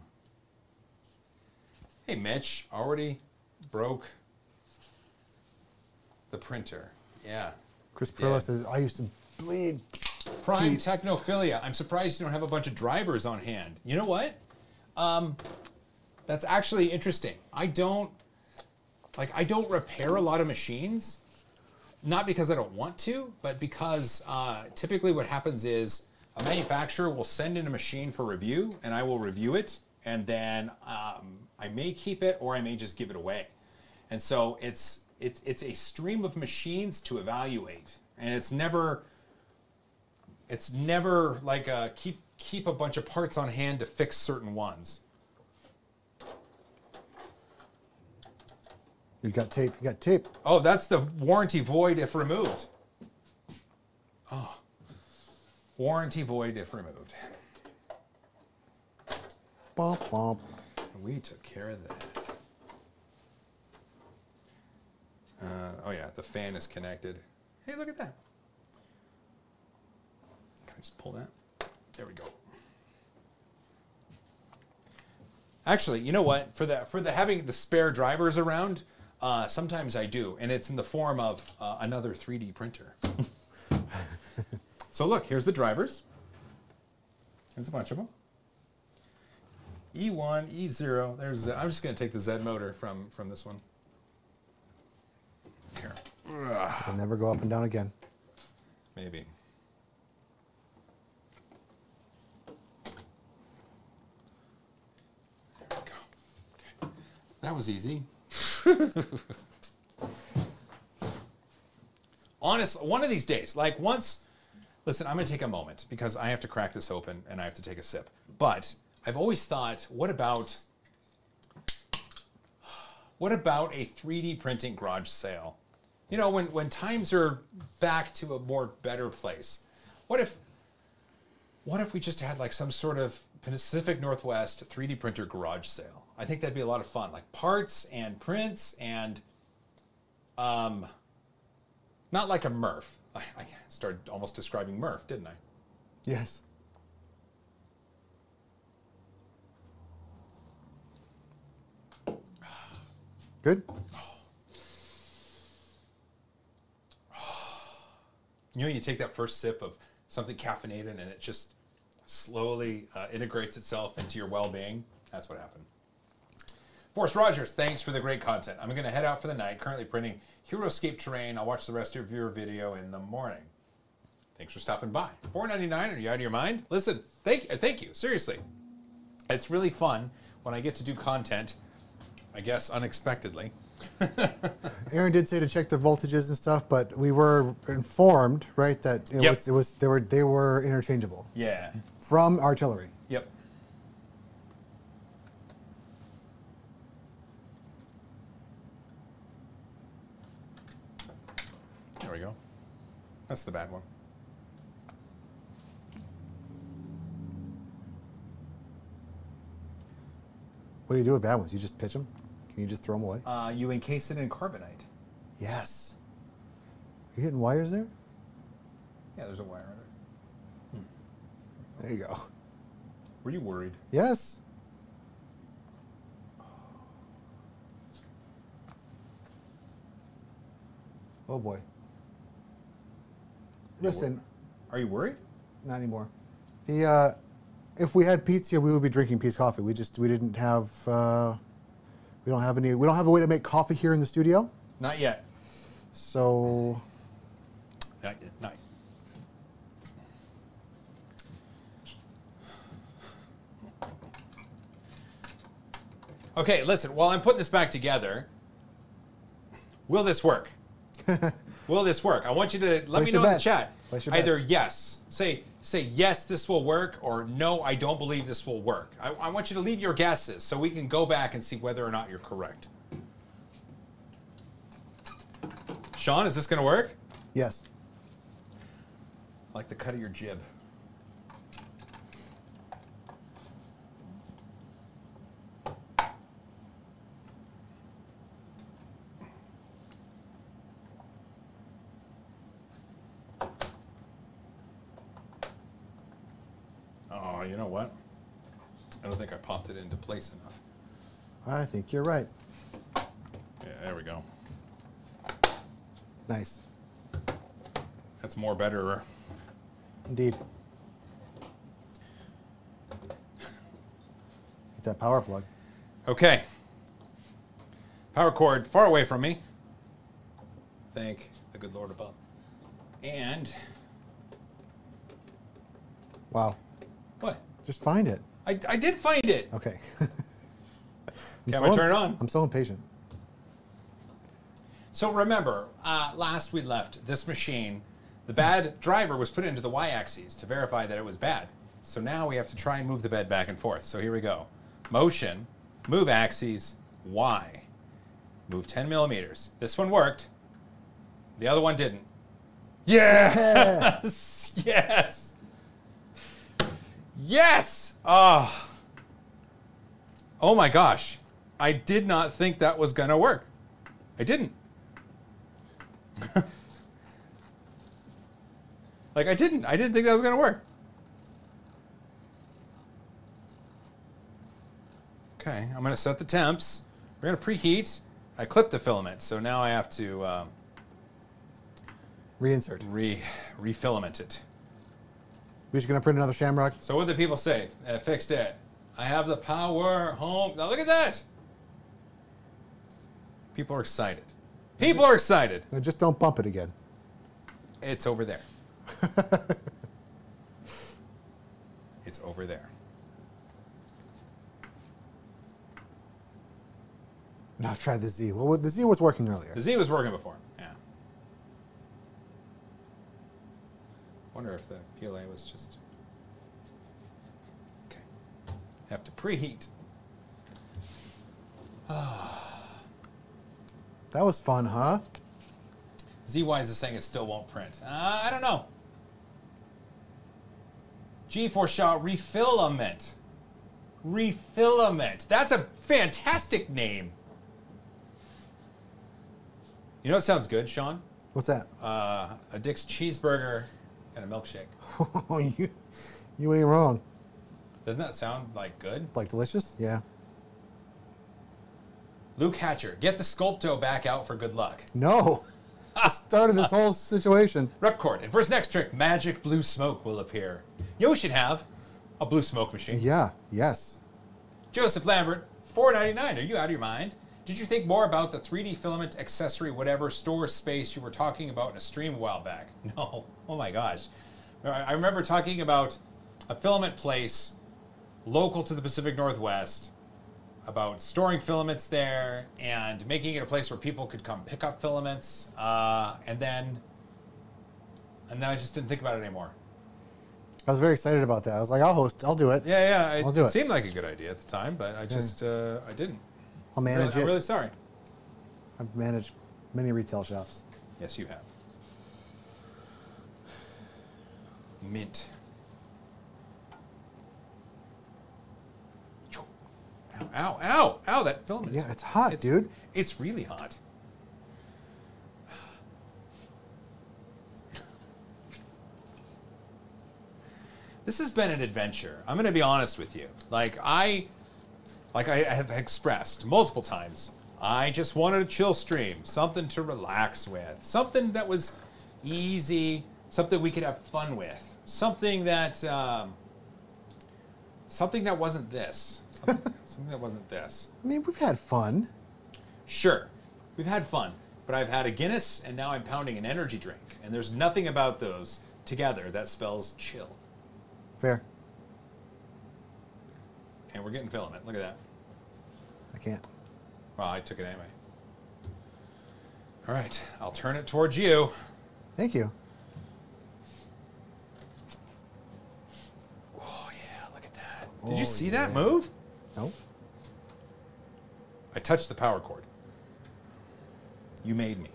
Hey Mitch, already broke the printer. Yeah. Chris Perla says, I used to bleed. Prime Peets. Technophilia. I'm surprised you don't have a bunch of drivers on hand. You know what? Um, that's actually interesting. I don't, like, I don't repair a lot of machines. Not because I don't want to, but because uh, typically what happens is a manufacturer will send in a machine for review, and I will review it, and then um, I may keep it or I may just give it away. And so it's it's it's a stream of machines to evaluate, and it's never it's never like a keep keep a bunch of parts on hand to fix certain ones. You got tape. You got tape. Oh, that's the warranty void if removed. Oh, warranty void if removed. Bump, bump. We took care of that. Uh, oh yeah, the fan is connected. Hey, look at that. Can I just pull that? There we go. Actually, you know what? For the for the having the spare drivers around, uh, sometimes I do, and it's in the form of uh, another three D printer. So look, here's the drivers. There's a bunch of them. E one, E zero. There's. I'm just going to take the Z motor from from this one. Here. It'll never go up and down again. Maybe. There we go. Okay. That was easy. Honest, one of these days, like once. Listen, I'm going to take a moment because I have to crack this open and I have to take a sip. But I've always thought, what about, what about a three D printing garage sale? You know, when, when times are back to a more better place, what if, what if we just had like some sort of Pacific Northwest three D printer garage sale? I think that'd be a lot of fun, like parts and prints and, um, not like a Murph. I, I started almost describing Murph, didn't I? Yes. Good? You know, you take that first sip of something caffeinated and it just slowly uh, integrates itself into your well-being. That's what happened. Forrest Rogers, thanks for the great content. I'm going to head out for the night, currently printing Heroescape Terrain. I'll watch the rest of your video in the morning. Thanks for stopping by. four ninety-nine, are you out of your mind? Listen, thank, thank you, seriously. It's really fun when I get to do content, I guess unexpectedly. Aaron did say to check the voltages and stuff, but we were informed, right, that it Yep. was it was they were they were interchangeable. Yeah. From Artillery. Yep. There we go. That's the bad one. What do you do with bad ones? You just pitch them? Can you just throw them away? Uh, you encase it in carbonite. Yes. Are you hitting wires there? Yeah, there's a wire in it. There you go. Were you worried? Yes. Oh boy. Listen, Are you worried? not anymore. The uh, if we had Peet's here, we would be drinking Peet's coffee. We just we didn't have uh, we don't have any we don't have a way to make coffee here in the studio. Not yet. So Not yet. Not yet. Okay, listen, while I'm putting this back together, will this work? Will this work? I want you to let Place me your know in the bets. chat. Place your Either bets. yes, say say yes, this will work, or no, I don't believe this will work. I, I want you to leave your guesses so we can go back and see whether or not you're correct. Sean, is this going to work? yes. I like the cut of your jib. Oh, you know what? I don't think I popped it into place enough. I think you're right. Yeah, there we go. Nice. That's more better. Indeed. Get that power plug. Okay. Power cord far away from me. Thank the good Lord above. And Wow. what? Just find it. I, I did find it. Okay. Can so I turn it on? I'm so impatient. So remember, uh, last we left this machine, the bad driver was put into the y-axis to verify that it was bad. So now we have to try and move the bed back and forth. So here we go. Motion, move axes, Y. Move ten millimeters. This one worked. The other one didn't. Yes! Yes! Yes! Oh. Oh my gosh. I did not think that was gonna work. I didn't. Like I didn't. I didn't think that was gonna work. Okay, I'm gonna set the temps. We're gonna preheat. I clipped the filament, so now I have to um, Reinsert. re refilament it. We're just gonna print another shamrock. So what did people say? I fixed it. I have the power home. Now look at that. People are excited. People are excited. No, just don't bump it again. It's over there. It's over there. Now try the Z. Well, the Z was working earlier. The Z was working before. Yeah. Wonder if the P L A was just. Okay. Have to preheat. That was fun, huh? Z-Wise is saying it still won't print. Uh, I don't know. G four shot refilament. Refilament. That's a fantastic name. You know what sounds good, Sean? What's that? Uh, a Dick's cheeseburger and a milkshake. Oh, you, you ain't wrong. Doesn't that sound like good? Like delicious? Yeah. Luke Hatcher, get the Sculpto back out for good luck. No. Just started this whole situation. Repcord, and for his next trick, magic blue smoke will appear. You know, we should have a blue smoke machine. Yeah. Yes. Joseph Lambert, four ninety-nine. Are you out of your mind? Did you think more about the three D filament accessory, whatever store space you were talking about in a stream a while back? No. Oh my gosh. I remember talking about a filament place local to the Pacific Northwest, about storing filaments there and making it a place where people could come pick up filaments. Uh, and then, and then I just didn't think about it anymore. I was very excited about that. I was like, I'll host. I'll do it. Yeah, yeah. It, I'll do it it. seemed like a good idea at the time, but I just, uh, I didn't. I'll manage really, it. I'm really sorry. I've managed many retail shops. Yes, you have. Mint. Ow, ow, ow, ow, that filament. Yeah, it's hot, it's, dude. It's really hot. This has been an adventure. I'm going to be honest with you. Like I, like I have expressed multiple times, I just wanted a chill stream, something to relax with, something that was easy, something we could have fun with, something that, um, something that wasn't this, something, something that wasn't this. I mean, we've had fun. Sure, we've had fun, but I've had a Guinness and now I'm pounding an energy drink, and there's nothing about those together that spells chill. Fair. And we're getting filament. Look at that. I can't. Well, I took it anyway. All right, I'll turn it towards you. Thank you. Oh, yeah, look at that. Did you Oh, see yeah. that move? No. I touched the power cord. You made me.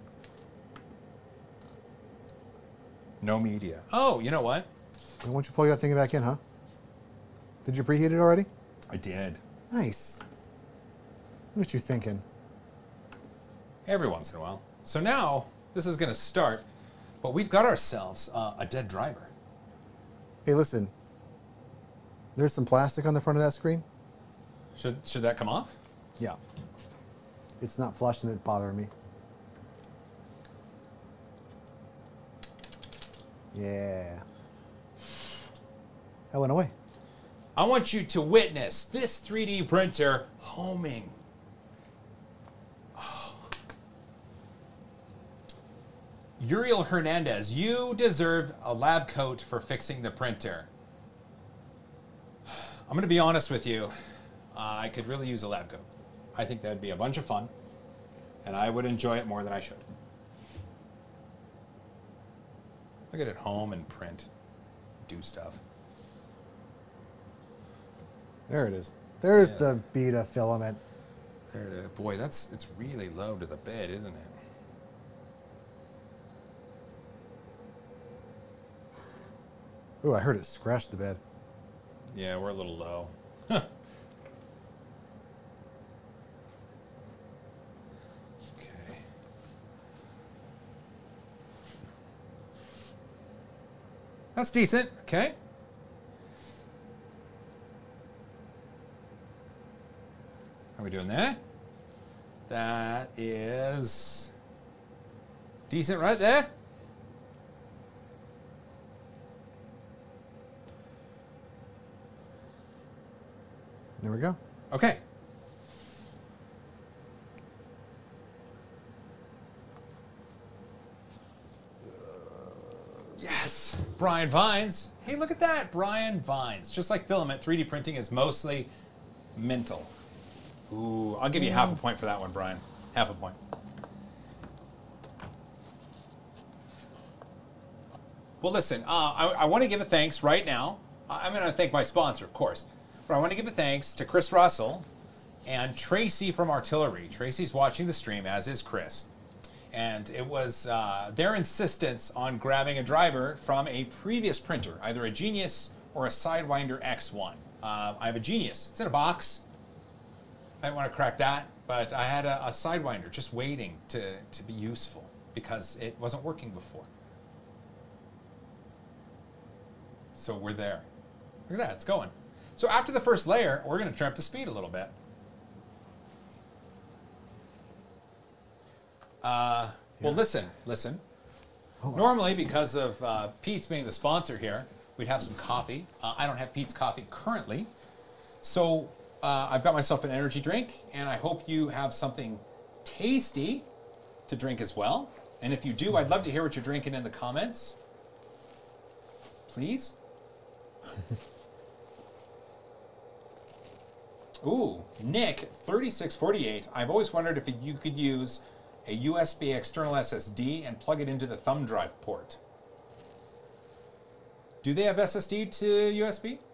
No media. Oh, you know what? Why don't you plug that thing back in, huh? Did you preheat it already? I did. Nice. What you thinking? Every once in a while. So now, this is going to start, but we've got ourselves uh, a dead driver. Hey, listen. There's some plastic on the front of that screen. Should, should that come off? Yeah. It's not flushed and it's bothering me. Yeah. That went away. I want you to witness this three D printer homing. Oh. Uriel Hernandez, you deserve a lab coat for fixing the printer. I'm going to be honest with you. Uh, I could really use a lab coat. I think that'd be a bunch of fun, and I would enjoy it more than I should. Look at it home and print, do stuff. There it is. There's Yeah. the beta filament. There it is. Boy, that's it's really low to the bed, isn't it? Ooh, I heard it scratch the bed. Yeah, we're a little low. Okay. That's decent. Okay. How are we doing there? That is decent right there. There we go. Okay. Yes, Brian Vines. Hey, look at that, Brian Vines. Just like filament, three D printing is mostly mental. Ooh, I'll give you half a point for that one, Brian. Half a point. Well, listen, uh, I, I want to give a thanks right now. I'm going to thank my sponsor, of course. But I want to give a thanks to Chris Russell and Tracy from Artillery. Tracy's watching the stream, as is Chris. And it was uh, their insistence on grabbing a driver from a previous printer, either a Genius or a Sidewinder X one. Uh, I have a Genius. It's in a box. I didn't want to crack that, but I had a, a Sidewinder just waiting to, to be useful because it wasn't working before. So we're there. Look at that, it's going. So after the first layer, we're going to turn up the speed a little bit. Uh, well, Yeah. listen, listen. Hold on. Normally, because of uh, Peet's being the sponsor here, we'd have some coffee. Uh, I don't have Peet's coffee currently. So uh, uh, I've got myself an energy drink, and I hope you have something tasty to drink as well. And if you do, I'd love to hear what you're drinking in the comments. Please. Ooh, Nick, thirty-six forty-eight. I've always wondered if you could use a U S B external S S D and plug it into the thumb drive port. Do they have S S D to U S B?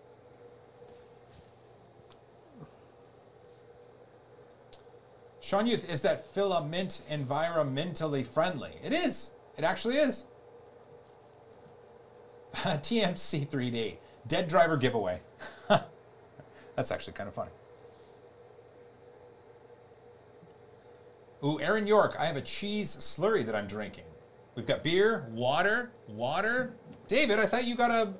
Sean Youth, is that filament environmentally friendly? It is. It actually is. T M C three D. Dead driver giveaway. That's actually kind of funny. Ooh, Aaron York, I have a cheese slurry that I'm drinking. We've got beer, water, water. David, I thought you got a...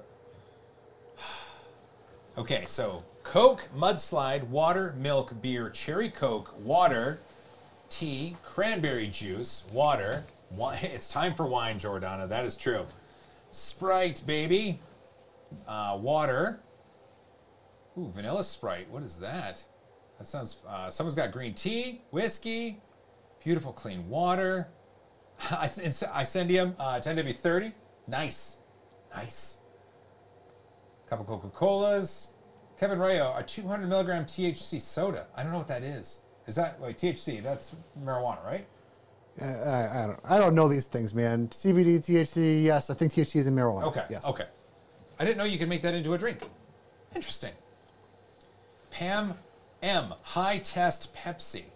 Okay, so Coke, mudslide, water, milk, beer, cherry Coke, water, tea, cranberry juice, water. Wine. It's time for wine, Jordana. That is true. Sprite, baby. Uh, water. Ooh, vanilla Sprite. What is that? That sounds... Uh, someone's got green tea, whiskey, beautiful clean water. Icendium, uh, ten W thirty. Nice. Nice. Couple Coca-Colas. Kevin Rayo, a two hundred milligram T H C soda. I don't know what that is. Is that, wait, T H C, that's marijuana, right? I, I, I don't I don't know these things, man. C B D, T H C, yes, I think T H C is in marijuana. Okay, yes. okay. I didn't know you could make that into a drink. Interesting. Pam M, high test Pepsi.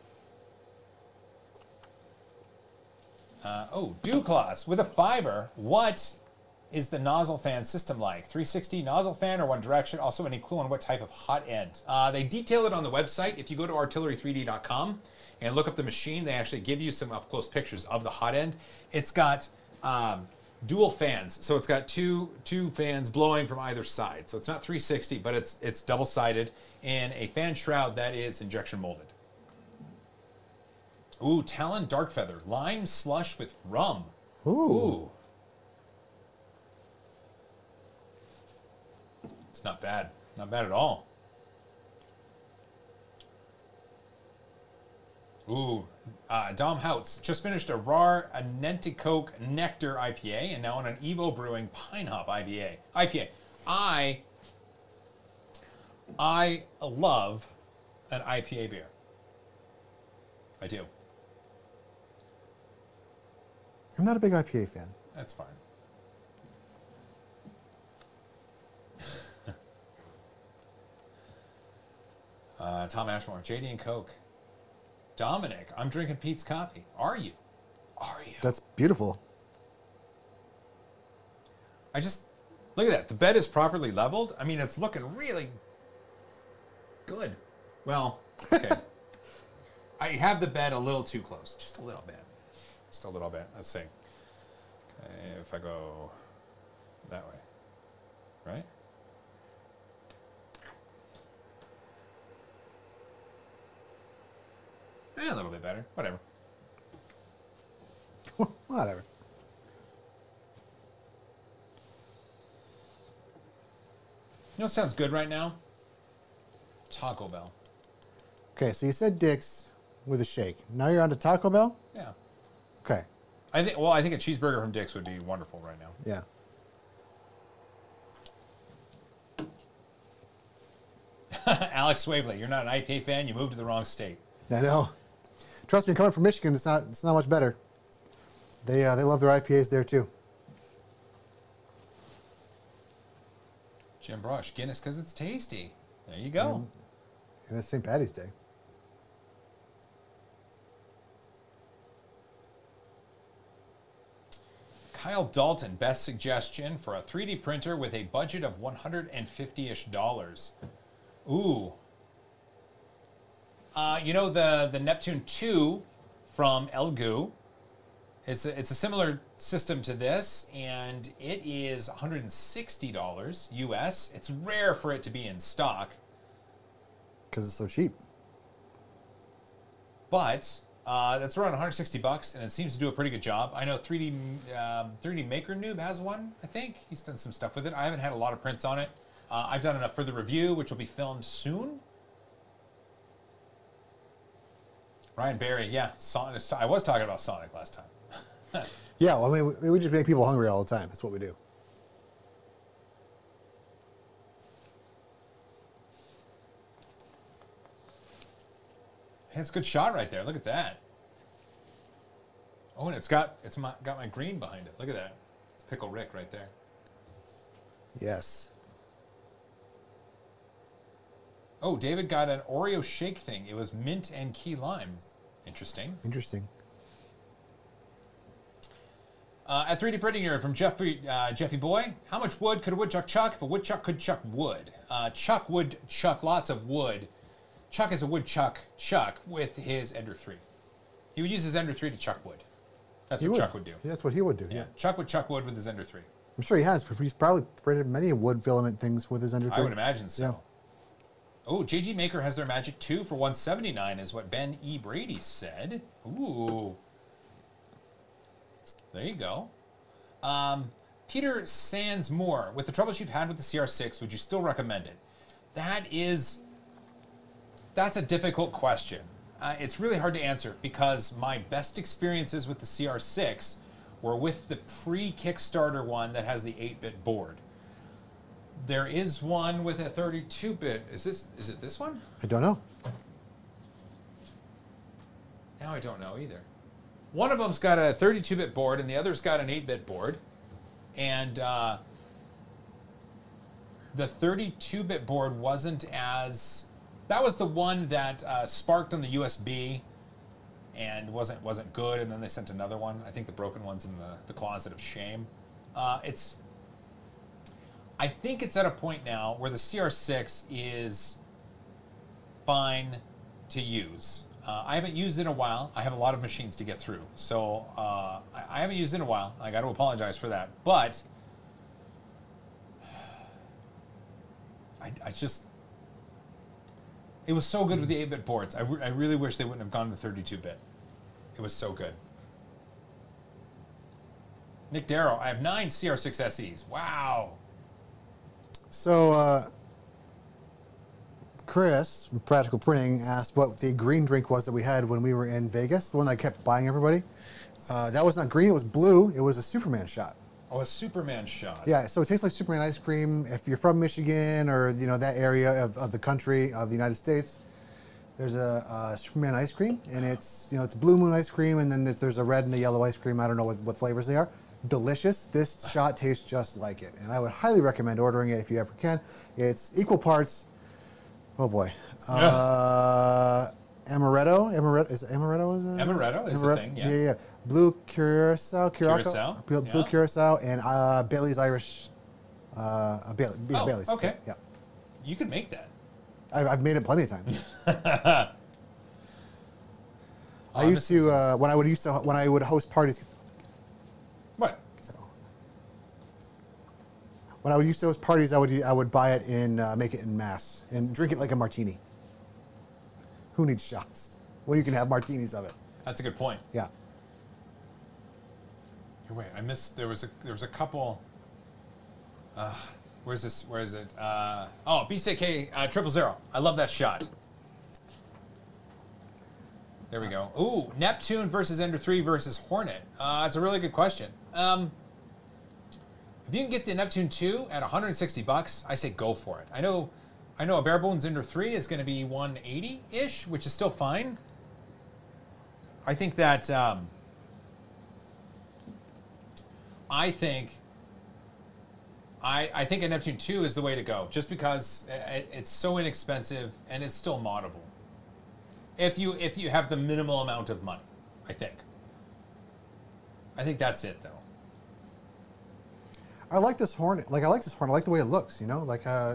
Uh, oh, Duclaws with a fiber. What is the nozzle fan system like? three sixty nozzle fan or one direction? Also, any clue on what type of hot end? Uh, they detail it on the website. If you go to artillery three D dot com and look up the machine, they actually give you some up close pictures of the hot end. It's got um, dual fans, so it's got two two fans blowing from either side. So it's not three sixty, but it's it's double sided in a fan shroud that is injection molded. Ooh, Talon Dark Feather. Lime slush with rum. Ooh. Ooh. It's not bad. Not bad at all. Ooh. Uh, Dom Houts. Just finished a Rar Anenticoke Nectar I P A and now on an Evo Brewing Pine Hop I P A. I P A. I, I love an I P A beer. I do. I'm not a big I P A fan. That's fine. uh, Tom Ashmore, J D and Coke. Dominic, I'm drinking Pete's coffee. Are you? Are you? That's beautiful. I just, look at that. The bed is properly leveled. I mean, it's looking really good. Well, okay. I have the bed a little too close. Just a little bit. Just a little bit. Let's see. Okay, if I go that way, right? Eh, a little bit better. Whatever. Whatever. You know what sounds good right now? Taco Bell. Okay, so you said Dick's with a shake. Now you're on to Taco Bell? Yeah. Okay. I think. Well, I think a cheeseburger from Dick's would be wonderful right now. Yeah. Alex Swavely, you're not an I P A fan. You moved to the wrong state. I know. Trust me, coming from Michigan, it's not it's not much better. They uh, they love their I P As there too. Jim Brush, Guinness because it's tasty. There you go. And, and it's Saint Patty's Day. Kyle Dalton, best suggestion for a three D printer with a budget of one hundred fifty-ish dollars. Ooh. Uh, you know the, the Neptune two from Elgu. It's a, it's a similar system to this, and it is one hundred sixty dollars U S. It's rare for it to be in stock. Because it's so cheap. But uh, that's around one hundred sixty bucks, and it seems to do a pretty good job. I know three D um, three D Maker Noob has one, I think. He's done some stuff with it. I haven't had a lot of prints on it. Uh, I've done enough for the review, which will be filmed soon. Ryan Barry, yeah. Sonic, I was talking about Sonic last time. Yeah, well, I mean, we, we just make people hungry all the time. That's what we do. Hey, it's a good shot right there. Look at that. Oh, and it's got it's my, got my green behind it. Look at that. It's Pickle Rick right there. Yes. Oh, David got an Oreo shake thing. It was mint and key lime. Interesting. Interesting. Uh, at three D Printing Nerd from Jeffrey, uh, Jeffy Boy, how much wood could a woodchuck chuck if a woodchuck could chuck wood? Uh, Chuck would chuck lots of wood. Chuck is a woodchuck chuck with his Ender three. He would use his Ender three to chuck wood. That's He what would. Chuck would do. Yeah, that's what he would do. Yeah. Yeah. Chuck would chuck wood with his Ender three. I'm sure he has. But he's probably printed many wood filament things with his Ender three. I would imagine so. Yeah. Oh, J G Maker has their Magic two for one seventy-nine is what Ben E. Brady said. Ooh. There you go. Um, Peter Sandsmore, with the troubles you've had with the C R six, would you still recommend it? That is, that's a difficult question. Uh, it's really hard to answer because my best experiences with the C R six were with the pre-Kickstarter one that has the eight bit board. There is one with a thirty-two bit. Is this, is it this one? I don't know. Now I don't know either. One of them's got a thirty-two bit board and the other's got an eight bit board. And uh, the thirty-two bit board wasn't as... That was the one that uh, sparked on the U S B and wasn't wasn't good, and then they sent another one. I think the broken one's in the, the closet of shame. Uh, it's... I think it's at a point now where the C R six is fine to use. Uh, I haven't used it in a while. I have a lot of machines to get through. So uh, I, I haven't used it in a while. I got to apologize for that. But I, I just... It was so good with the eight bit boards. I, re I really wish they wouldn't have gone to thirty-two bit. It was so good. Nick Darrow, I have nine C R six S Es. Wow. So, uh, Chris from Practical Printing asked what the green drink was that we had when we were in Vegas, the one that I kept buying everybody. Uh, that was not green, it was blue. It was a Superman shot. Oh, a Superman shot. Yeah, so it tastes like Superman ice cream. If you're from Michigan or, you know, that area of, of the country, of the United States, there's a, uh Superman ice cream, and it's, you know, it's Blue Moon ice cream, and then there's, there's a red and a yellow ice cream. I don't know what, what flavors they are. Delicious. This shot tastes just like it, and I would highly recommend ordering it if you ever can. It's equal parts, oh boy, uh, amaretto. Amaretto is it amaretto? Is it? Amaretto is Amaretto? the thing, yeah. Yeah, yeah. Blue curacao, curacao, Curacao, blue, blue yeah. curacao, and uh, Bailey's Irish. Uh, uh, Bailey, yeah, Oh, Bailey's. okay. Yeah, You could make that. I, I've made it plenty of times. Oh, I used this is- to uh, when I would used to when I would host parties. What? When I would used to host parties, I would I would buy it and uh, make it in mass and drink it like a martini. Who needs shots when you can have martinis of it? That's a good point. Yeah. Here, wait, I missed. There was a there was a couple. Uh, where's this? Where is it? Uh, oh, B C K uh, triple zero. I love that shot. There we go. Ooh, Neptune versus Ender three versus Hornet. Uh, that's a really good question. Um, if you can get the Neptune two at one hundred sixty bucks, I say go for it. I know, I know a bare bones Ender three is going to be one eighty ish, which is still fine. I think that. Um, I think. I I think a Neptune two is the way to go, just because it, it's so inexpensive and it's still moddable. If you if you have the minimal amount of money, I think. I think that's it though. I like this Hornet. Like I like this Hornet. I like the way it looks. You know, like uh,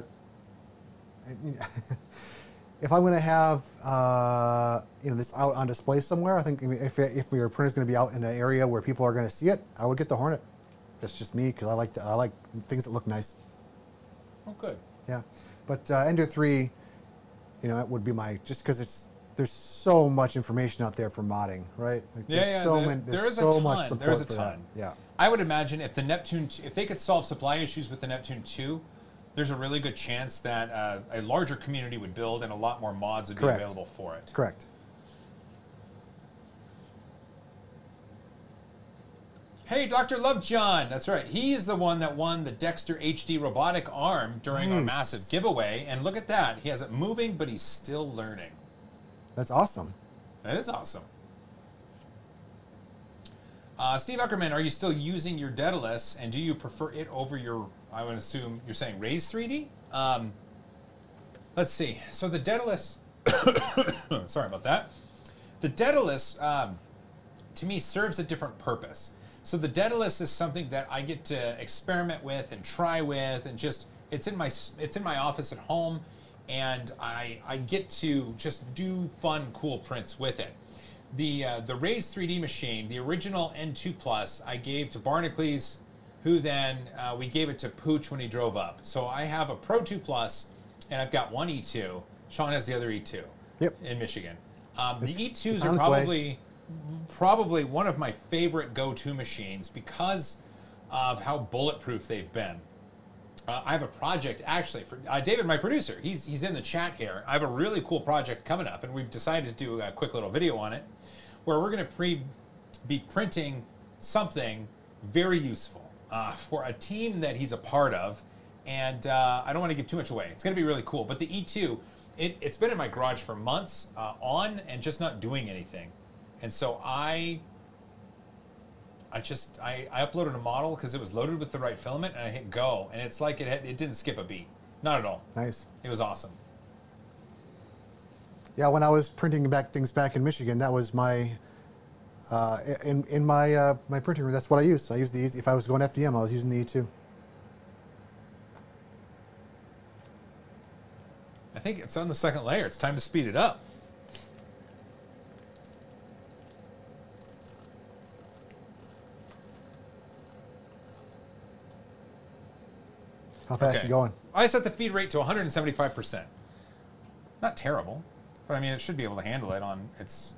if I'm going to have uh, you know this out on display somewhere, I think if if your printer's going to be out in an area where people are going to see it, I would get the Hornet. That's just me because I like the, I like things that look nice. Oh, good. Yeah, but uh, Ender three, you know, that would be my just because it's. There's so much information out there for modding, right? Like Yeah, there's yeah. so there, many, there's there is so a ton. much support There's a for ton. that. Yeah. I would imagine if the Neptune, if they could solve supply issues with the Neptune two, there's a really good chance that uh, a larger community would build and a lot more mods would Correct. be available for it. Correct. Hey, Doctor Lovejohn. That's right. He is the one that won the Dexter H D robotic arm during Nice. our massive giveaway. And look at that. He has it moving, but he's still learning. That's awesome. That is awesome. Uh, Steve Uckerman, are you still using your Daedalus, and do you prefer it over your, I would assume you're saying Raise three D? Um, let's see. So the Daedalus, sorry about that. The Daedalus, um, to me, serves a different purpose. So the Daedalus is something that I get to experiment with and try with, and just it's in my it's in my office at home, and I I get to just do fun, cool prints with it. The uh, the Raise three D machine, the original N two Plus, I gave to Barnacles, who then uh, we gave it to Pooch when he drove up. So I have a Pro two Plus, and I've got one E two. Sean has the other E two. Yep. In Michigan. Um, the E twos it's are on its way. probably. Probably one of my favorite go-to machines because of how bulletproof they've been. Uh, I have a project actually for uh, David, my producer. He's he's in the chat here. I have a really cool project coming up, and we've decided to do a quick little video on it, where we're going to pre be printing something very useful uh, for a team that he's a part of, and uh, I don't want to give too much away. It's going to be really cool. But the E two, it, it's been in my garage for months uh, on and just not doing anything. And so I, I just, I, I uploaded a model because it was loaded with the right filament, and I hit go, and it's like it had, it didn't skip a beat. Not at all. Nice. It was awesome. Yeah, when I was printing back things back in Michigan, that was my, uh, in, in my uh, my printing room, that's what I used. I used the, if I was going F D M, I was using the E two. I think it's on the second layer. It's time to speed it up. How fast Okay. you going? I set the feed rate to one hundred seventy-five percent. Not terrible, but I mean, it should be able to handle it on its...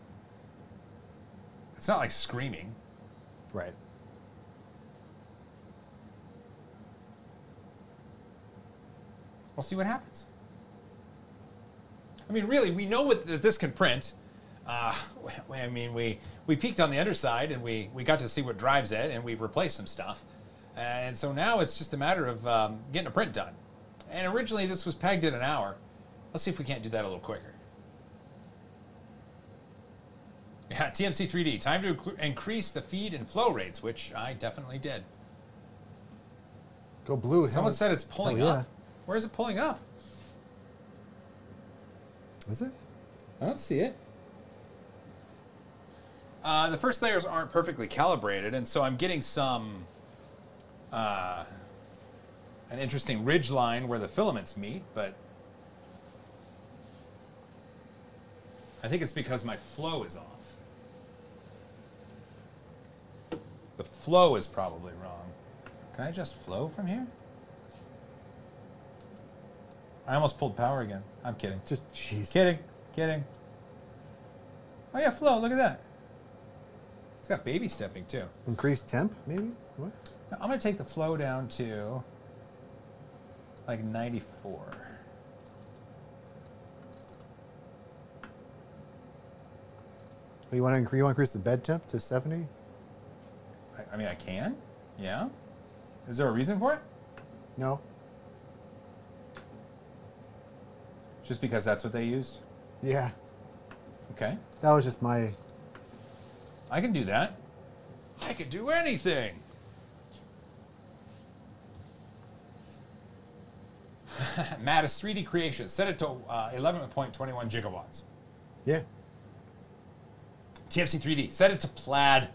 It's not like screaming. Right. We'll see what happens. I mean, really, we know what, that this can print. Uh, I mean, we, we peeked on the underside, and we, we got to see what drives it, and we've replaced some stuff. And so now it's just a matter of um, getting a print done. And originally, this was pegged at an hour. Let's see if we can't do that a little quicker. Yeah, T M C three D, time to inc- increase the feed and flow rates, which I definitely did. Go blue. Someone hell, said it's pulling hell yeah. up. Where is it pulling up? Is it? I don't see it. Uh, the first layers aren't perfectly calibrated, and so I'm getting some uh, an interesting ridge line where the filaments meet, but I think it's because my flow is off. The flow is probably wrong. Can I just flow from here? I almost pulled power again. I'm kidding. Just, jeez. Kidding. Kidding. Oh yeah, flow. Look at that. It's got baby stepping too. Increased temp, maybe? What? Now, I'm going to take the flow down to like ninety-four. You want to increase, you want to increase the bed temp to seventy? I, I mean, I can. Yeah. Is there a reason for it? No. Just because that's what they used? Yeah. Okay. That was just my... I can do that. I can do anything. Mattis three D Creation. Set it to uh, eleven point two one gigawatts. Yeah. T M C three D. Set it to plaid.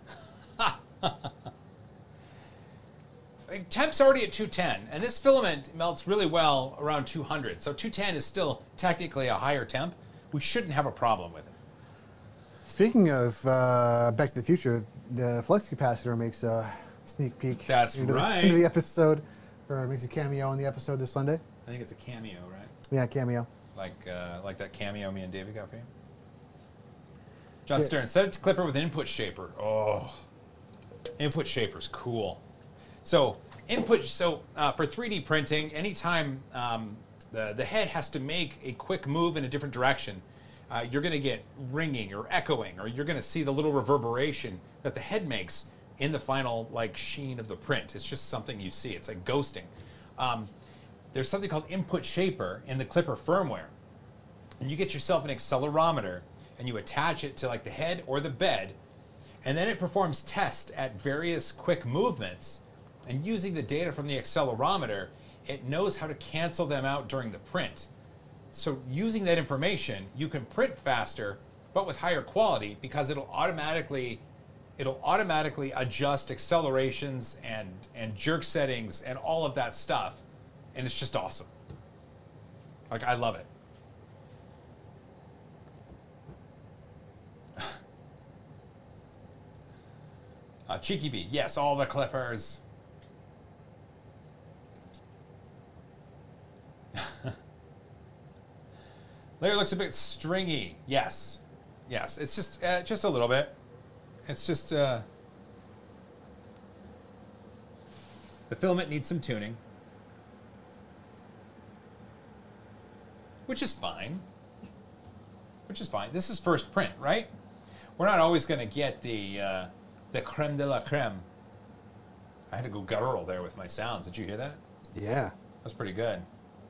Temp's already at two ten, and this filament melts really well around two hundred. So two ten is still technically a higher temp. We shouldn't have a problem with it. Speaking of uh, Back to the Future, the flux capacitor makes a sneak peek. That's into right. The, into the episode, or makes a cameo in the episode this Sunday. I think it's a cameo, right? Yeah, cameo. Like uh, like that cameo me and David got for you. John Yeah. Stern, set it to Clipper with input shaper. Oh, input shaper's cool. So input, so uh, for three D printing, anytime um, the, the head has to make a quick move in a different direction, uh, you're going to get ringing or echoing, or you're going to see the little reverberation that the head makes in the final like sheen of the print. It's just something you see. It's like ghosting. Um, there's something called input shaper in the Clipper firmware. And you get yourself an accelerometer and you attach it to like the head or the bed, and then it performs tests at various quick movements, and using the data from the accelerometer, it knows how to cancel them out during the print. So using that information, you can print faster, but with higher quality, because it'll automatically it'll automatically adjust accelerations and, and jerk settings and all of that stuff. And it's just awesome. Like, I love it. uh, Cheeky Bee, yes, all the clippers. Layer looks a bit stringy. Yes, yes. It's just uh, just a little bit. It's just uh, the filament needs some tuning, which is fine. Which is fine. This is first print, right? We're not always going to get the uh, the creme de la creme. I had to go guttural there with my sounds. Did you hear that? Yeah. That was pretty good.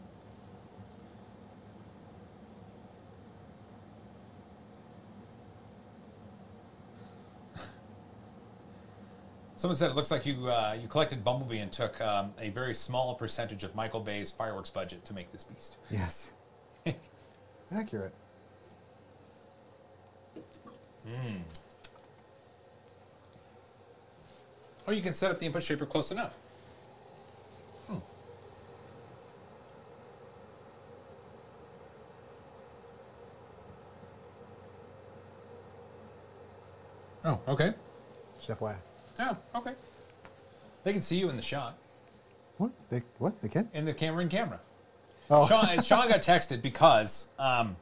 Someone said it looks like you uh, you collected Bumblebee and took um, a very small percentage of Michael Bay's fireworks budget to make this beast. Yes. Accurate. Mm. Oh, you can set up the input shaper close enough. Hmm. Oh, okay. Chef Y. Oh, okay. They can see you in the shot. What? They what? They can? In the camera in camera. Oh. Sean, Sean got texted because um,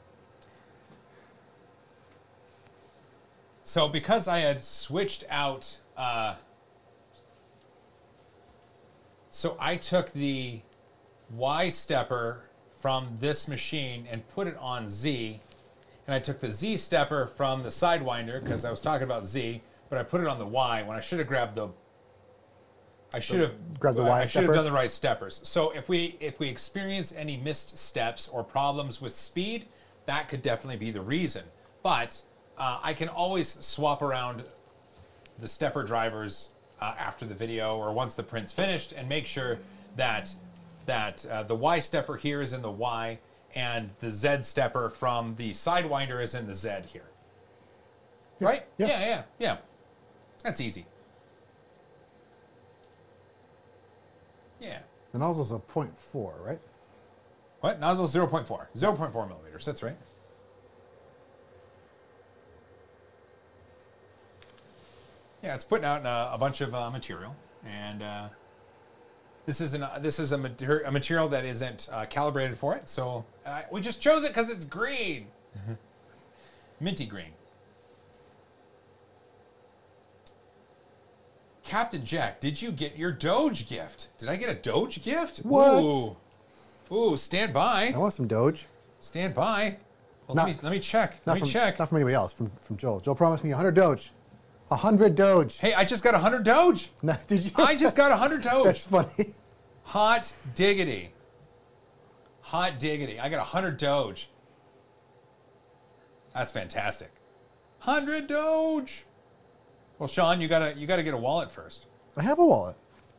so because I had switched out uh, so I took the Y stepper from this machine and put it on Z, and I took the Z stepper from the Sidewinder because I was talking about Z, but I put it on the Y when I should have grabbed the. I should have grabbed the Y I should stepper? have done the right steppers. So if we if we experience any missed steps or problems with speed, that could definitely be the reason. But uh, I can always swap around the stepper drivers uh, after the video or once the print's finished and make sure that that uh, the Y stepper here is in the Y and the Z stepper from the Sidewinder is in the Z here. Yeah. Right? Yeah. yeah, yeah, yeah. That's easy. Yeah. The nozzle's a point four, right? What? Nozzle zero point four. zero point four millimeters. That's right. Yeah, it's putting out uh, a bunch of uh, material, and uh, this is an uh, this is a, mater a material that isn't uh, calibrated for it. So uh, we just chose it because it's green, minty green. Captain Jack, did you get your Doge gift? Did I get a Doge gift? What? Ooh, Ooh stand by. I want some Doge. Stand by. Well, Not- let me let me check. Not Let me from, check. Not from anybody else. From from Joel. Joel promised me a hundred Doge. A hundred Doge. Hey, I just got a hundred Doge. No, did you? I just got a hundred Doge. That's funny. Hot diggity. Hot diggity. I got a hundred Doge. That's fantastic. Hundred Doge. Well, Sean, you gotta you gotta get a wallet first. I have a wallet.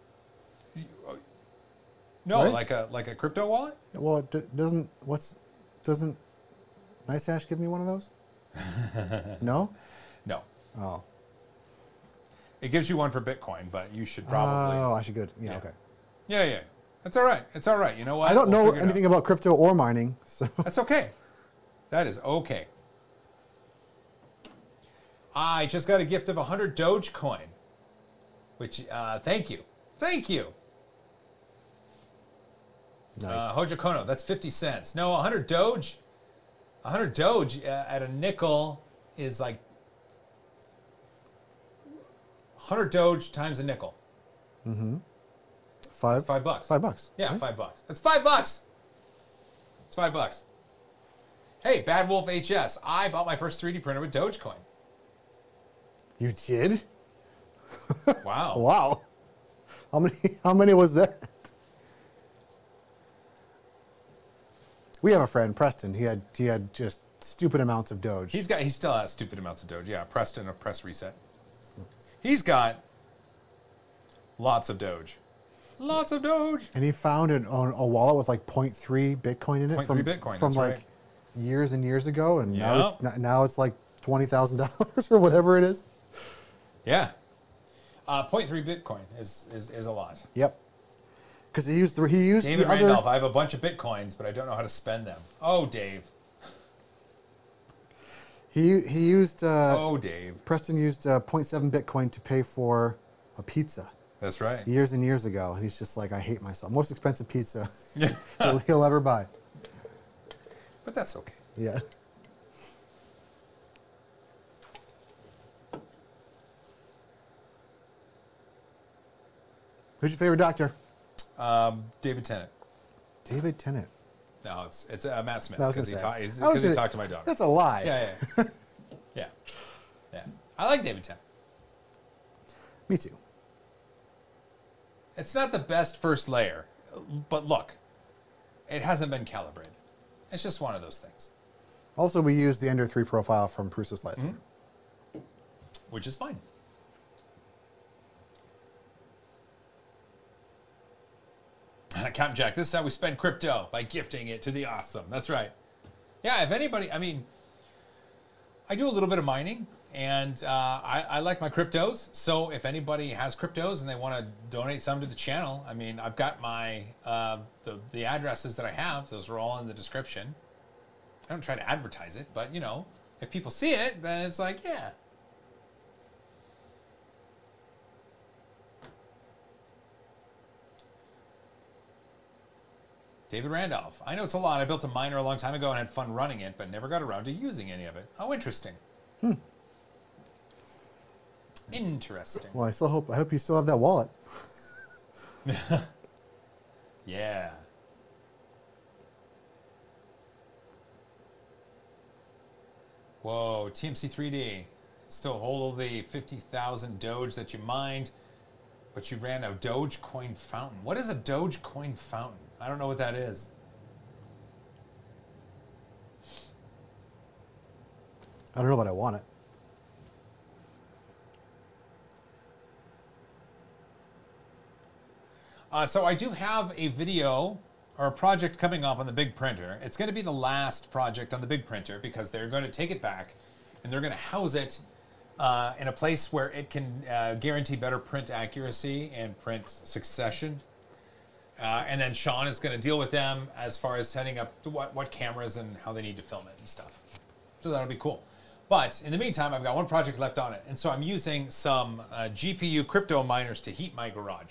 No, Right? like a like a crypto wallet. Well, it d- doesn't what's doesn't NiceHash give me one of those? No. No, Oh. it gives you one for Bitcoin, but you should probably. Oh, I should go. Yeah. Yeah. Okay. Yeah, yeah. That's all right. It's all right. You know what? I don't We'll know figure it anything out. about crypto or mining, so That's okay. That is okay. I just got a gift of a hundred Dogecoin, which uh, thank you, thank you. nice. Uh, Hojokono, that's fifty cents. No, a hundred Doge, a hundred Doge uh, at a nickel is like hundred Doge times a nickel. five. Five bucks. Five bucks. Yeah, right? five bucks. That's five bucks. It's five bucks. Hey, Bad Wolf H S, I bought my first three D printer with Dogecoin. You did? Wow. Wow. How many? How many was that? We have a friend, Preston. He had he had just stupid amounts of Doge. He's got he still has stupid amounts of Doge. Yeah, Preston of Press Reset. He's got lots of Doge. Lots of Doge. And he found an, a wallet with like zero point three Bitcoin in it zero point from, three Bitcoin, from that's like right. years and years ago, and Yep. now it's now it's like twenty thousand dollars or whatever it is. Yeah. Uh, zero point three Bitcoin is, is, is a lot. Yep. Because he used the, he used David the Randolph, other. I have a bunch of Bitcoins, but I don't know how to spend them. Oh, Dave. He he used. Uh, oh, Dave. Preston used uh, zero point seven Bitcoin to pay for a pizza That's right. years and years ago, and he's just like, I hate myself. Most expensive pizza he'll, he'll ever buy. But that's okay. Yeah. Who's your favorite doctor? Um, David Tennant. David Tennant. No, it's it's uh, Matt Smith I was because he, gonna ta- say. he's- I was 'cause he gonna- talked to my dog. That's a lie. Yeah, yeah, yeah, yeah. I like David Tennant. Me too. It's not the best first layer, but look, it hasn't been calibrated. It's just one of those things, Also, we use the Ender three profile from Prusa's Lights. Mm-hmm. which is fine. Captain Jack, this is how we spend crypto, by gifting it to the awesome. That's right. Yeah, if anybody, I mean, I do a little bit of mining, and uh, I, I like my cryptos. So if anybody has cryptos and they want to donate some to the channel, I mean, I've got my, uh, the, the addresses that I have. Those are all in the description. I don't try to advertise it, but, you know, if people see it, then it's like, yeah. David Randolph. I know it's a lot. I built a miner a long time ago and had fun running it, but never got around to using any of it. Oh, interesting. Hmm. Interesting. Well, I still hope I hope you still have that wallet. Yeah. Whoa, T M C three D. Still hold the fifty thousand Doge that you mined, but you ran a Dogecoin fountain. What is a Dogecoin fountain? I don't know what that is. I don't know, but I want it. Uh, so I do have a video or a project coming up on the big printer. It's going to be the last project on the big printer because they're going to take it back and they're going to house it uh, in a place where it can uh, guarantee better print accuracy and print succession. Uh, and then Sean is going to deal with them as far as setting up what, what cameras and how they need to film it and stuff. So that'll be cool. But in the meantime, I've got one project left on it. And so I'm using some uh, G P U crypto miners to heat my garage.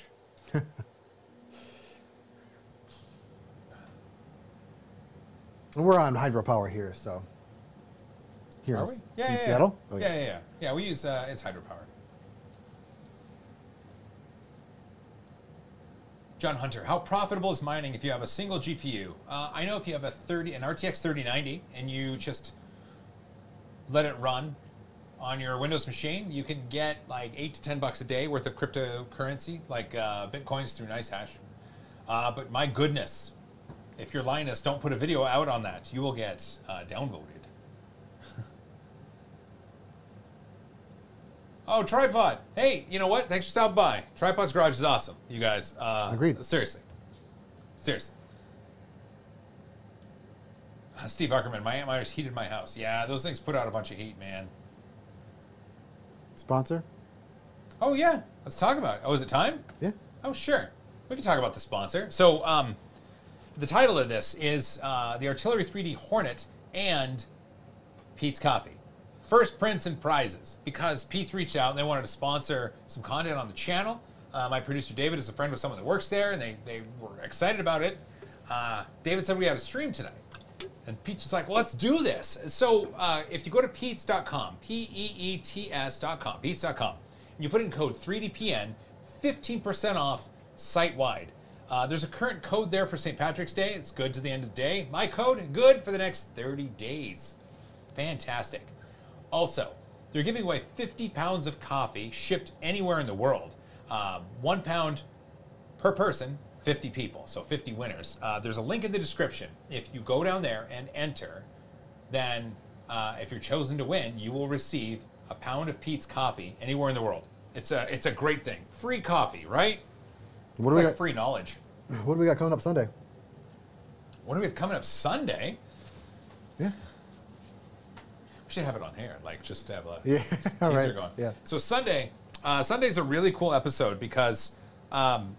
We're on hydropower here, so. Here Are in, we? in Yeah, yeah, Seattle? Yeah. Oh, yeah, yeah, yeah. Yeah, we use, uh, it's hydropower. John Hunter, how profitable is mining if you have a single G P U? Uh, I know if you have a thirty, an R T X thirty ninety, and you just let it run on your Windows machine, you can get like eight to ten bucks a day worth of cryptocurrency, like uh, Bitcoins through NiceHash. Uh, but my goodness, if you're Linus, don't put a video out on that. You will get uh, downvoted. Oh, Tripod. Hey, you know what? Thanks for stopping by. Tripod's Garage is awesome, you guys. Uh, Agreed. Seriously. Seriously. Uh, Steve Ackerman, my Ant Miners heated my house. Yeah, those things put out a bunch of heat, man. Sponsor? Oh, yeah. Let's talk about it. Oh, is it time? Yeah. Oh, sure. We can talk about the sponsor. So, um, the title of this is uh, the Artillery three D Hornet and Peet's Coffee. First prints and prizes, because Pete's reached out and they wanted to sponsor some content on the channel. Uh, my producer David is a friend with someone that works there, and they, they were excited about it. Uh, David said we have a stream tonight. And Pete's was like, well, let's do this. So uh, if you go to peets dot com, P E E T S dot com, peets dot com, and you put in code three D P N, fifteen percent off site-wide. Uh, there's a current code there for Saint Patrick's Day. It's good to the end of the day. My code, good for the next thirty days. Fantastic. Also, They're giving away fifty pounds of coffee shipped anywhere in the world. Uh, one pound per person, fifty people, so fifty winners. Uh, there's a link in the description. If you go down there and enter, then uh, if you're chosen to win, you will receive a pound of Peet's coffee anywhere in the world. It's a it's a great thing. Free coffee, right? What it's do we like got? Free knowledge. What do we got coming up Sunday? What do we have coming up Sunday? Yeah. We should have it on here, like just to have a Yeah. All right. going. Yeah. So Sunday, uh, Sunday's a really cool episode because um,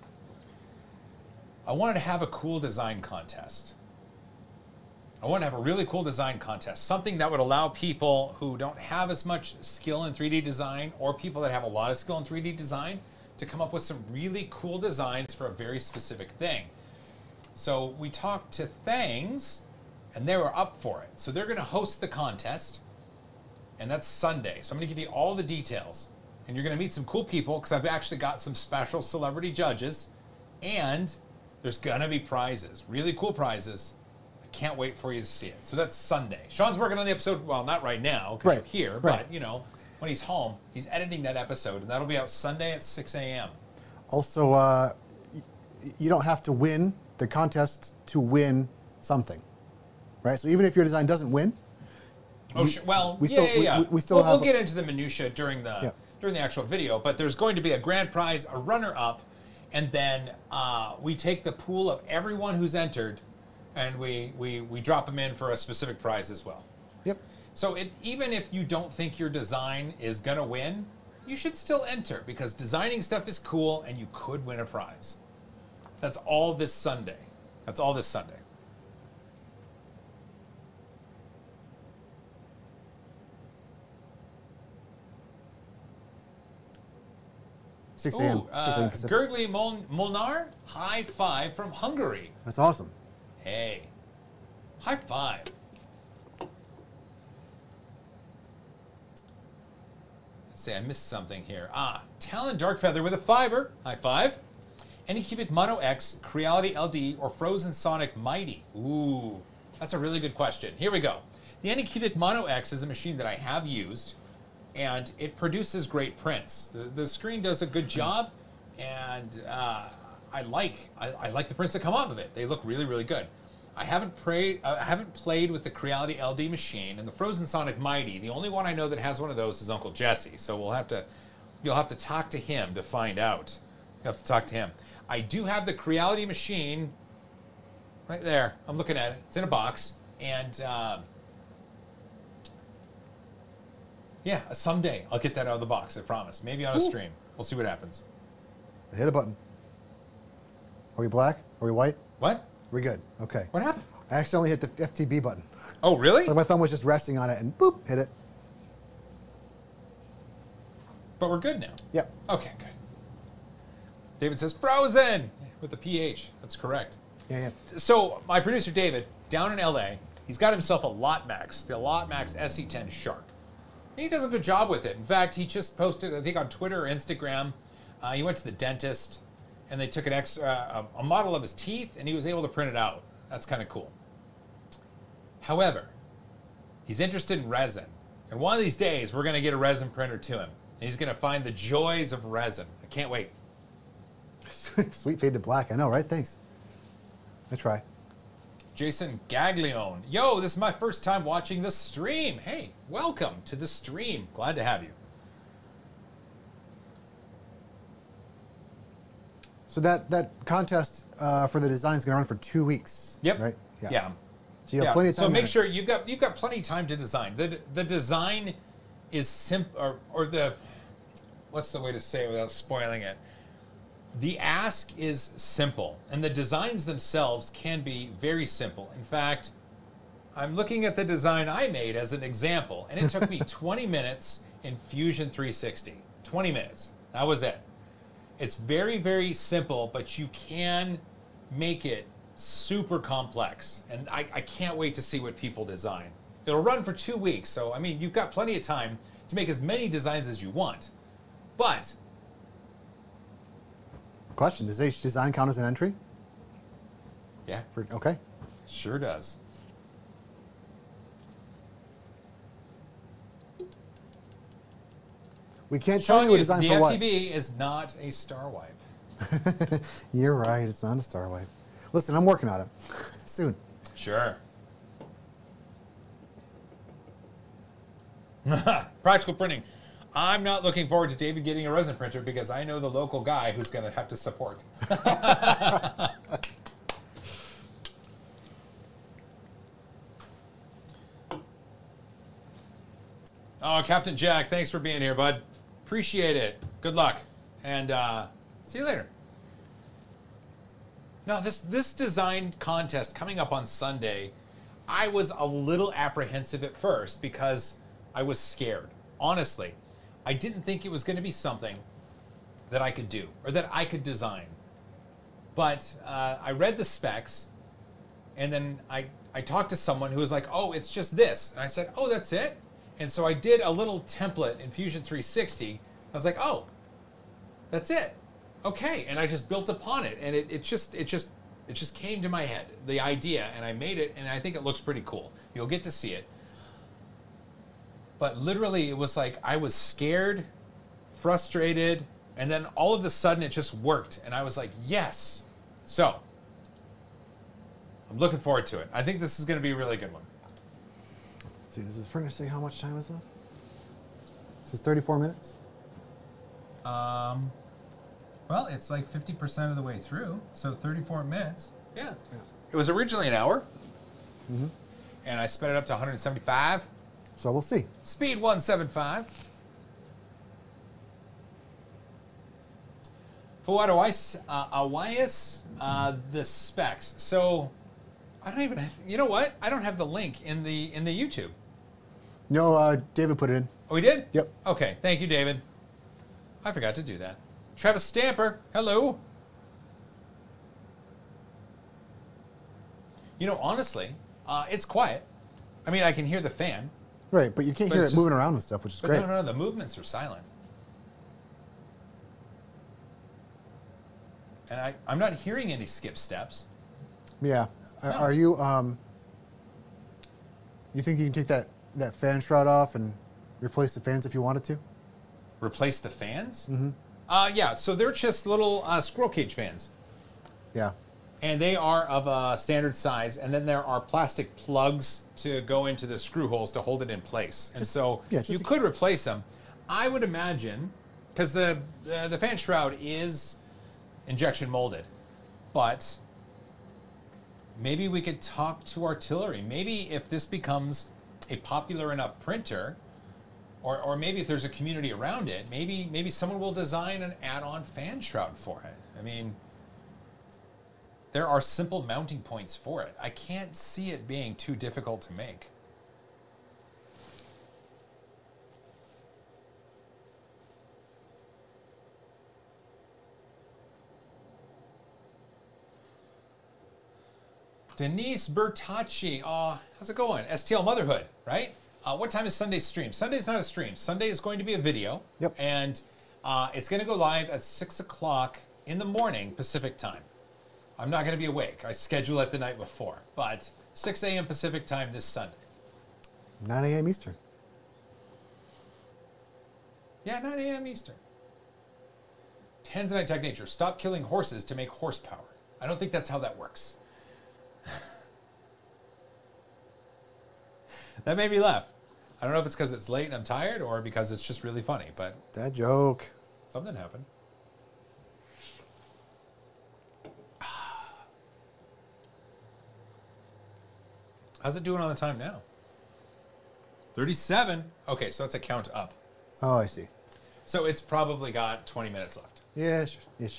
I wanted to have a cool design contest. I want to have a really cool design contest, something that would allow people who don't have as much skill in three D design or people that have a lot of skill in three D design to come up with some really cool designs for a very specific thing. So we talked to Thangs, and they were up for it. So they're going to host the contest, and that's Sunday. So I'm going to give you all the details, and you're going to meet some cool people because I've actually got some special celebrity judges, and there's going to be prizes, really cool prizes. Can't wait for you to see it. So that's Sunday. Sean's working on the episode, well, not right now, because right. you're here, right. but, you know, when he's home, he's editing that episode, and that'll be out Sunday at six A M Also, uh, you don't have to win the contest to win something, right? So even if your design doesn't win, oh, we, sure. Well, we yeah, still, yeah, yeah. We, we still we'll, have. we'll get into the minutia during the yeah. during the actual video, but there's going to be a grand prize, a runner-up, and then uh, we take the pool of everyone who's entered, and we, we, we drop them in for a specific prize as well. Yep. So it, even if you don't think your design is going to win, you should still enter because designing stuff is cool and you could win a prize. That's all this Sunday. That's all this Sunday. six A M Ooh, six A M uh, Pacific. Gurgly Mol- Molnar, high five from Hungary. That's awesome. Hey, high five. Let's see, I missed something here. Ah, Talon Darkfeather with a fiver. High five. Anycubic Mono X, Creality L D, or Frozen Sonic Mighty? Ooh, that's a really good question. Here we go. The Anycubic Mono X is a machine that I have used, and it produces great prints. The, the screen does a good job, and uh, I like I, I like the prints that come off of it. They look really, really good. I haven't played I haven't played with the Creality L D machine and the Frozen Sonic Mighty. The only one I know that has one of those is Uncle Jesse. So we'll have to you'll have to talk to him to find out. You have to talk to him. I do have the Creality machine right there. I'm looking at it. It's in a box, and uh, yeah, someday I'll get that out of the box. I promise. Maybe on a Ooh. stream. We'll see what happens. I hit a button. Are we black? Are we white? What? We're good. Okay. What happened? I accidentally hit the F T B button. Oh, really? Like my thumb was just resting on it and boop, hit it. But we're good now. Yep. Okay, good. David says frozen with the P H. That's correct. Yeah, yeah. So my producer David, down in L A, he's got himself a Lotmax, the Lotmax S E ten Shark. And he does a good job with it. In fact, he just posted, I think on Twitter or Instagram, uh, he went to the dentist and they took an ex, uh, a, a model of his teeth and he was able to print it out. That's kind of cool. However, he's interested in resin. And one of these days, we're going to get a resin printer to him. And he's going to find the joys of resin. I can't wait. Sweet fade to black. I know, right? Thanks. I try. Jason Gaglione. Yo, this is my first time watching the stream. Hey, welcome to the stream. Glad to have you. So that that contest uh, for the design is going to run for two weeks. Yep. Right. Yeah. So you have yeah. plenty of time. So make to- sure you've got you've got plenty of time to design. The the design is simple, or or the what's the way to say it without spoiling it? The ask is simple, and the designs themselves can be very simple. In fact, I'm looking at the design I made as an example, and it took me twenty minutes in Fusion three sixty. twenty minutes. That was it. It's very, very simple, but you can make it super complex. And I, I can't wait to see what people design. It'll run for two weeks, so I mean, you've got plenty of time to make as many designs as you want. But Question: does each design count as an entry? yeah, For okay. it sure does. We can't tell Sean, you a design the for F what. T B is not a star wipe. You're right. It's not a star wipe. Listen, I'm working on it. Soon. Sure. Practical printing. I'm not looking forward to David getting a resin printer because I know the local guy who's going to have to support. Oh, Captain Jack, thanks for being here, bud. Appreciate it. Good luck. And uh, see you later. Now, this, this design contest coming up on Sunday, I was a little apprehensive at first because I was scared. Honestly, I didn't think it was going to be something that I could do or that I could design. But uh, I read the specs, and then I, I talked to someone who was like, oh, it's just this. And I said, oh, that's it? And so I did a little template in Fusion three sixty. I was like, oh, that's it. Okay. And I just built upon it. And it, it just it just it just came to my head, the idea, and I made it, and I think it looks pretty cool. You'll get to see it. But literally it was like I was scared, frustrated, and then all of a sudden it just worked. And I was like, yes. So I'm looking forward to it. I think this is going to be a really good one. See, does this printer say how much time is left? This is thirty-four minutes. Um, well, it's like fifty percent of the way through, so thirty-four minutes. Yeah. yeah. It was originally an hour, mm-hmm. and I sped it up to one hundred seventy-five. So we'll see. Speed one seventy-five. For what Awais, uh, Awais, uh, the specs. So I don't even have, you know what? I don't have the link in the in the YouTube. No, uh, David put it in. Oh, he did? Yep. Okay, thank you, David. I forgot to do that. Travis Stamper, hello. You know, honestly, uh, it's quiet. I mean, I can hear the fan. Right, but you can't but hear it just, moving around and stuff, which is but great. No, no, no, the movements are silent. And I, I'm not hearing any skip steps. Yeah. No. Are you, um, you think you can take that, that fan shroud off and replace the fans if you wanted to? Replace the fans? Mm-hmm. Uh, yeah, so they're just little uh, squirrel cage fans. Yeah. And they are of a standard size, and then there are plastic plugs to go into the screw holes to hold it in place. And just, so yeah, you could replace them. I would imagine, because the, the the fan shroud is injection molded, but maybe we could talk to Artillery. Maybe if this becomes a popular enough printer, or, or maybe if there's a community around it, maybe maybe someone will design an add-on fan shroud for it. I mean, there are simple mounting points for it. I can't see it being too difficult to make. Denise Bertacci, uh, how's it going? S T L Motherhood, right? Uh, what time is Sunday's stream? Sunday's not a stream. Sunday is going to be a video. Yep. And uh, it's going to go live at six o'clock in the morning Pacific time. I'm not going to be awake. I schedule it the night before. But six a m Pacific time this Sunday. nine a m Eastern. Yeah, nine a m Eastern. Tanzanite Tech Nature. Stop killing horses to make horsepower. I don't think that's how that works. That made me laugh. I don't know if it's because it's late and I'm tired or because it's just really funny, but That joke. something happened. How's it doing on the time now? thirty-seven. Okay, so it's a count up. Oh, I see. So it's probably got twenty minutes left. Yeah, sure. Ish.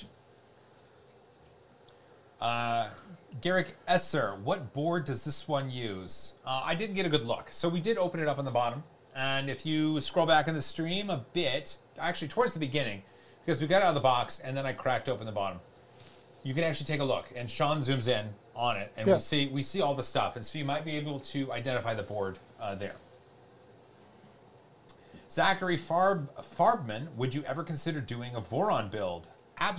Uh, Garrick Esser, what board does this one use? Uh, I didn't get a good look. So we did open it up on the bottom. And if you scroll back in the stream a bit, actually towards the beginning, because we got out of the box and then I cracked open the bottom, you can actually take a look. And Sean zooms in on it and yeah. we see we see all the stuff. And so you might be able to identify the board uh, there. Zachary Farb, Farbman, would you ever consider doing a Voron build?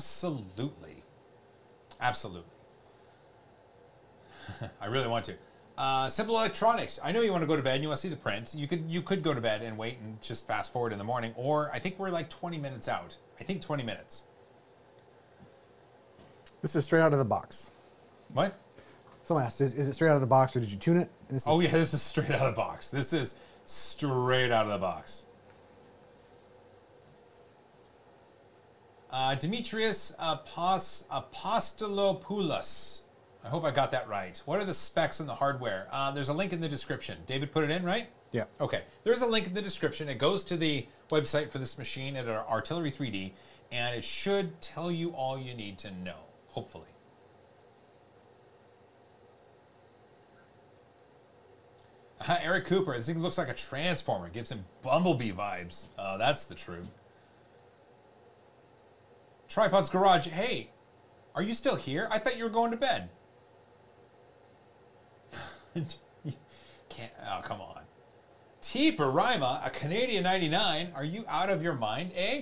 Absolutely. Absolutely. I really want to. Uh, Simple Electronics. I know you want to go to bed and you want to see the print. You could you could go to bed and wait and just fast forward in the morning. Or I think we're like twenty minutes out. I think twenty minutes. This is straight out of the box. What? Someone asked, is, is it straight out of the box or did you tune it? This is Oh yeah, this is straight out of the box. This is straight out of the box. Uh, Demetrius Apos Apostolopoulos. I hope I got that right. What are the specs and the hardware? Uh, there's a link in the description. David put it in, right? Yeah. Okay. There's a link in the description. It goes to the website for this machine at Artillery three D, and it should tell you all you need to know, hopefully. Uh, Eric Cooper, this thing looks like a transformer. It gives him Bumblebee vibes. Uh, that's the truth. Tripod's Garage. Hey, are you still here? I thought you were going to bed. Can't. Oh, come on. T. Barima, a Canadian ninety-nine. Are you out of your mind, eh?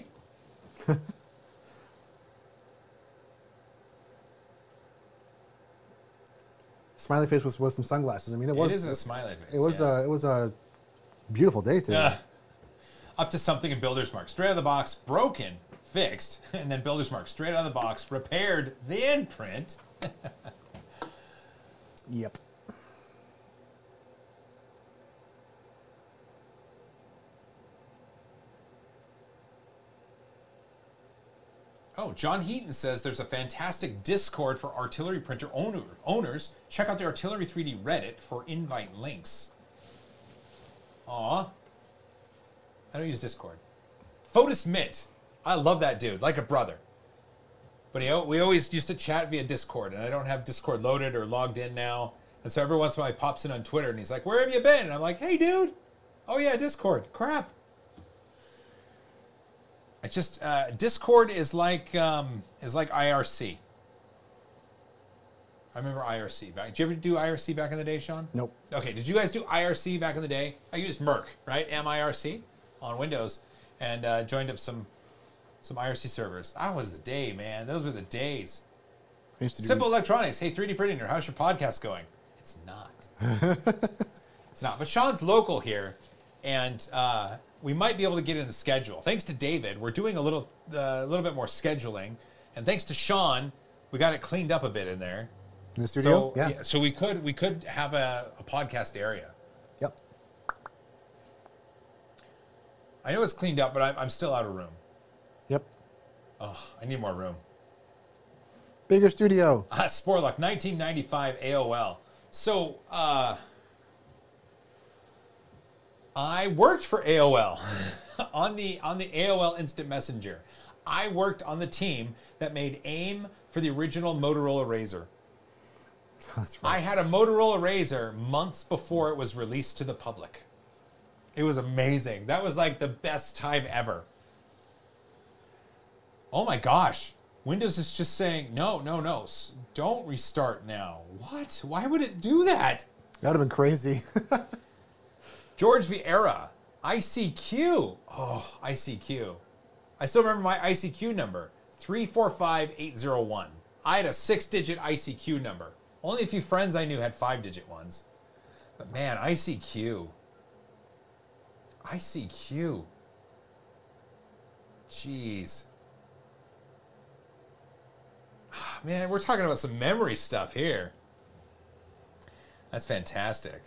Smiley face with, with some sunglasses. I mean, it was. It is a smiley face. It was yeah. a. It was a beautiful day today. Uh, up to something in Builder's Mark. Straight out of the box, broken, fixed, and then Builder's Mark. Straight out of the box, repaired, then print. Yep. Oh, John Heaton says there's a fantastic Discord for artillery printer owner, owners. Check out the Artillery three D Reddit for invite links. Aw. I don't use Discord. Fotis Mitt. I love that dude, like a brother. But he, we always used to chat via Discord, and I don't have Discord loaded or logged in now. And so every once in a while he pops in on Twitter, and he's like, where have you been? And I'm like, hey, dude. Oh, yeah, Discord. Crap. It's just uh, Discord is like um, is like I R C. I remember I R C back. Did you ever do I R C back in the day, Sean? Nope. Okay. Did you guys do I R C back in the day? I used Merc, right? M I R C on Windows, and uh, joined up some some I R C servers. That was the day, man. Those were the days. Simple Electronics. Hey, three D Printer, how's your podcast going? It's not. It's not. But Sean's local here, and. Uh, We might be able to get in the schedule. Thanks to David, we're doing a little, uh, a little bit more scheduling, and thanks to Sean, we got it cleaned up a bit in there. In the studio, so, yeah. yeah. So we could, we could have a, a podcast area. Yep. I know it's cleaned up, but I'm, I'm still out of room. Yep. Oh, I need more room. Bigger studio. Ah, Sporluck, nineteen ninety-five A O L. So, uh, I worked for A O L on the on the A O L Instant Messenger. I worked on the team that made AIM for the original Motorola Razr. That's right. I had a Motorola Razr months before it was released to the public. It was amazing. That was like the best time ever. Oh my gosh. Windows is just saying, no, no, no, don't restart now. What? Why would it do that? That would have been crazy. George Vieira, I C Q. Oh, I C Q. I still remember my I C Q number, three four five eight zero one. I had a six-digit I C Q number. Only a few friends I knew had five-digit ones. But man, I C Q. I C Q. Jeez. Man, we're talking about some memory stuff here. That's fantastic.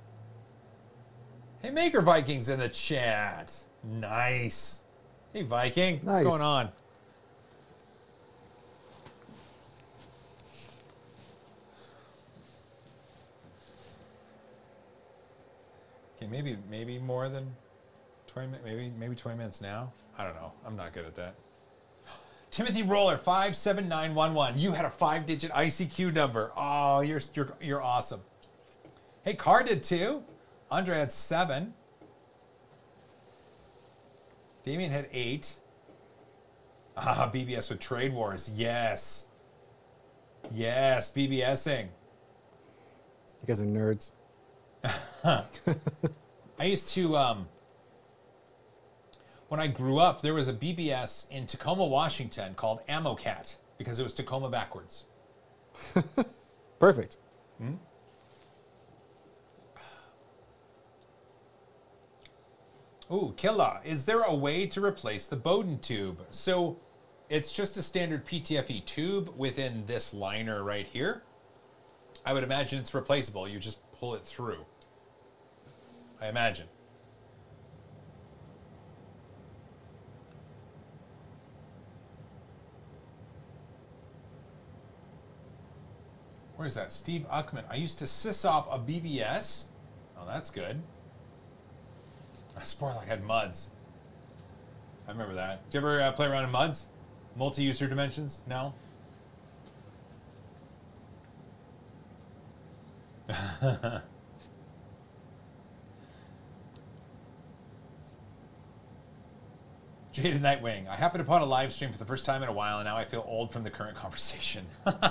Hey, Maker Vikings in the chat. Nice. Hey, Viking. Nice. What's going on? Okay, maybe maybe more than twenty minutes. Maybe maybe twenty minutes now. I don't know. I'm not good at that. Timothy Roller five seven nine one one. You had a five-digit I C Q number. Oh, you're you're you're awesome. Hey, Carr did too. Andre had seven. Damien had eight. Ah, B B S with Trade Wars. Yes. Yes, BBSing. You guys are nerds. I used to, um, when I grew up, there was a B B S in Tacoma, Washington called Ammo Cat because it was Tacoma backwards. Perfect. Hmm? Ooh, Killa, is there a way to replace the Bowden tube? So it's just a standard P T F E tube within this liner right here. I would imagine it's replaceable. You just pull it through. I imagine. Where's that? Steve Uckman. I used to sysop a B B S. Oh, that's good. I swore like I had muds. I remember that. Did you ever uh, play around in muds? Multi-user dimensions? No? Jaded Nightwing. I happened upon a live stream for the first time in a while, and now I feel old from the current conversation.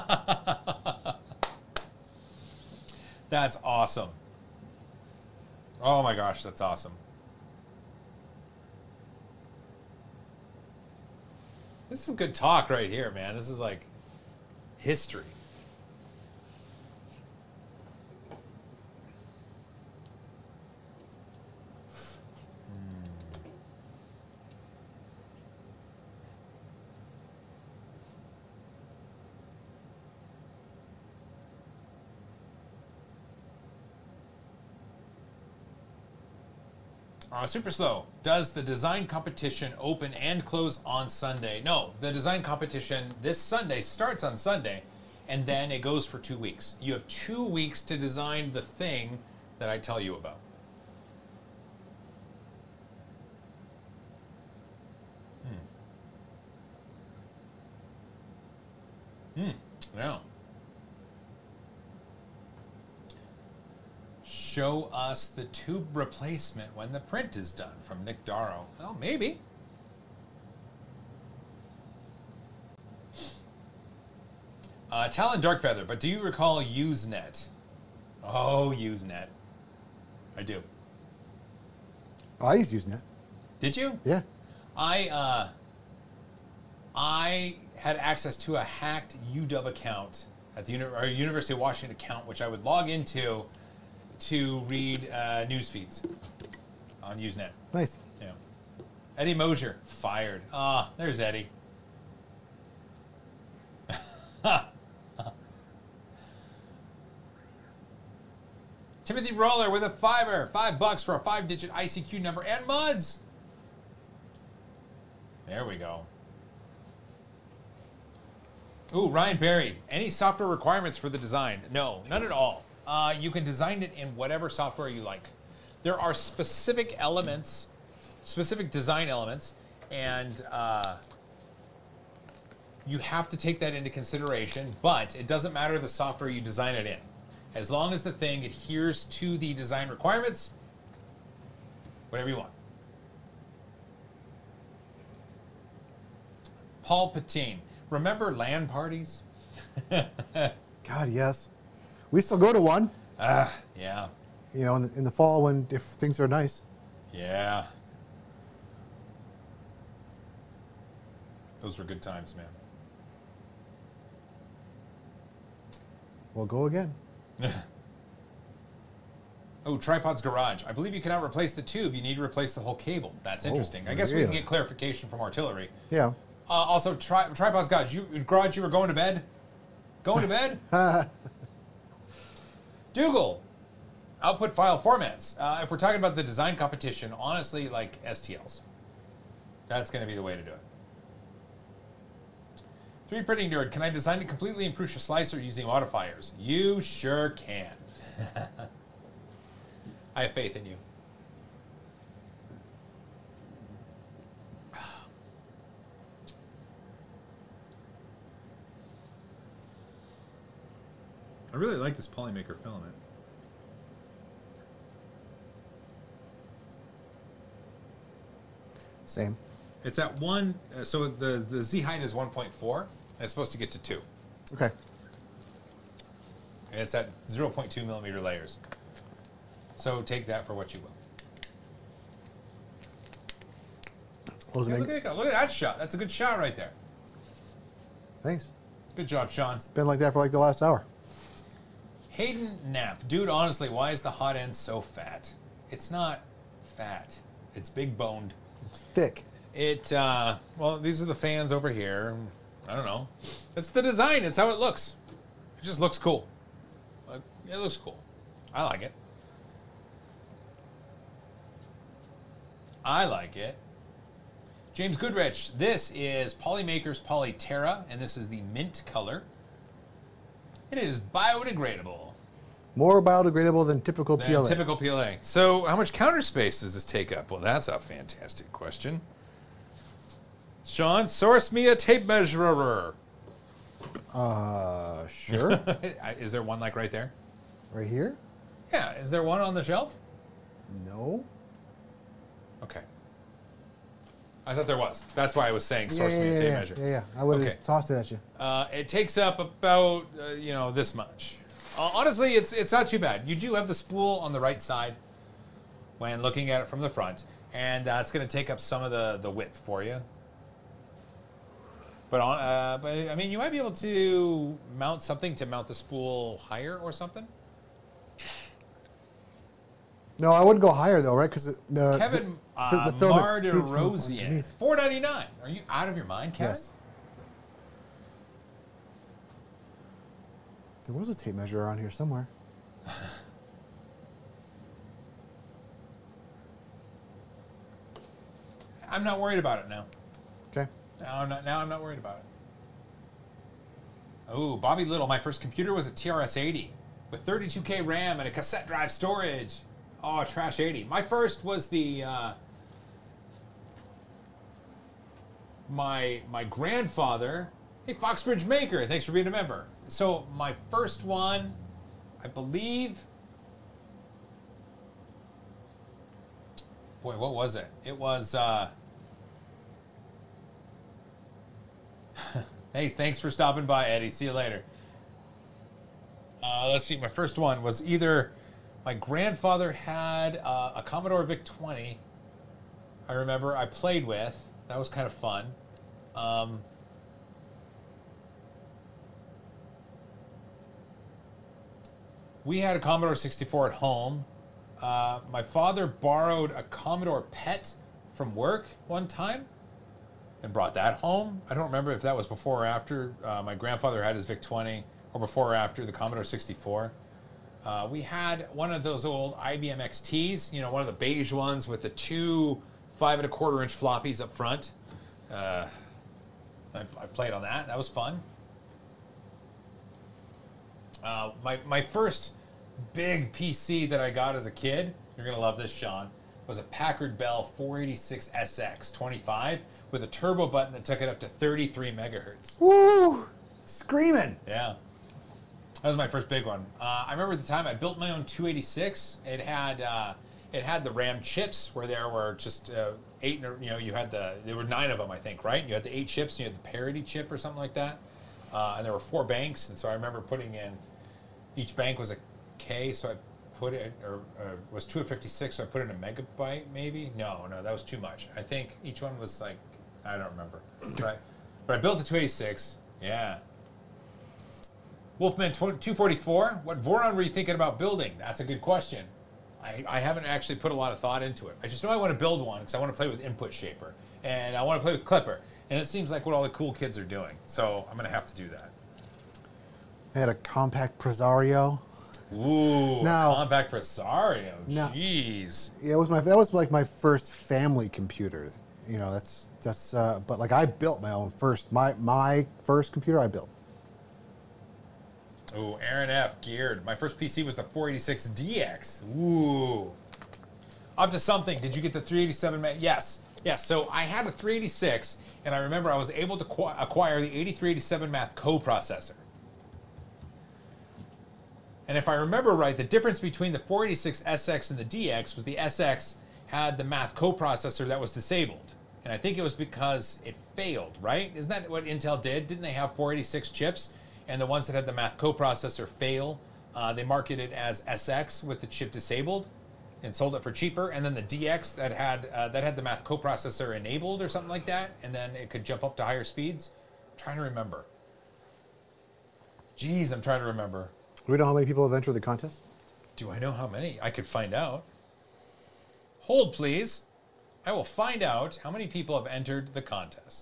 That's awesome. Oh my gosh, that's awesome. This is good talk right here, man. This is like history. Uh, super slow. Does the design competition open and close on Sunday? No, the design competition this Sunday starts on Sunday, and then it goes for two weeks. You have two weeks to design the thing that I tell you about. Hmm. Hmm. Yeah. Show us the tube replacement when the print is done, from Nick Darrow. Well, maybe. Uh, Talon Darkfeather, but do you recall Usenet? Oh, Usenet. I do. Oh, I used Usenet. Did you? Yeah. I, uh, I had access to a hacked U W account at the Uni or University of Washington account, which I would log into to read uh, news feeds on Usenet. Nice. Yeah. Eddie Mosier, fired. Ah, there's Eddie. Timothy Roller with a fiver. Five bucks for a five-digit I C Q number and muds. There we go. Ooh, Ryan Berry. Any software requirements for the design? No, none at all. Uh, you can design it in whatever software you like. There are specific elements, specific design elements, and uh, you have to take that into consideration, but it doesn't matter the software you design it in. As long as the thing adheres to the design requirements, whatever you want. Paul Patine. Remember LAN parties? God, yes. We still go to one. Ah, uh, yeah. You know, in the, in the fall when if things are nice. Yeah. Those were good times, man. We'll go again. Oh, Tripod's Garage. I believe you cannot replace the tube. You need to replace the whole cable. That's interesting. Oh, I guess really? we can get clarification from Artillery. Yeah. Uh, also, tri Tripod's Garage. You, garage, you were going to bed? Going to bed? Dougal. Output file formats. Uh, if we're talking about the design competition, honestly, like S T Ls. That's going to be the way to do it. three D Printing Nerd. Can I design a completely in Prusa slicer using modifiers? You sure can. I have faith in you. I really like this Polymaker filament. Same. It's at one, uh, so the, the Z height is one point four, and it's supposed to get to two. Okay. And it's at zero point two millimeter layers. So take that for what you will. Yeah, look, at, look at that shot. That's a good shot right there. Thanks. Good job, Sean. It's been like that for like the last hour. Hayden Knapp. Dude, honestly, why is the hot end so fat? It's not fat. It's big boned. It's thick. It, uh, well, these are the fans over here. I don't know. It's the design. It's how it looks. It just looks cool. It looks cool. I like it. I like it. James Goodrich, this is Polymakers Polyterra, and this is the mint color. It is biodegradable. More biodegradable than typical than P L A. Typical P L A. So how much counter space does this take up? Well, that's a fantastic question. Sean, source me a tape measurer. Uh, sure. Is there one like right there? Right here? Yeah. Is there one on the shelf? No. Okay. I thought there was. That's why I was saying source yeah, me yeah, a tape yeah, measure. Yeah, yeah. I would have Okay. just tossed it at you. Uh, it takes up about, uh, you know, this much. Uh, honestly, it's it's not too bad. You do have the spool on the right side when looking at it from the front, and uh, it's going to take up some of the, the width for you. But, on, uh, but, I mean, you might be able to mount something to mount the spool higher or something. No, I wouldn't go higher though, right? Because the Kevin the, uh, the, the filament feeds from Marderosian, underneath. four ninety-nine. Are you out of your mind, Kevin? Yes. There was a tape measure around here somewhere. I'm not worried about it now. Okay. Now I'm not, now I'm not worried about it. Oh, Bobby Little, my first computer was a T R S eighty with thirty-two K RAM and a cassette drive storage. Oh, trash eighty. My first was the, uh, my, my grandfather, hey, Foxbridge Maker, thanks for being a member. So my first one, I believe, boy, what was it? It was, uh, hey, thanks for stopping by, Eddie. See you later. Uh, let's see. My first one was either my grandfather had uh, a Commodore VIC twenty. I remember I played with. That was kind of fun. Um, we had a Commodore sixty-four at home. Uh, my father borrowed a Commodore P E T from work one time and brought that home. I don't remember if that was before or after uh, my grandfather had his VIC twenty, or before or after the Commodore sixty-four. Uh, we had one of those old I B M X Ts, you know, one of the beige ones with the two five and a quarter inch floppies up front. Uh, I, I played on that. That was fun. Uh, my, my first big P C that I got as a kid, you're going to love this, Sean, was a Packard Bell four eighty-six S X twenty-five with a turbo button that took it up to thirty-three megahertz. Woo! Screaming. Yeah. That was my first big one. Uh, I remember at the time I built my own two eighty-six. It had uh, it had the RAM chips where there were just uh, eight, you know, you had the, there were nine of them, I think, right? You had the eight chips, and you had the parity chip or something like that. Uh, and there were four banks, and so I remember putting in, each bank was a K, so I put it, or uh, was two of fifty-six, so I put in a megabyte maybe? No, no, that was too much. I think each one was like, I don't remember. But, but I built the two eighty-six, yeah. Wolfman two forty-four, what Voron were you thinking about building? That's a good question. I, I haven't actually put a lot of thought into it. I just know I want to build one because I want to play with Input Shaper. And I want to play with Clipper. And it seems like what all the cool kids are doing. So I'm going to have to do that. I had a compact Presario. Ooh, Now- a compact Presario. Now- Jeez. Yeah, it was my that was like my first family computer. You know, that's that's uh, but like I built my own first my my first computer I built. Ooh, Aaron F. Geared. My first P C was the four eighty-six D X. Ooh. Up to something. Did you get the three eighty-seven? Ma- yes. Yes. So I had a three eighty-six, and I remember I was able to qu- acquire the eighty-three eighty-seven math coprocessor. And if I remember right, the difference between the four eighty-six S X and the D X was the S X had the math coprocessor that was disabled. And I think it was because it failed, right? Isn't that what Intel did? Didn't they have four eighty-six chips? And the ones that had the math coprocessor fail, uh, they marketed it as S X with the chip disabled and sold it for cheaper. And then the D X that had uh, that had the math coprocessor enabled or something like that, and then it could jump up to higher speeds. I'm trying to remember. Jeez, I'm trying to remember. Do we know how many people have entered the contest? Do I know how many? I could find out. Hold, please. I will find out how many people have entered the contest.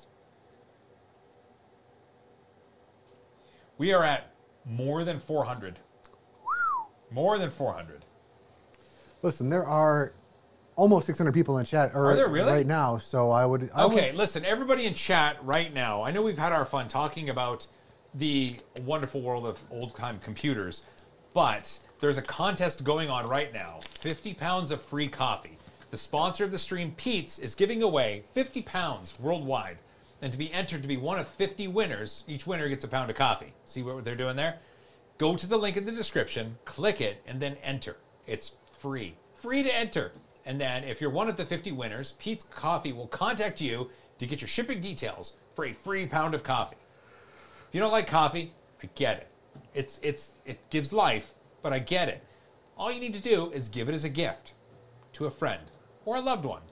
We are at more than four hundred. More than four hundred. Listen, there are almost six hundred people in chat or, Are there really? right now, so I would... I okay, would, listen, everybody in chat right now, I know we've had our fun talking about the wonderful world of old-time computers, but there's a contest going on right now. fifty pounds of free coffee. The sponsor of the stream, Peet's, is giving away fifty pounds worldwide. And to be entered to be one of fifty winners, each winner gets a pound of coffee. See what they're doing there? Go to the link in the description, click it, and then enter. It's free. Free to enter. And then if you're one of the fifty winners, Peet's Coffee will contact you to get your shipping details for a free pound of coffee. If you don't like coffee, I get it. It's it's it gives life, but I get it. All you need to do is give it as a gift to a friend or a loved one.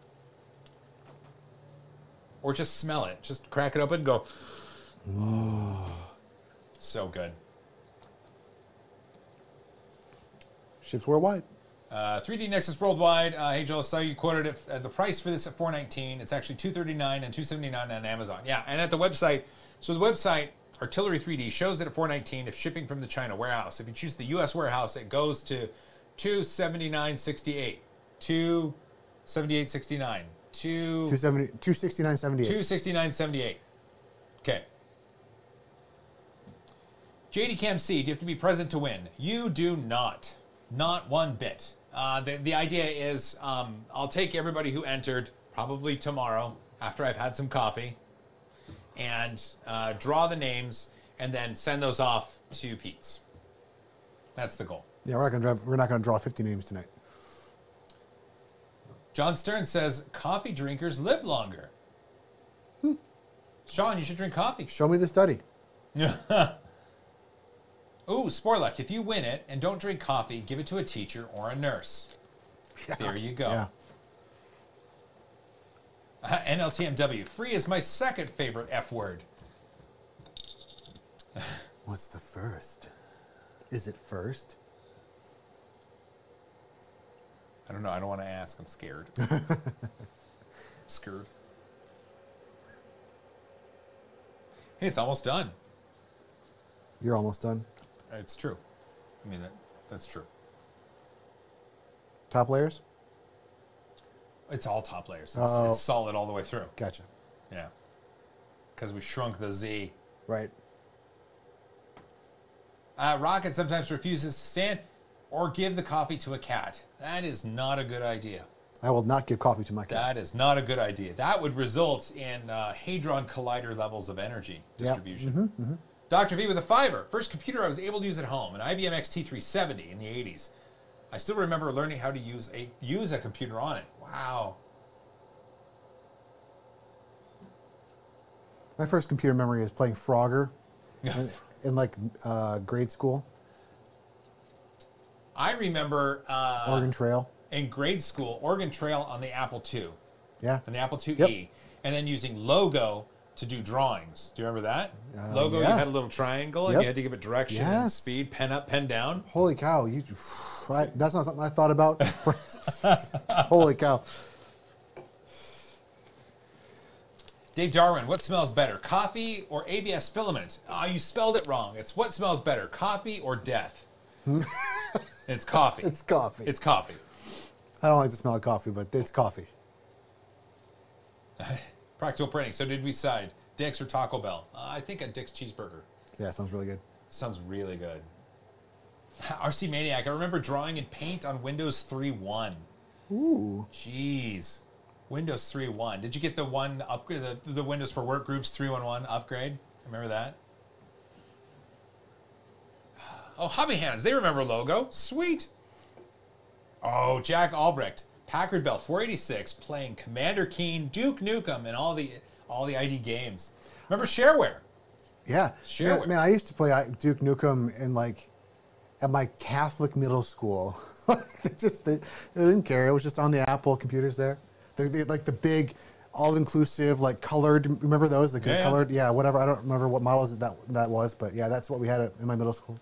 Or just smell it. Just crack it open and go, oh, so good. Ships worldwide. Uh, three D Nexus Worldwide. Uh, hey, Joel, I saw you quoted it, uh, the price for this at four nineteen. It's actually two thirty-nine and two seventy-nine on Amazon. Yeah, and at the website, so the website, Artillery three D, shows it at four nineteen if shipping from the China warehouse. If you choose the U S warehouse, it goes to two seventy-nine sixty-eight. two seventy-eight sixty-nine. two sixty-nine seventy-eight. two sixty-nine seventy-eight. Okay. J D Cam C, do you have to be present to win? You do not. Not one bit. Uh, the, the idea is um, I'll take everybody who entered probably tomorrow after I've had some coffee and uh, draw the names and then send those off to Peet's. That's the goal. Yeah, we're not gonna drive, we're not gonna draw fifty names tonight. John Stern says coffee drinkers live longer. Hmm. Sean, you should drink coffee. Show me the study. Ooh, Sporluck, if you win it and don't drink coffee, give it to a teacher or a nurse. Yeah. There you go. Yeah. Uh, N L T M W, free is my second favorite F word. What's the first? Is it first? I don't know. I don't want to ask. I'm scared. I'm scared. Hey, it's almost done. You're almost done. It's true. I mean, that, that's true. Top layers? It's all top layers. It's, Oh. it's solid all the way through. Gotcha. Yeah. Because we shrunk the Z. Right. Uh, Rocket sometimes refuses to stand or give the coffee to a cat. That is not a good idea. I will not give coffee to my cats. That is not a good idea. That would result in uh, Hadron Collider levels of energy distribution. Yeah. Mm-hmm, mm-hmm. Doctor V with a fiver. First computer I was able to use at home, an I B M X T three seventy in the eighties. I still remember learning how to use a use a computer on it. Wow. My first computer memory is playing Frogger in, in like uh, grade school. I remember uh, Oregon Trail. in grade school, Oregon Trail on the Apple two. Yeah. On the Apple two Yep. E. And then using Logo to do drawings. Do you remember that? Uh, Logo, yeah. you had a little triangle and Yep. you had to give it direction and Yes. speed, pen up, pen down. Holy cow! You, I, that's not something I thought about. Holy cow! Dave Darwin, what smells better, coffee or A B S filament? Ah, you spelled it wrong. It's what smells better, coffee or death? It's coffee. It's coffee. It's coffee. I don't like the smell of coffee, but it's coffee. Practical printing. So did we decide Dick's or Taco Bell? Uh, I think a Dick's cheeseburger. Yeah, sounds really good. Sounds really good. R C Maniac, I remember drawing in Paint on Windows three point one. Ooh. Jeez. Windows three point one. Did you get the one upgrade, the, the Windows for Workgroups three point one upgrade? Remember that? Oh, Hobby Hands, they remember Logo. Sweet. Oh, Jack Albrecht, Packard Bell four eighty-six, playing Commander Keen, Duke Nukem, and all the all the I D games. Remember Shareware? Yeah. Shareware. Man, man, I used to play I- Duke Nukem in like at my Catholic middle school. they just they, they didn't care. It was just on the Apple computers there. They, they like the big, all-inclusive, like colored. Remember those? The good Yeah, yeah. colored. Yeah, whatever. I don't remember what models that that was, but yeah, that's what we had at, in my middle school.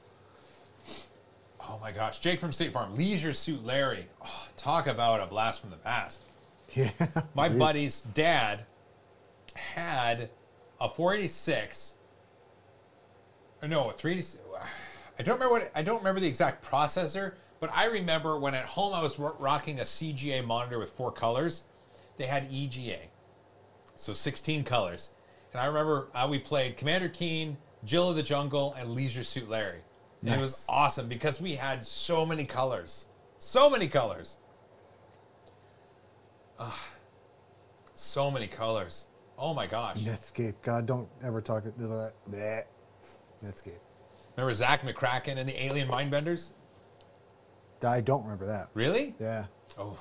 Oh my gosh, Jake from State Farm, Leisure Suit Larry. Oh, talk about a blast from the past. Yeah. My Jeez. buddy's dad had a four eighty-six. Or no, a three eighty-six. I don't remember what I don't remember the exact processor, but I remember when at home I was ro rocking a C G A monitor with four colors. They had E G A, so sixteen colors. And I remember uh, we played Commander Keen, Jill of the Jungle, and Leisure Suit Larry. And Nice. it was awesome because we had so many colors. So many colors. Ah, so many colors. Oh my gosh. Netscape. God, don't ever talk to that. Bleh. Netscape. Remember Zach McCracken and the Alien Mindbenders? I don't remember that. Really? Yeah. Oh.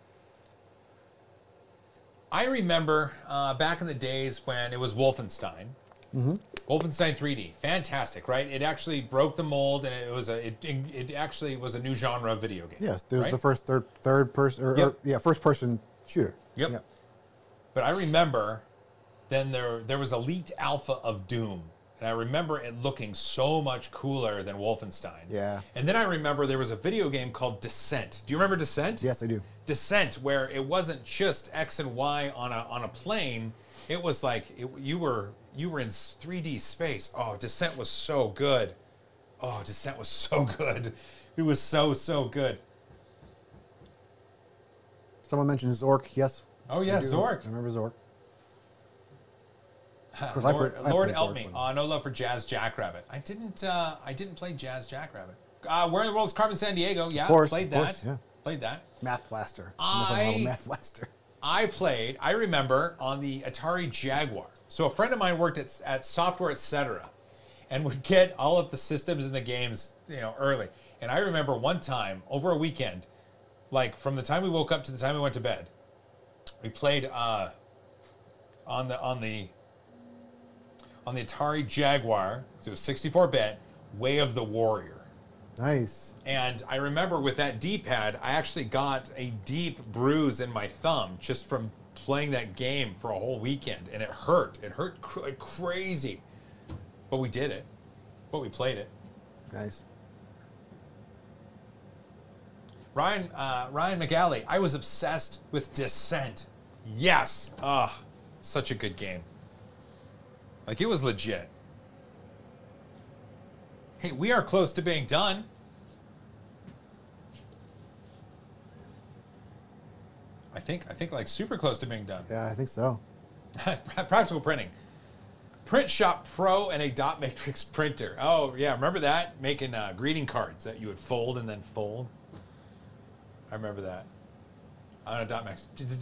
I remember uh, back in the days when it was Wolfenstein. Mm-hmm. Wolfenstein three D, fantastic, right? It actually broke the mold, and it was a it, it actually was a new genre of video game. Yes, it was right? the first third third person or, Yep. or yeah first person shooter. Yep. Yep. But I remember then there there was a leaked alpha of Doom, and I remember it looking so much cooler than Wolfenstein. Yeah. And then I remember there was a video game called Descent. Do you remember Descent? Yes, I do. Descent, where it wasn't just X and Y on a on a plane. It was like it, you were you were in three D space. Oh, Descent was so good. Oh, Descent was so good. It was so so good. Someone mentioned Zork. Yes. Oh yeah, I do. Zork. I remember Zork. Of course, I Lord, played- I Lord played help Zork me. when- Uh, no love for Jazz Jackrabbit. I didn't. Uh, I didn't play Jazz Jackrabbit. Uh, Where in the World's Carmen San Diego? Yeah, Of course, played of that. course, yeah. Played that. Math Blaster. I- Little Math Blaster. I played, I remember, on the Atari Jaguar. So a friend of mine worked at, at Software Etc. and would get all of the systems and the games, you know, early. And I remember one time, over a weekend, like from the time we woke up to the time we went to bed, we played uh, on the on the on the Atari Jaguar. So it was sixty-four bit, Way of the Warrior. Nice. And I remember with that D-pad, I actually got a deep bruise in my thumb just from playing that game for a whole weekend, and it hurt. It hurt cr crazy, but we did it. But we played it. Nice. Ryan uh, Ryan McGalley, I was obsessed with Descent. Yes, ah, such a good game. Like, it was legit. Hey, we are close to being done. I think, I think like super close to being done. Yeah, I think so. Practical printing. Print Shop Pro and a dot matrix printer. Oh, yeah, remember that? Making uh, greeting cards that you would fold and then fold. I remember that. On a dot matrix.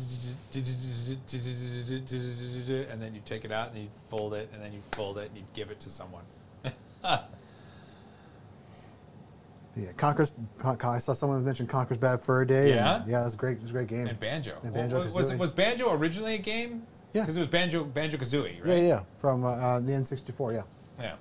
And then you take it out and you fold it and then you fold it and you give it to someone. Yeah, Conquer's. Con I saw someone mention Conquer's Bad Fur Day. Yeah? And, yeah, it was a great. It was a great game. And Banjo. And Banjo was, was, Kazooie. was Banjo originally a game? Yeah. Because it was Banjo Banjo Kazooie, right? Yeah, yeah, from uh, uh, the N sixty-four. Yeah. Yeah.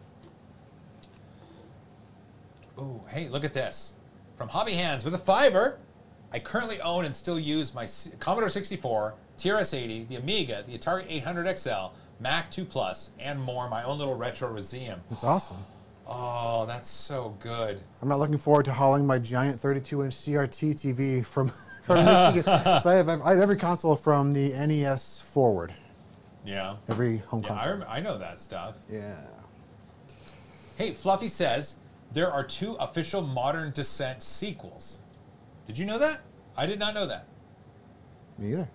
Ooh, hey, look at this. From Hobby Hands with a fiver. I currently own and still use my C Commodore sixty-four, T R S eighty, the Amiga, the Atari eight hundred X L, Mac two Plus, and more. My own little retro museum. That's awesome. Oh, that's so good. I'm not looking forward to hauling my giant thirty-two inch C R T T V from from Michigan. So I have, I have every console from the N E S forward. Yeah. Every home Yeah, I, console. rem I know that stuff. Yeah. Hey, Fluffy says there are two official Modern Descent sequels. Did you know that? I did not know that. Me either.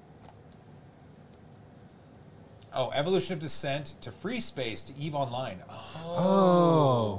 Oh, Evolution of Descent to Free Space to EVE Online. Oh.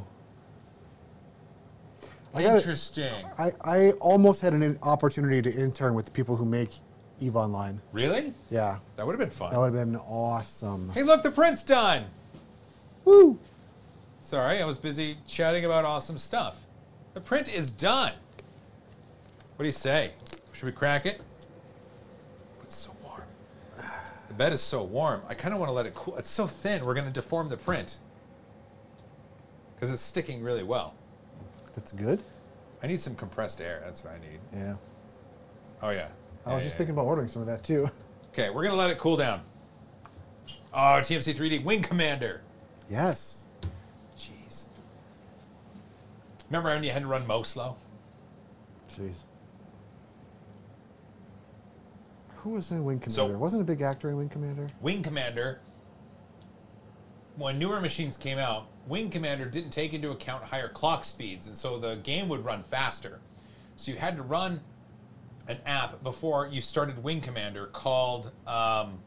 I got it. Interesting. I, I almost had an opportunity to intern with the people who make EVE Online. Really? Yeah. That would have been fun. That would have been awesome. Hey, look, the print's done. Woo! Sorry, I was busy chatting about awesome stuff. The print is done. What do you say? Should we crack it? It's so warm. The bed is so warm. I kind of want to let it cool. It's so thin, we're going to deform the print. Because it's sticking really well. That's good. I need some compressed air. That's what I need. Yeah. Oh, yeah. I Yeah, was just yeah, thinking about ordering some of that too. Okay, we're going to let it cool down. Oh, T M C three D Wing Commander. Yes. Jeez. Remember when you had to run Mo slow? Jeez. Who was in Wing Commander? So- Wasn't a big actor in Wing Commander? Wing Commander, when newer machines came out, Wing Commander didn't take into account higher clock speeds, and so the game would run faster. So you had to run an app before you started Wing Commander called um,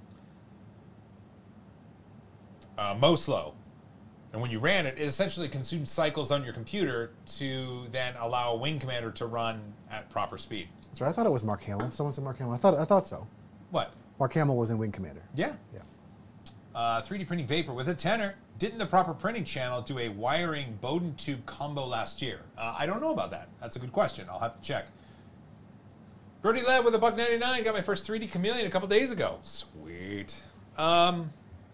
uh, MoSlow. And when you ran it, it essentially consumed cycles on your computer to then allow Wing Commander to run at proper speed. That's right. I thought it was Mark Hamill. Someone said Mark Hamill. I thought I thought so. What? Mark Hamill was in Wing Commander. Yeah. Yeah. Uh, three D printing Vapor with a tenor. Didn't the proper printing channel do a wiring Bowden tube combo last year? Uh, I don't know about that. That's a good question. I'll have to check. Brody Lev with a buck ninety-nine. Got my first three D Chameleon a couple days ago. Sweet. Um,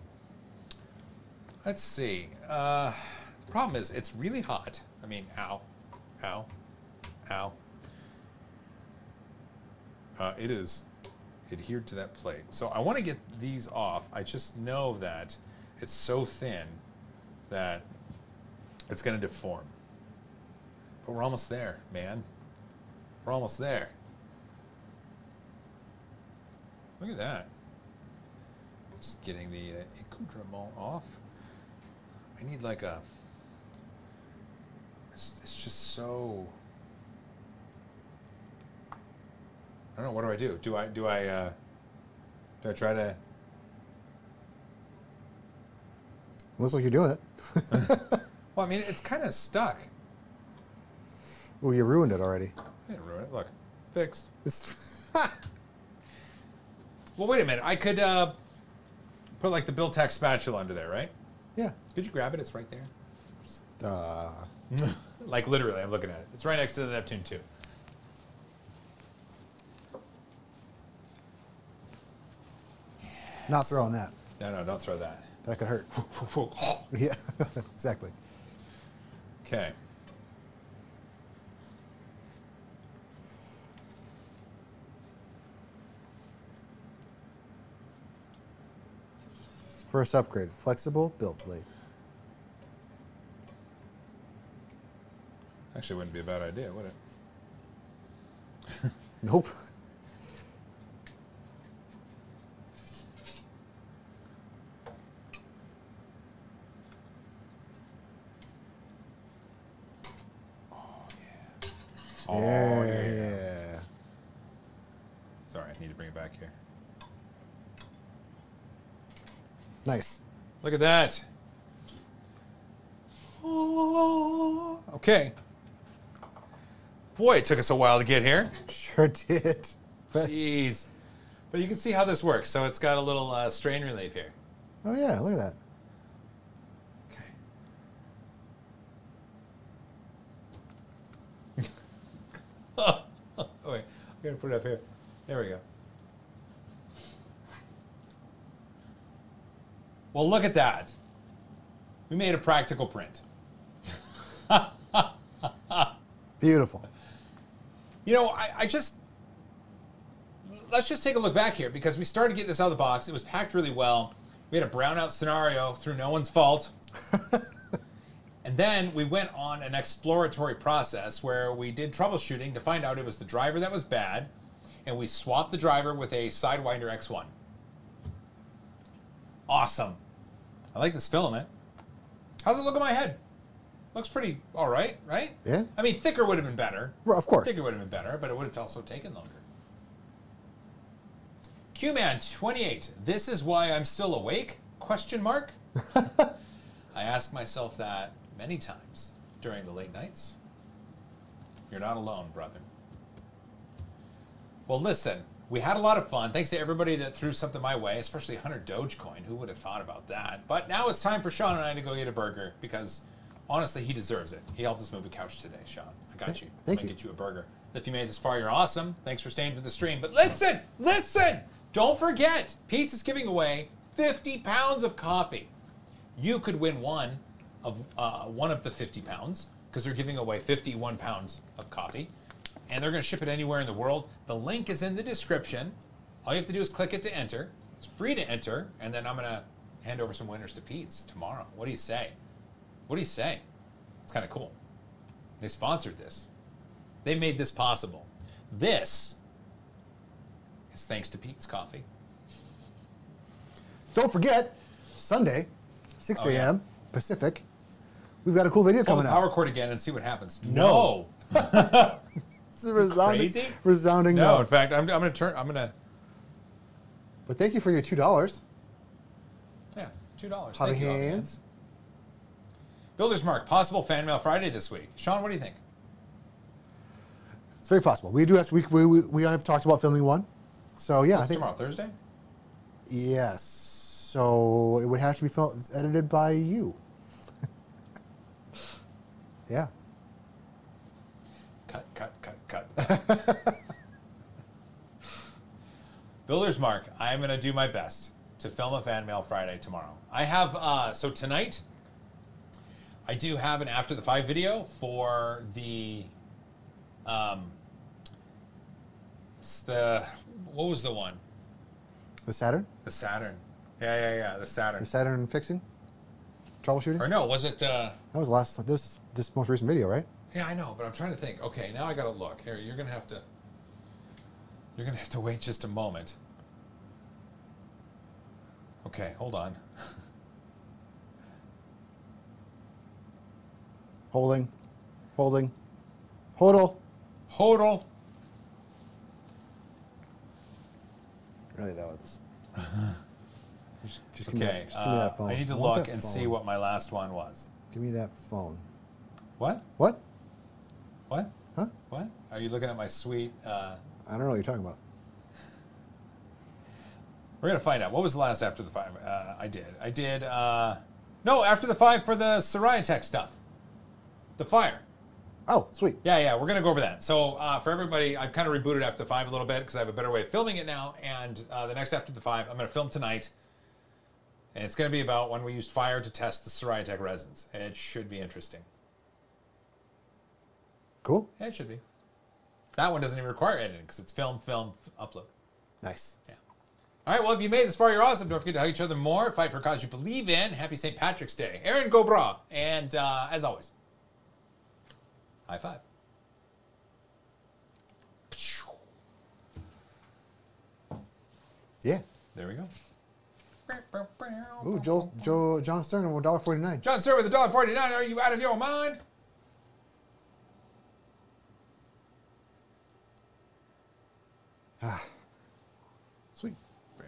let's see. Uh, the problem is it's really hot. I mean, ow, ow, ow. Uh, it is adhered to that plate. So I want to get these off. I just know that it's so thin that it's going to deform. But we're almost there, man. We're almost there. Look at that. Just getting the uh, accoutrement off. I need like a... It's, it's just so... I don't know. What do I do? Do I do I uh, do I try to? Looks like you're doing it. Well, I mean, it's kind of stuck. Well, you ruined it already. I didn't ruin it. Look, fixed. It's Well, wait a minute. I could uh, put like the Build-Tech spatula under there, right? yeah. Could you grab it? It's right there. Uh, Like literally, I'm looking at it. It's right next to the Neptune two. not throwing that. No, no, don't throw that. That could hurt. Yeah. Exactly. Okay. First upgrade: flexible build plate. Actually, wouldn't be a bad idea, would it? Nope. Oh, yeah, yeah. yeah. Sorry, I need to bring it back here. Nice. Look at that. Oh, okay. Boy, it took us a while to get here. Sure did. But- Jeez. But you can see how this works. So it's got a little uh, strain relief here. Oh yeah, look at that. Okay. Oh, wait. I'm going to put it up here. There we go. Well, look at that. We made a practical print. Beautiful. You know, I, I just... Let's just take a look back here, because we started getting this out of the box. It was packed really well. We had a brownout scenario through no one's fault. And then we went on an exploratory process where we did troubleshooting to find out it was the driver that was bad, and we swapped the driver with a Sidewinder X one. Awesome. I like this filament. How's it look on my head? Looks pretty all right, right? Yeah. I mean, thicker would have been better. Well, of course. Thicker would have been better, but it would have also taken longer. Q Man twenty-eight. This is why I'm still awake? Question mark. I ask myself that many times during the late nights. You're not alone, brother. Well, listen, we had a lot of fun. Thanks to everybody that threw something my way, especially one hundred Dogecoin. Who would have thought about that? But now it's time for Sean and I to go get a burger, because honestly, he deserves it. He helped us move a couch today, Sean. I got you. Thank I'm gonna you. get you a burger. If you made it this far, you're awesome. Thanks for staying for the stream. But listen, listen! Don't forget, Peet's is giving away fifty pounds of coffee. You could win one of uh, one of the fifty pounds, because they're giving away fifty-one pounds of coffee. And they're going to ship it anywhere in the world. The link is in the description. All you have to do is click it to enter. It's free to enter. And then I'm going to hand over some winners to Peet's tomorrow. What do you say? What do you say? It's kind of cool. They sponsored this. They made this possible. This is thanks to Peet's coffee. Don't forget, Sunday, six Oh, a m yeah. Pacific, we've got a cool video Pull coming the out. power cord again and see what happens. No. No. It's a resounding, Crazy? resounding No, no. in fact, I'm, I'm going to turn, I'm going to, But thank you for your two dollars. yeah, two dollars. Hobby Thank you, hands. audience. Builder's Mark, possible fan mail Friday this week. Sean, what do you think? It's very possible. We do have to, we, we, we, we have talked about filming one. So yeah, What's I think tomorrow, Thursday? yes. So it would have to be fil- edited by you. Yeah. Cut, cut, cut, cut. Builder's Mark, I'm going to do my best to film a fan mail Friday tomorrow. I have, uh, so tonight, I do have an After the Five video for the, um, it's the, what was the one? The Saturn? The Saturn. Yeah, yeah, yeah, the Saturn. The Saturn fixing? Troubleshooting? Or no, was it the, That was the last, this, this most recent video, right? yeah, I know, but I'm trying to think. Okay, now I got to look. Here, you're going to have to, you're going to have to wait just a moment. Okay, hold on. Holding. Holding. Hodl. Hodl. Really though, it's... just, just give me Okay, that, just give me uh, that phone. I need to want look that and phone. see what my last one was. Give me that phone. What? What? What? Huh? What? Are you looking at my sweet? Uh, I don't know what you're talking about. we're gonna find out. What was the last After the Five? Uh, I did. I did. Uh, no, After the Five for the Soraya Tech stuff. The fire. Oh, sweet. Yeah, yeah, we're going to go over that. So uh, for everybody, I've kind of rebooted After the Five a little bit because I have a better way of filming it now. And uh, the next After the Five, I'm going to film tonight. And it's going to be about when we used fire to test the Soraya Tech resins. And it should be interesting. Cool. Yeah, it should be. That one doesn't even require editing because it's film, film, upload. Nice. Yeah. All right, well, if you made it this far, you're awesome. Don't forget to hug each other more. Fight for a cause you believe in. Happy Saint Patrick's Day. Aaron Gobra. And uh, as always, high five. Yeah. There we go. Ooh, Joel, Joe, John Stern, one dollar forty-nine. John Stewart with a dollar forty-nine. Are you out of your mind? Ah. Sweet. Bam.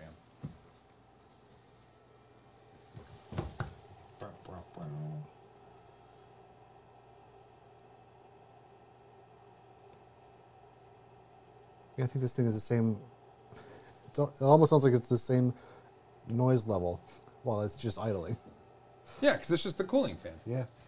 Yeah, I think this thing is the same. It's, al- it almost sounds like it's the same noise level while it's just idling. Yeah, because it's just the cooling fan. Yeah.